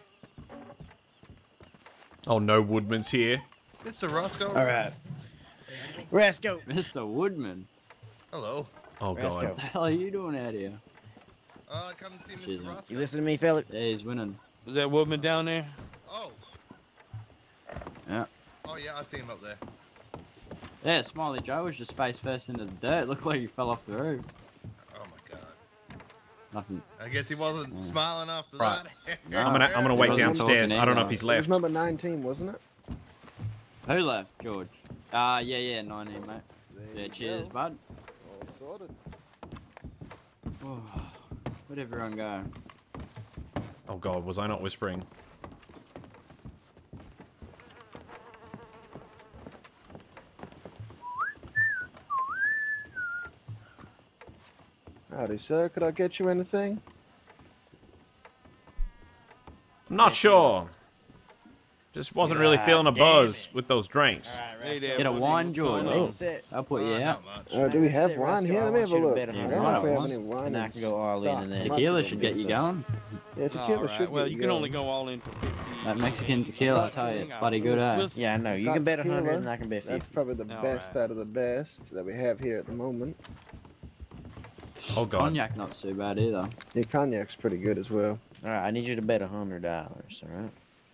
Oh no, Woodman's here. Mr. Roscoe. All right. Roscoe. Mr. Woodman. Hello. Oh Roscoe. god. What the hell are you doing out here? Come to see Mr. Roscoe. You listen to me, fella? Yeah, he's winning. Is that Woodman down there? Oh. Yeah. Oh yeah, I see him up there. Yeah, Smiley Joe was just face first into the dirt. Looked like he fell off the roof. Oh my god. Nothing. I guess he wasn't smiling after Right. that. No, I'm gonna wait wasn't downstairs. talking I don't know anyway. if he's It was left. number 19, wasn't it? Who left, George? Yeah, 19, mate. Yeah, cheers, bud. All sorted. Where'd everyone go? Oh god, was I not whispering? Howdy, sir. Could I get you anything? I'm not sure. Just wasn't really feeling a buzz with those drinks. Get a wine, George. I'll put you out. Do we have wine here? Let me have a look. I Yeah, don't know if we have any wine. And I can go all in and then. Tequila should get you going. Yeah, tequila should Well, get you you can going. only go all in for 50. That Mexican tequila, I tell you, it's bloody good, eh? Yeah, I know. You can bet 100 and I can bet 50. That's probably the best out of the best that we have here at the moment. Oh, God. Cognac not too bad either. Yeah, cognac's pretty good as well. All right, I need you to bet $100. All right.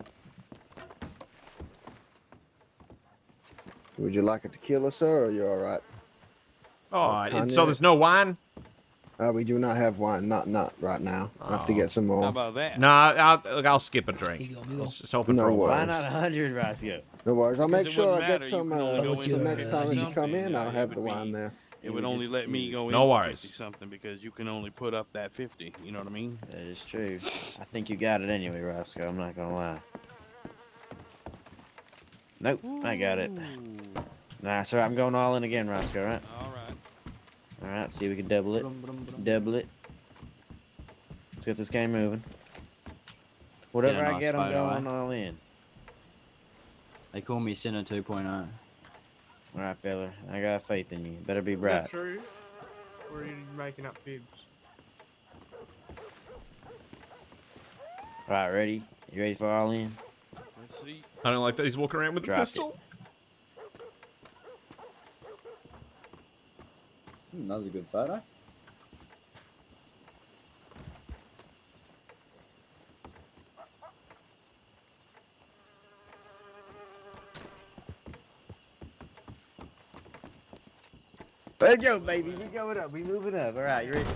Would you like a tequila, sir, or are you all right? All right. So there's no wine? We do not have wine. Not right now. I have to get some more. How about that? Nah, I'll skip a drink. Let's just open for a while. Why not 100, Roscoe? No worries. I'll make it sure wouldn't I get matter, some. you can only go So in next for time you 50 come in, something. I'll It have would the be- wine there. It would only let me go in No for worries. 50 something because you can only put up that 50. You know what I mean? That is true. I think you got it anyway, Roscoe. I'm not gonna lie. Nope, I got it. Nah, sir, I'm going all in again, Roscoe. Right? All right. All right. See if we can double it. Double it. Let's get this game moving. Whatever Get a I nice get, I'm photo, going eh? all in. They call me Sinner 2.0. All right, fella. I got faith in you. Better be Is bright. that true? Or are you making up fibs? All right, ready? You ready for all in? Let's see. I don't like that he's walking around with a Drop it. pistol. That was a good photo. Let's go, baby. We going up. We moving up. All right, you ready?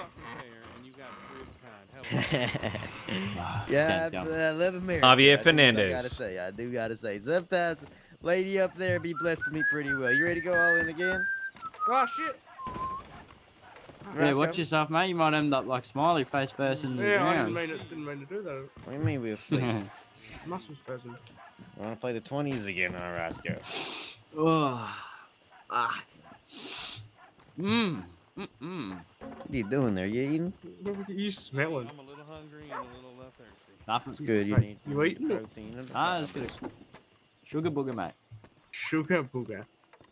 Yeah, I love America. Javier I Fernandez. gotta say. Sometimes, lady up there be blessing me pretty well. You ready to go all in again? Oh shit! Yeah, watch yourself, mate. You might end up like smiley face person in the Yeah, I ground. didn't mean to do that. What do you mean we'll see? Muscle spasm. Want to play the 20s again, all right, Roscoe? Oh. Ah. What are you doing there? You eating? What are you smelling? I'm a little hungry and a little thirsty. Nothing's Good. You Hey, need you eating it? protein. and Ah, that's good. Sugar booger, mate. Sugar booger.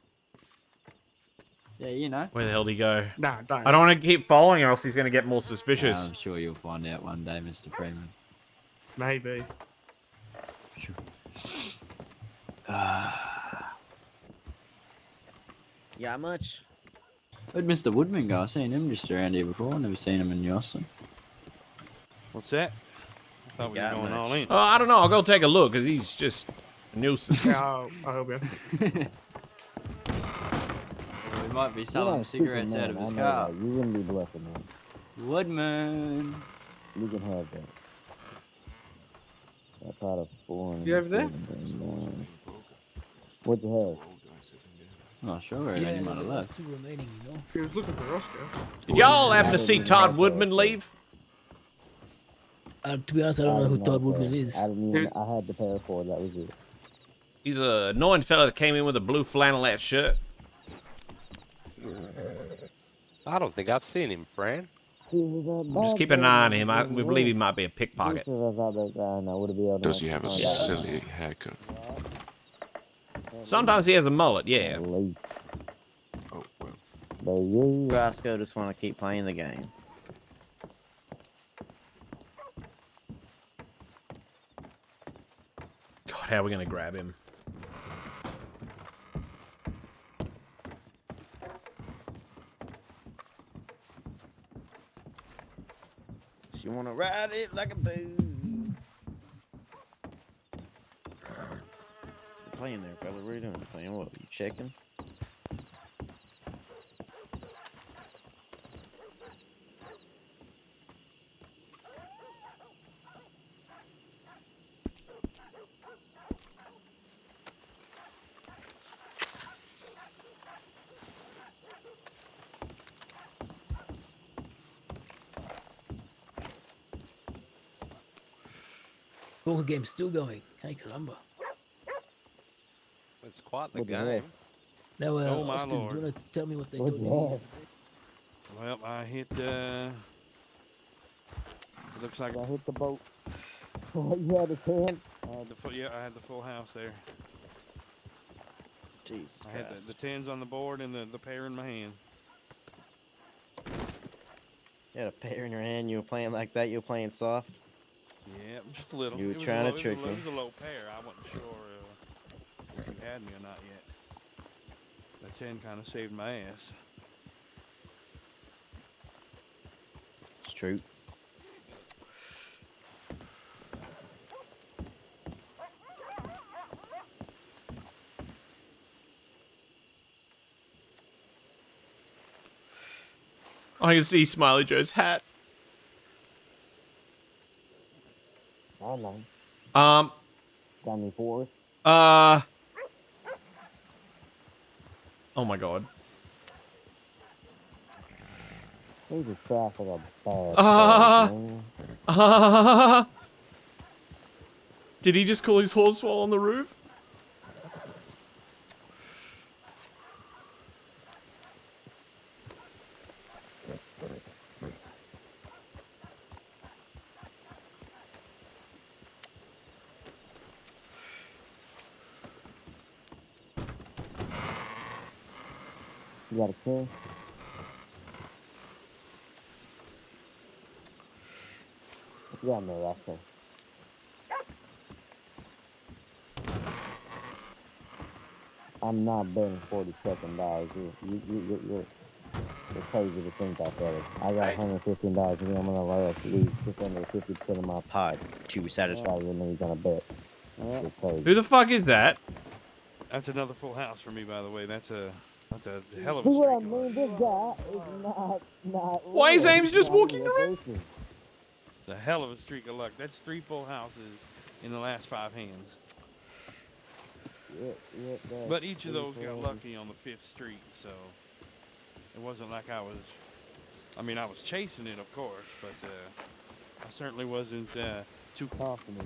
Yeah, you know. Where the hell did he go? Nah, don't. I don't want to keep following, or else he's going to get more suspicious. I'm sure you'll find out one day, Mr. Freeman. Maybe. Yeah, much? Where'd Mr. Woodman go? I've seen him just around here before. I've never seen him in Yoston. What's that? I thought we were going all in. I don't know. I'll go take a look, because he's just a nuisance. Yeah, I'll help you. We might be selling cigarettes out of his car. You wouldn't be blessing man. Woodman. You can have that. I tried to foreign. You over there? What'd you have? Not sure where any might have left. Two remaining, you know. He was looking for Roscoe. Did y'all happen to see Todd Woodman leave? To be honest, I don't know who Todd Woodman is. I didn't even. I had to pay for it. That was it. He's a annoying fella that came in with a blue flannelette shirt. I don't think I've seen him, Fran. Just keep an eye on him. We believe he might be a pickpocket. Does he have a silly haircut? Sometimes he has a mullet, yeah. Oh, well. Roscoe just want to keep playing the game. God, how are we going to grab him? She want to ride it like a boo. You're playing there, fella. What are you doing? Playing what? You checking? Poker game's still going. Hey, caramba. It's quite the What the game. heck? Now, Oh, my Austin, lord. do you want to tell me what they What told the you? heck? Well, I hit looks like I hit the boat. You had a 10? Yeah, I had the full house there. Jesus I had the tens on the board and the pair in my hand. You had a pair in your hand. You were playing like that. You were playing soft. Yeah, just a little. You were It was trying a to low, trick it me. was a low pair. I wasn't sure if you had me or not yet. The 10 kind of saved my ass. It's true. I can see Smiley Joe's hat. I know. Got me 4. Oh my god. These are traffic are bad. Did he just call his horse while on the roof? You got a kill? What you got in there, Russell? I'm not betting $47. You're crazy to think that, brother. I got $115 and I'm gonna lose just under 50% of my pod to satisfy your needs on a bet. You're crazy. Who the fuck is that? That's another full house for me, by the way. That's a hell of See a what I streak. mean? This guy is not. Why is real. Ames He's just not walking even a around? person. It's a hell of a streak of luck. That's 3 full houses in the last 5 hands. But each of those got lucky on the 5th street, so it wasn't like I was. I mean, I was chasing it, of course, but I certainly wasn't too confident.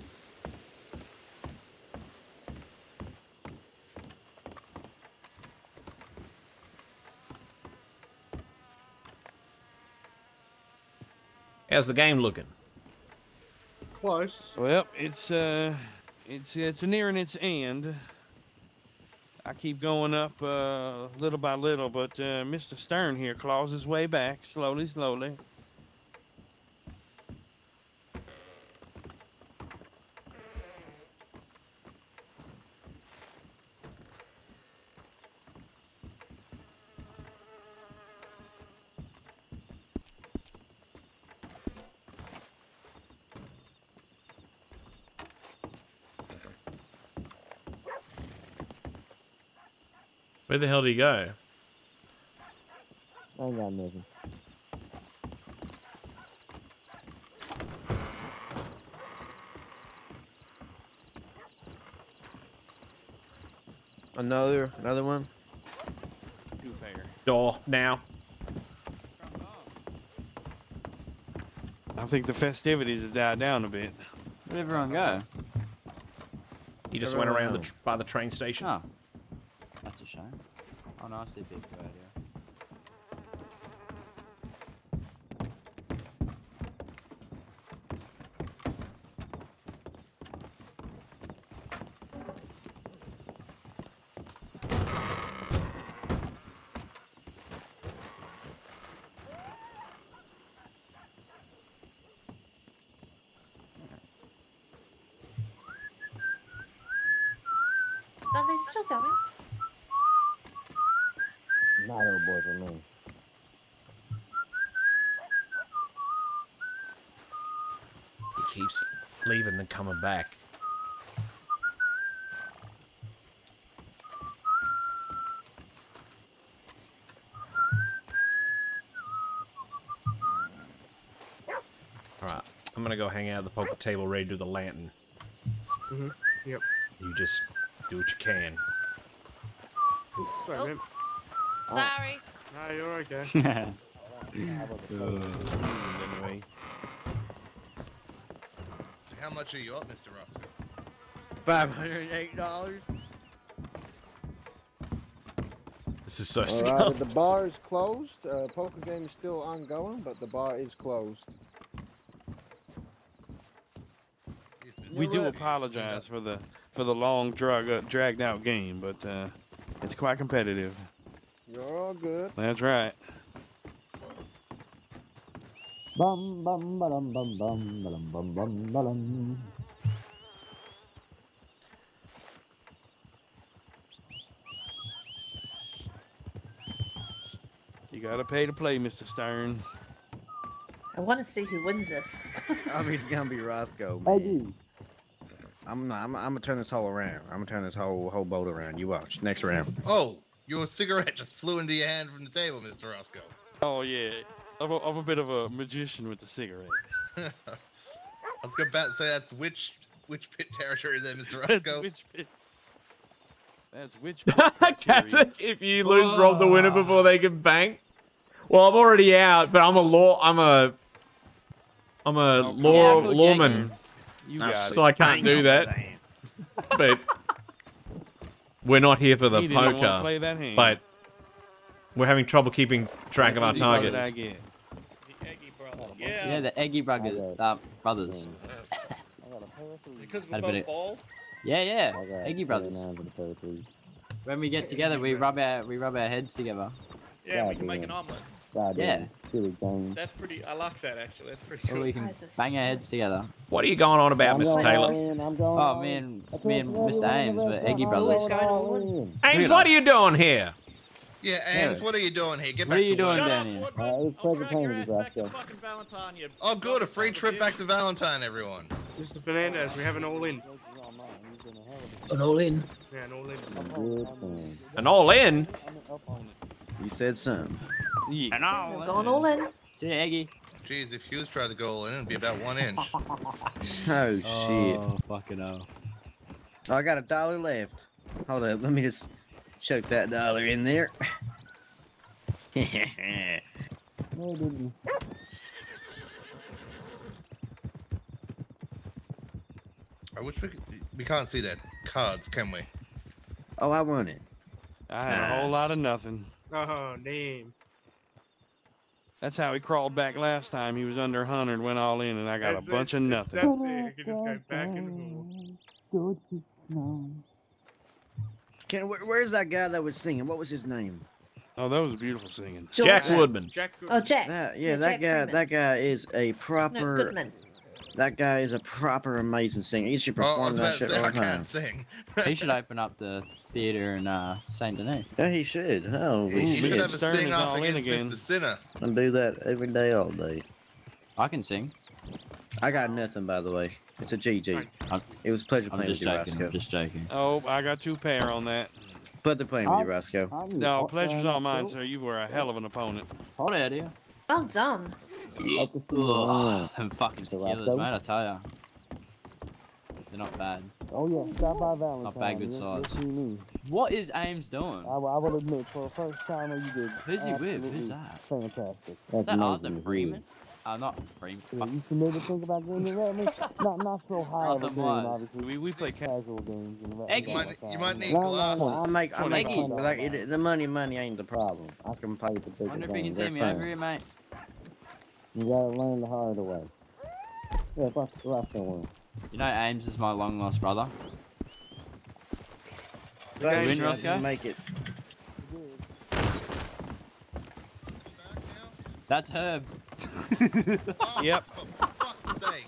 How's the game looking? Close. Well, it's nearing its end. I keep going up little by little, but Mr. Stern here claws his way back slowly, slowly. Where the hell did he go? I ain't got nothing. Another one. 2 pair. Door now. I think the festivities have died down a bit. Where'd everyone go? He just went around by the train station. Oh. That's a shame. Oh no, I see people out here. Are they still going? Not old boy for me. He keeps leaving and coming back. Alright, I'm gonna go hang out at the poker table ready to do the lantern. Mm-hmm. Yep. You just do what you can. Sorry, man. Sorry. No, you're okay. Anyway. So how much are you up, Mr. Roscoe? $508. This is so Alright, scuffed. the bar is closed. Poker game is still ongoing, but the bar is closed. We do apologize for the long dragged out game, but it's quite competitive. You're all good. That's right. Bum bum bum bum bum bum bum bum bum. You gotta pay to play, Mr. Stern. I want to see who wins this. Obviously, it's gonna be Roscoe. Hey, I'm gonna turn this whole around. I'm gonna turn this whole boat around. You watch. Next round. Oh, your cigarette just flew into your hand from the table, Mr. Roscoe. Oh yeah, I'm a bit of a magician with the cigarette. I was about to say that's which pit territory there, Mr. Roscoe. That's which Kazakh, if you lose, rob the winner before they can bank. Well, I'm already out, but I'm a lawman. You got so I can't do that. But we're not here for the He didn't wanna poker. play that hand. But we're having trouble keeping track of our targets. Yeah, the Eggy brothers. Brothers. Because Had we're a bit both bald? Yeah. Eggy brothers. When we get together, we rub our heads together. Yeah, we can make an omelet. Yeah. That's pretty. I like that actually. That's pretty Or cool. we can bang our heads together. What are you going on about, Mr. Taylor? Oh, me and Mr. Ames, we're Eggy brothers. Ames, what are you doing here? Yeah, Ames, what are you doing here? Get What back are you to doing work. down here? Oh, good, a free trip back to Valentine, everyone. Mr. Fernandez, we have an all-in. An all-in. Yeah, an all-in. An all-in? You said something. Yeah. We're going all in. See you, Eggy. Jeez, if Hughes tried to go all in, it'd be about 1 inch. Oh shit. Oh, fucking hell. I got $1 left. Hold up, let me just chuck that $1 in there. I wish we can't see that cards, can we? Oh, I won it. I had a whole lot of nothing. Oh, damn. That's how he crawled back last time. He was under 100, went all in, and I got That's a bunch it. of nothing. That's it. You can just go back in the hole. Where's that guy that was singing? What was his name? Oh, that was beautiful singing. Jack Woodman. Oh, Jack. Yeah, that Jack guy. Freeman. That guy is a proper. No, Goodman. That guy is a proper amazing singer. He should perform that shit all the time. Sing. He should open up the theater in Saint Denis. Yeah, he should. Holy He shit! should have a Stern sing is off all in against again. Mr. Sinner. I do that every day, all day. I can sing. I got nothing, by the way. It's a GG. It was a pleasure I'm playing just with you, joking. Roscoe. I'm just joking. Oh, I got 2 pair on that. Pleasure playing with you, Roscoe. No, pleasure's all mine, sir. You were a hell of an opponent. Hold it, here. Well done. Ugh, them fucking tequilas, mate, I tell ya. They're not bad. Oh yeah, stop by Valentine. Not bad, good size. See me. What is Ames doing? I will admit, for the first time you did. Who's he with? absolutely Who's that? Fantastic. Is that Arthur amazing. Freeman? Not Freeman. You should never think about getting in that. Not so high of a Arthur game, Wise. obviously. We play casual games. In the Eggy. You might need No, gloves. I'll make Eggy. like the money ain't the problem. I can play the I bigger wonder if you can games. see They're me fun. over here, mate. You gotta learn the hard way. Yeah, Roscoe won. You know Ames is my long lost brother. Thanks, Win, you Roscoe? didn't make it. That's Herb. Yep. For fuck's sake.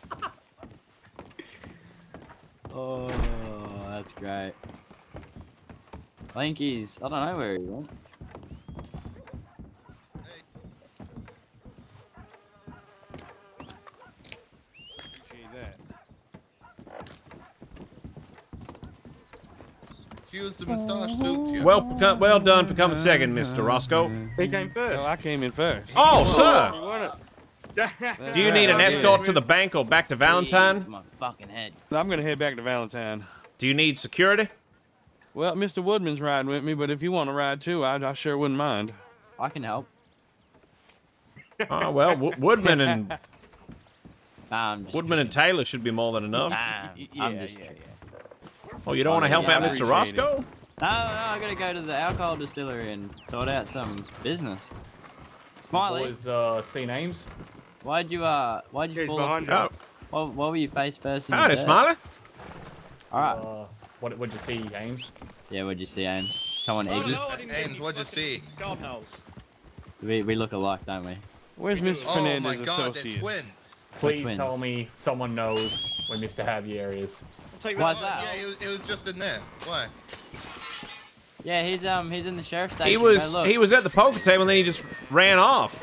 Oh, that's great. Linkies. I don't know where he went. Appreciate that. Hughes, the moustache suits you. Well done for coming second, Mr. Roscoe. He came first. Well, I came in first. Oh, sir! You won it. Do you need an escort to the bank or back to Valentine? My fucking head. I'm gonna head back to Valentine. Do you need security? Well, Mr. Woodman's riding with me, but if you want to ride too, I sure wouldn't mind. I can help. Oh, well, Woodman and Nah, I'm just Woodman and Taylor should be more than enough. Nah, I'm just Oh, you don't want to help Yeah, out I Mr. appreciate Roscoe? No, I gotta go to the alcohol distillery and sort out some business. Smiley. Boys, see names. Why'd you fall off? Oh. Why were you face first in Howdy, the dirt? Smiley. Alright. What'd you see, Ames? Yeah, what'd you see, Ames? Come on, Oh, Iggy. no, Ames, what'd you see? God knows. We look alike, don't we? Where's Mr. Oh Fernandez my God, they're Associates? twins. Please twins. tell me someone knows where Mr. Javier is. Take Why's that. that? Yeah, it was just in there. Why? Yeah, he's in the sheriff's station. He Go was look. he was at the poker table and then he just ran off.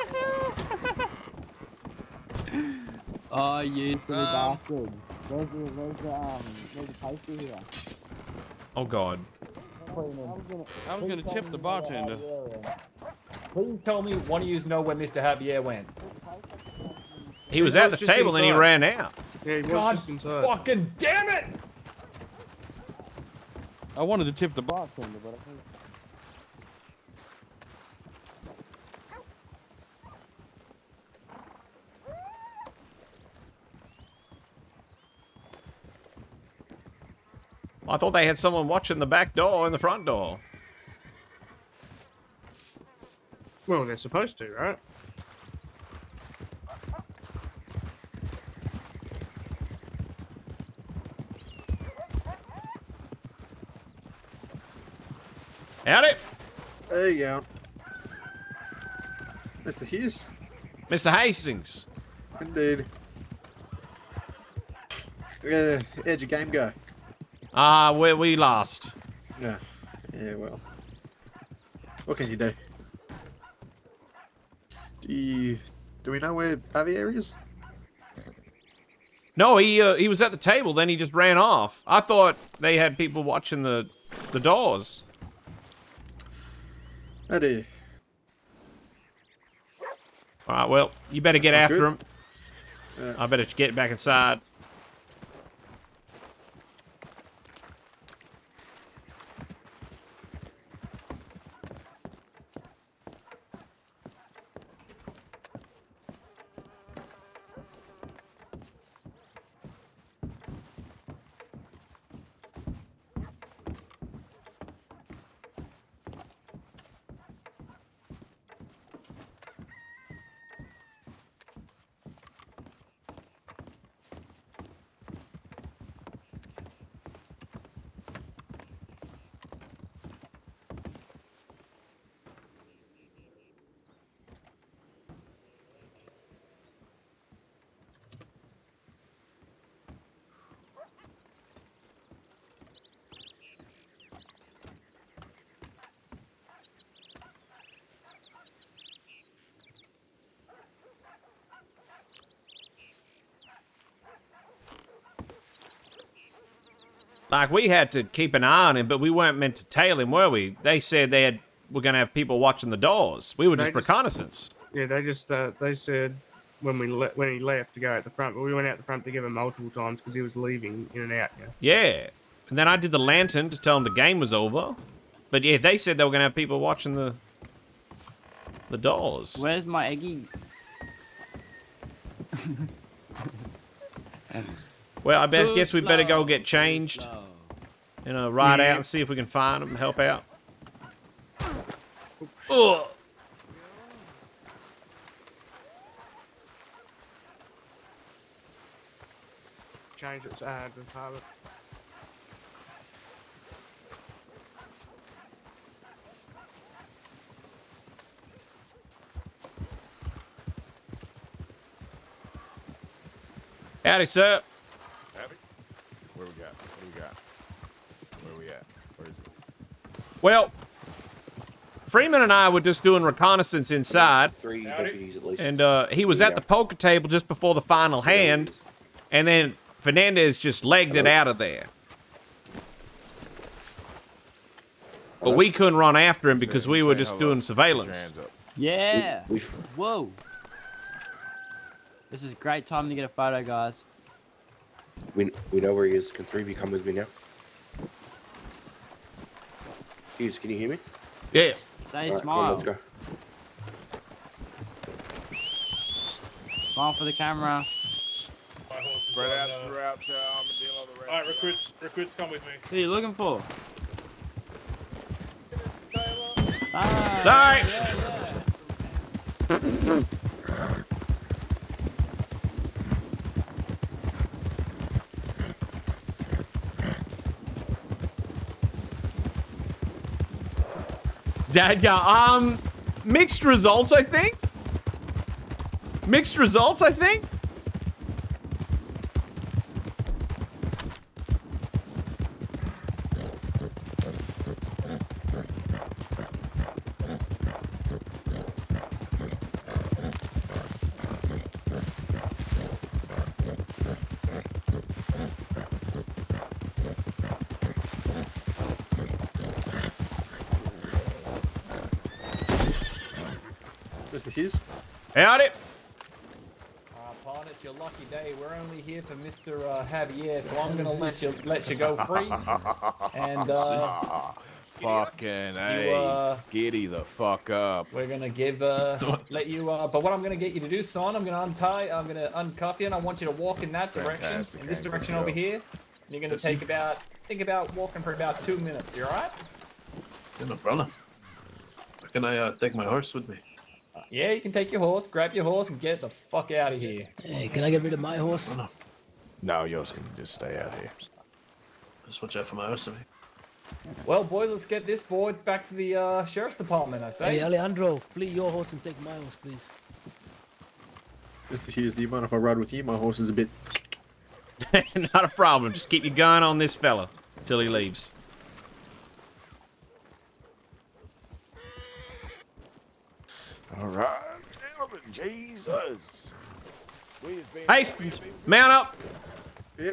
Oh, you silly bastard. Where's the poster here? Oh God. I was gonna tip the bartender. Please tell me one of you know where Mr. Javier went. He was at the table and he ran out. Yeah, he was God just inside. fucking damn it! I wanted to tip the bartender, but I think. I thought they had someone watching the back door and the front door. Well, they're supposed to, right? Howdy, There you go. Mr. Hughes. Mr. Hastings. Indeed. How'd your game go? We lost. Yeah. Yeah, well. What can you do? Do we know where Javier is? No, he was at the table, then he just ran off. I thought they had people watching the doors. Oh dear. All right, well, you better get That's after not him. good. I better get back inside. Like, we had to keep an eye on him, but we weren't meant to tail him, were we? They said we're going to have people watching the doors. We were just reconnaissance. Yeah, they said when he left to go out the front, but we went out the front to give him multiple times because he was leaving in and out. Yeah. And then I did the lantern to tell them the game was over. But yeah, they said they were going to have people watching the doors. Where's my Eggy? Well, guess we better go get changed. Ride out and see if we can find them, help out. Ugh. Change it to the pilot. Howdy, sir. Howdy. Where we got? What do we got? Where we at? Where is it? Well, Freeman and I were just doing reconnaissance inside. 3 deputies at least. And he was at the poker table just before the final hand. And then Fernandez just legged it out of there. But we couldn't run after him because we were just doing surveillance. Yeah. Whoa. This is a great time to get a photo, guys. We know where he is. Can 3 of you come with me now? Hughes, can you hear me? Yeah. Say Alright, smile. come on, let's go. Smile for the camera. Spread out throughout Armadillo. Alright, recruits come with me. Who are you looking for? Sorry. Dad, mixed results, I think. Mixed results, I think. Mr. Hughes. Howdy. Pawn, it's your lucky day. We're only here for Mr. Javier, so I'm gonna let you go free. And fucking hey, giddy the fuck up. we're gonna let you. But what I'm gonna get you to do, son, I'm gonna uncuff you, and I want you to walk in that direction, Fantastic, in this Hank, direction let's over go. here. And you're gonna think about walking for about 2 minutes. You all right? Yeah, no problem. Can I take my horse with me? Yeah, you can take your horse, grab your horse, and get the fuck out of here. Hey, can I get rid of my horse? No, yours can just stay out here. Just watch out for my horse to me. Well, boys, let's get this boy back to the sheriff's department, I say. Hey, Alejandro, flee your horse and take my horse, please. Mr. Hughes, do you mind if I ride with you? My horse is a bit... Not a problem. Just keep your gun on this fella till he leaves. All right, gentlemen, Jesus. Hastings, mount up. Yep.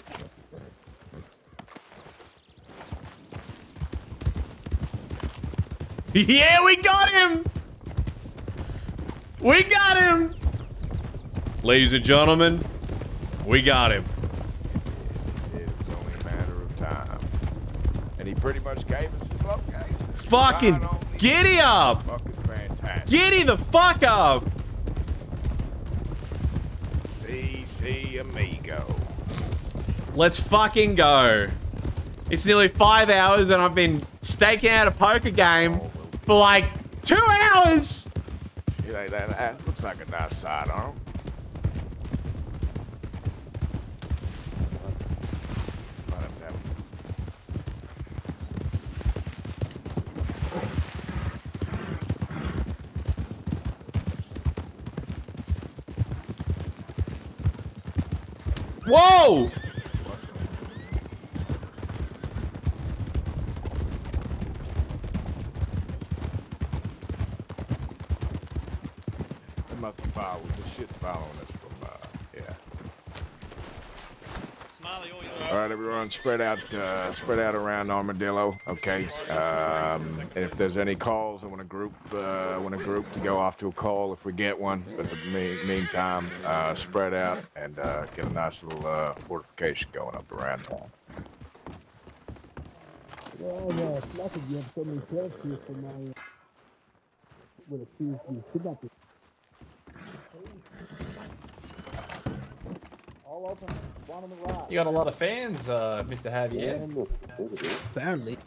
Yeah, we got him. We got him. Ladies and gentlemen, we got him. It was only a matter of time. And he pretty much gave us his location. Fucking giddy up. Fucking fantastic. Giddy the fuck up. See, amigo. Let's fucking go. It's nearly 5 hours and I've been staking out a poker game for like 2 hours. That looks like a nice sidearm. Whoa! They must have filed with the shit following us from, yeah. All right, everyone, spread out around Armadillo, okay? And if there's any calls, I want a group to go off to a call if we get one. But in the meantime, spread out and get a nice little fortification going up around town. Well, lucky you have so many players here for my with a PhD. Kidnapping. All open. One on the right. You got a lot of fans, Mr. Javier. Apparently.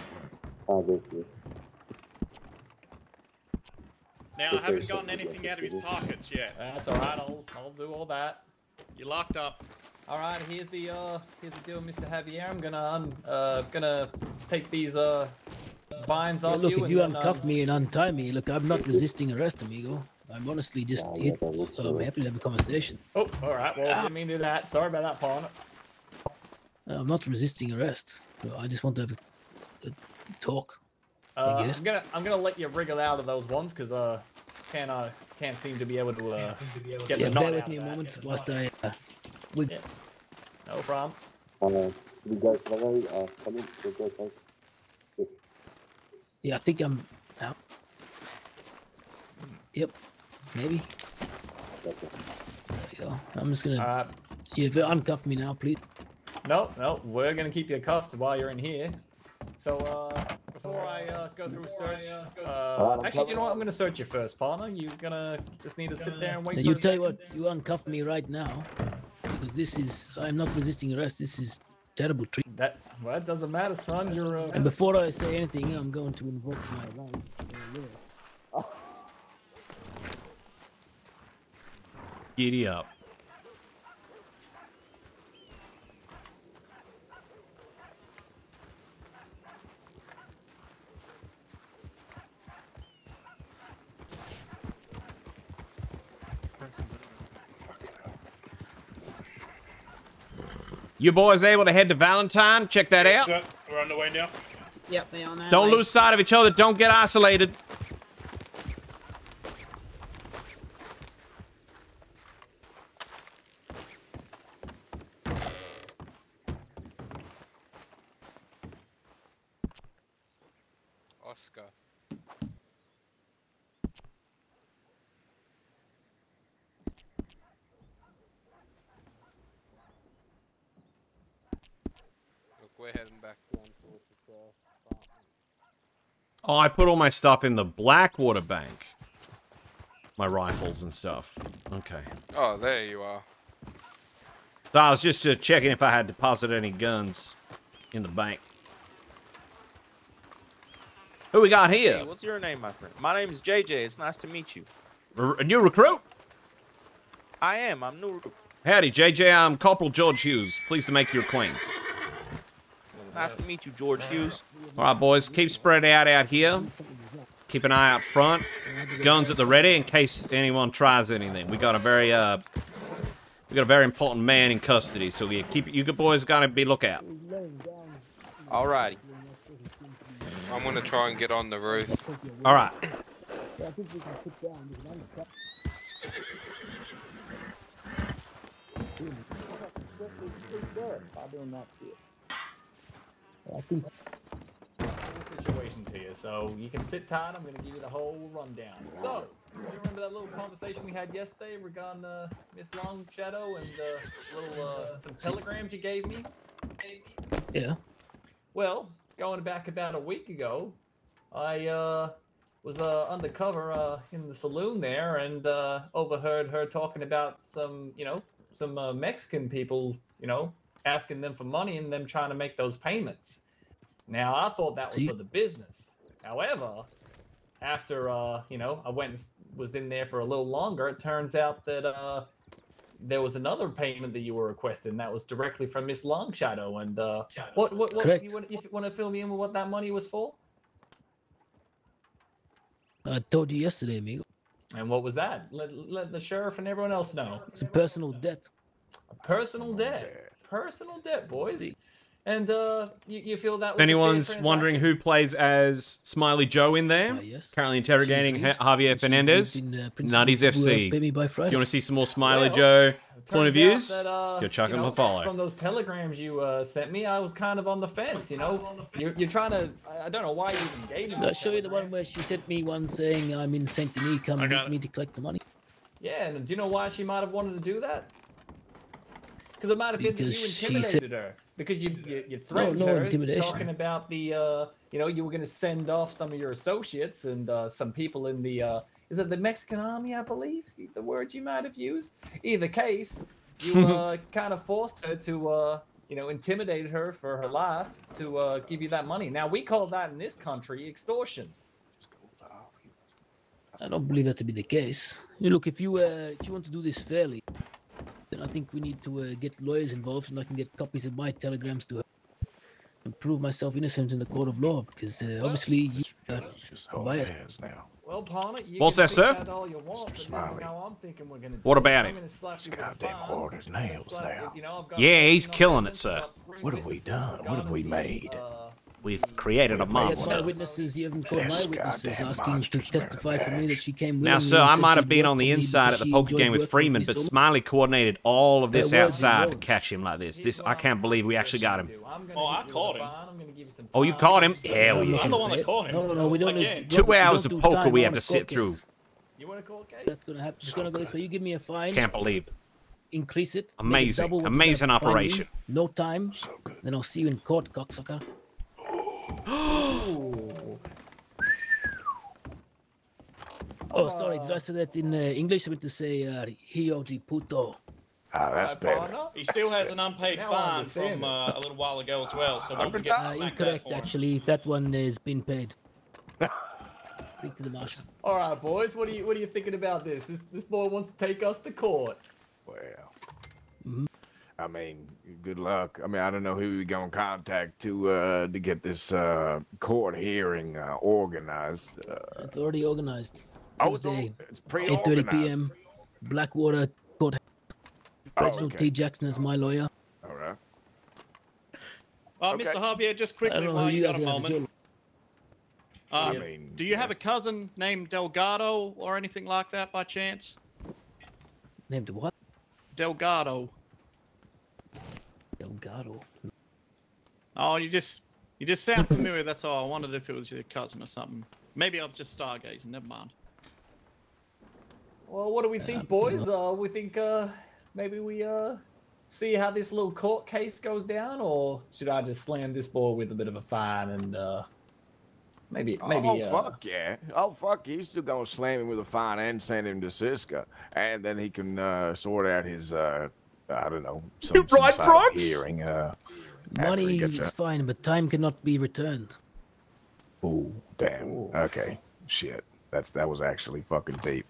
Now, I haven't gotten anything out of his pockets yet. That's all right. I'll do all that. You're locked up. All right. Here's the deal, Mr. Javier. I'm gonna take these binds Yeah, off look, you. if you and then, uncuff me and untie me, look, I'm not resisting arrest, amigo. I'm honestly just here, happy to have a conversation. Oh, all right. Well, I didn't mean to do that. Sorry about that, pawn. I'm not resisting arrest. So I just want to have a talk. I guess. I'm gonna let you wriggle out of those ones because can't seem to be able to get Yeah, the bear knot with out me a of that. moment whilst I. Yeah. No problem. You guys ready? Come in. You guys ready? Yeah, I think I'm out. Yep, maybe. There you go. I'm just gonna. You uncuff me now, please. No, we're gonna keep you cuffed while you're in here. So before I go through a search, actually, you know what? I'm gonna search you first, partner. You're gonna just need to sit there and wait. Now, for you a tell you second. what, you uncuff me right now, because this is. I'm not resisting arrest. This is terrible treatment. Well, it doesn't matter, son. You're. And before I say anything, I'm going to invoke my right. Giddy up. You boys able to head to Valentine? Check that out. Sir, we're on the way now. Yep, they on that. Don't lose sight of each other. Don't get isolated. Oscar. Look, we're heading back down towards the Oh, I put all my stuff in the Blackwater bank. My rifles and stuff. Okay. Oh, there you are. So I was just checking if I had deposited any guns in the bank. Who we got here? Hey, what's your name, my friend? My name is JJ. It's nice to meet you. A new recruit? I am. I'm new recruit. Howdy, JJ. I'm Corporal George Hughes. Pleased to make your acquaintance. Nice to meet you, George Hughes. All right, boys. Keep spread out here. Keep an eye out front. Guns at the ready in case anyone tries anything. We got a very important man in custody, so you boys gotta be lookout. Alrighty. I'm gonna try and get on the roof. All right. Situation to you, so you can sit tight. I'm going to give you the whole rundown. So, you remember that little conversation we had yesterday regarding Miss Long Shadow and some telegrams you gave me? Yeah. Well, going back about a week ago, I was undercover in the saloon there and overheard her talking about some Mexican people, asking them for money and them trying to make those payments. Now, I thought that was for the business. However, after, I went and was in there for a little longer, it turns out that there was another payment that you were requesting that was directly from Miss Longshadow. And what Correct. if you want to fill me in with what that money was for? I told you yesterday, amigo. And what was that? Let the sheriff and everyone else know. It's a personal debt. A personal debt. Personal debt, boys. And you feel that was If anyone's wondering who plays as Smiley Joe in there, currently interrogating Javier Fernandez, Nutties FC. If you want to see some more Smiley Joe point of views, go chuck him a follow. From those telegrams you sent me, I was kind of on the fence, You're trying to... I don't know why you even gave me I'll show you the one where she sent me one saying I'm in Saint Denis, come meet me to collect the money. Yeah, and do you know why she might have wanted to do that? Because it might have been that you intimidated her. Because you threatened her, talking about the, you were going to send off some of your associates and some people in the, is it the Mexican army, I believe? The word you might have used? Either case, you kind of forced her to, intimidated her for her life to give you that money. Now, we call that in this country extortion. I don't believe that to be the case. Look, if you want to do this fairly, then I think we need to get lawyers involved, and I can get copies of my telegrams to her and prove myself innocent in the court of law. Because obviously, you are biased. Well, partner, you What's can that, sir? think that all you want, but now I'm thinking we're gonna What do about I'm him? gonna slap you with a Goddamn fine. Warder's nails now. I've got Yeah, he's killing it, sir. What have we done? What have we made? We've created a I had monster. my witnesses, you haven't called my witnesses asking to testify for me that she came Now, willingly sir, and I said might she'd have been work on the for me inside because at the she poker enjoyed game with working Freeman, me but so Smiley coordinated all of this There was, outside there to was. catch him like this. I can't believe we actually got him. Oh, I caught him. Oh, you caught him? Hell yeah. I'm the one that caught him. No, we don't Again. need 2 we don't hours do of poker time we on have a to sit court through. case. You want a court case? That's gonna happen. It's gonna go this way. You give me a fine. Can't believe it. Increase it. make it Amazing. double what you Amazing gotta fine me. operation. No time. Then I'll see you in court, cocksucker. Oh, sorry. Did I say that in English? I meant to say "hijo de puto." That's better. He still has an unpaid Now I fine understand from it. a little while ago as well, so don't forget to smack that Incorrect, for him. actually. That one has been paid. Speak to the marshal. All right, boys. What are you thinking about this? This boy wants to take us to court. Well, I mean, good luck. I mean, I don't know who we're gonna contact to get this court hearing organized. It's already organized. Oh, Tuesday, it's 8:30 pre-organized. p.m. Blackwater Court. Reginald okay. T. Jackson is my lawyer. All right. Mr. Javier, just quickly I don't know while who you you got a guys are, moment. I mean, Do you have a cousin named Delgado or anything like that by chance? Named what? Delgado. Delgado. Oh, you just sound familiar. That's all. I wondered if it was your cousin or something. Maybe I'm just stargazing. Never mind. Well, what do we think, boys? We think maybe we see how this little court case goes down, or should I just slam this boy with a bit of a fine and maybe? Oh fuck yeah! Oh fuck, you still gonna slam him with a fine and send him to Siska, and then he can sort out his I don't know some right, sort of Brooks? hearing. after he Money gets is out. fine, but time cannot be returned. Oh damn. Okay. Shit. That was actually fucking deep.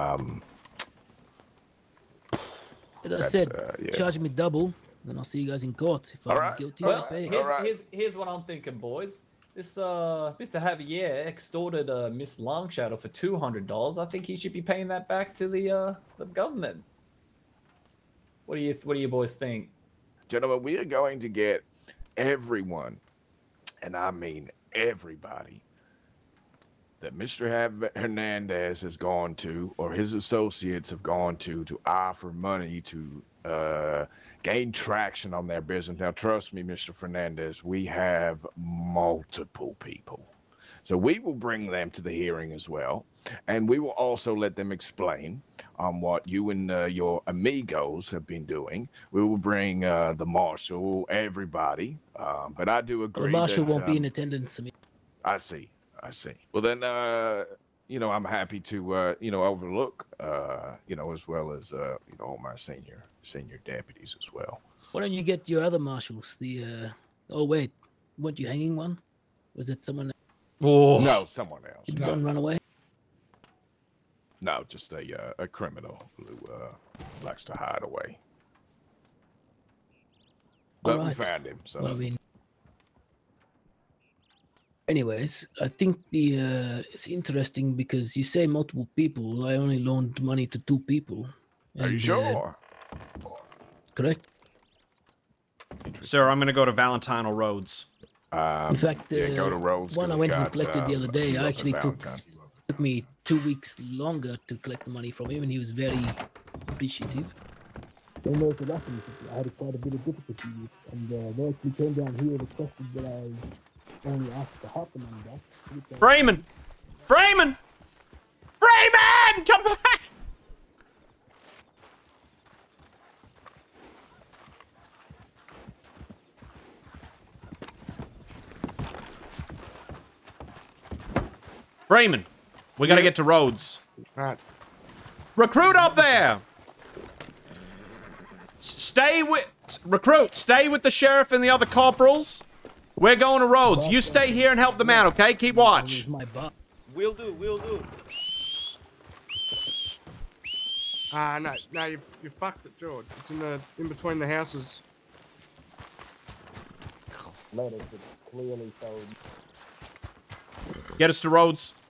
As I That's, said, yeah. charge me double, then I'll see you guys in court. If I'm guilty, Well, I'll pay. here's what I'm thinking, boys. This Mr. Javier extorted Miss Longshadow for $200. I think he should be paying that back to the government. What do you boys think? Gentlemen, we are going to get everyone, and I mean everybody, that Mr. Hernandez has gone to, or his associates have gone to offer money to gain traction on their business. Now, trust me, Mr. Fernandez, we have multiple people. So we will bring them to the hearing as well, and we will also let them explain on what you and your amigos have been doing. We will bring the marshal, everybody, but I do agree The marshal that, won't be in attendance. I see. Well, then, I'm happy to, overlook, as well as, all my senior deputies as well. Why don't you get your other marshals? Oh wait, weren't you hanging one? Was it someone? No, someone else. Did one run away? No, just a criminal who likes to hide away. But we Alright. found him, so. Well, I mean, anyways, I think it's interesting because you say multiple people. I only loaned money to 2 people. Are you sure? Correct. Sir, I'm gonna go to Valentino Roads. In fact, go to Rhodes, one 'cause I we went and got, collected the other a day. few I up actually in took Valentine. me 2 weeks longer to collect the money from him, and he was very appreciative. They know the lessons. I had quite a bit of difficulty with, and they actually came down here and requested that I only ask for half the money back. Freeman! Freeman! Freeman! Come back! Freeman, we gotta get to Rhodes. Right. Recruit up there! Stay with the sheriff and the other corporals. We're going to Rhodes. You stay here and help them out, okay? Keep watch. Will do. No, you fucked it, George. It's in between the houses. Letters clearly showed. Get us to Rhodes.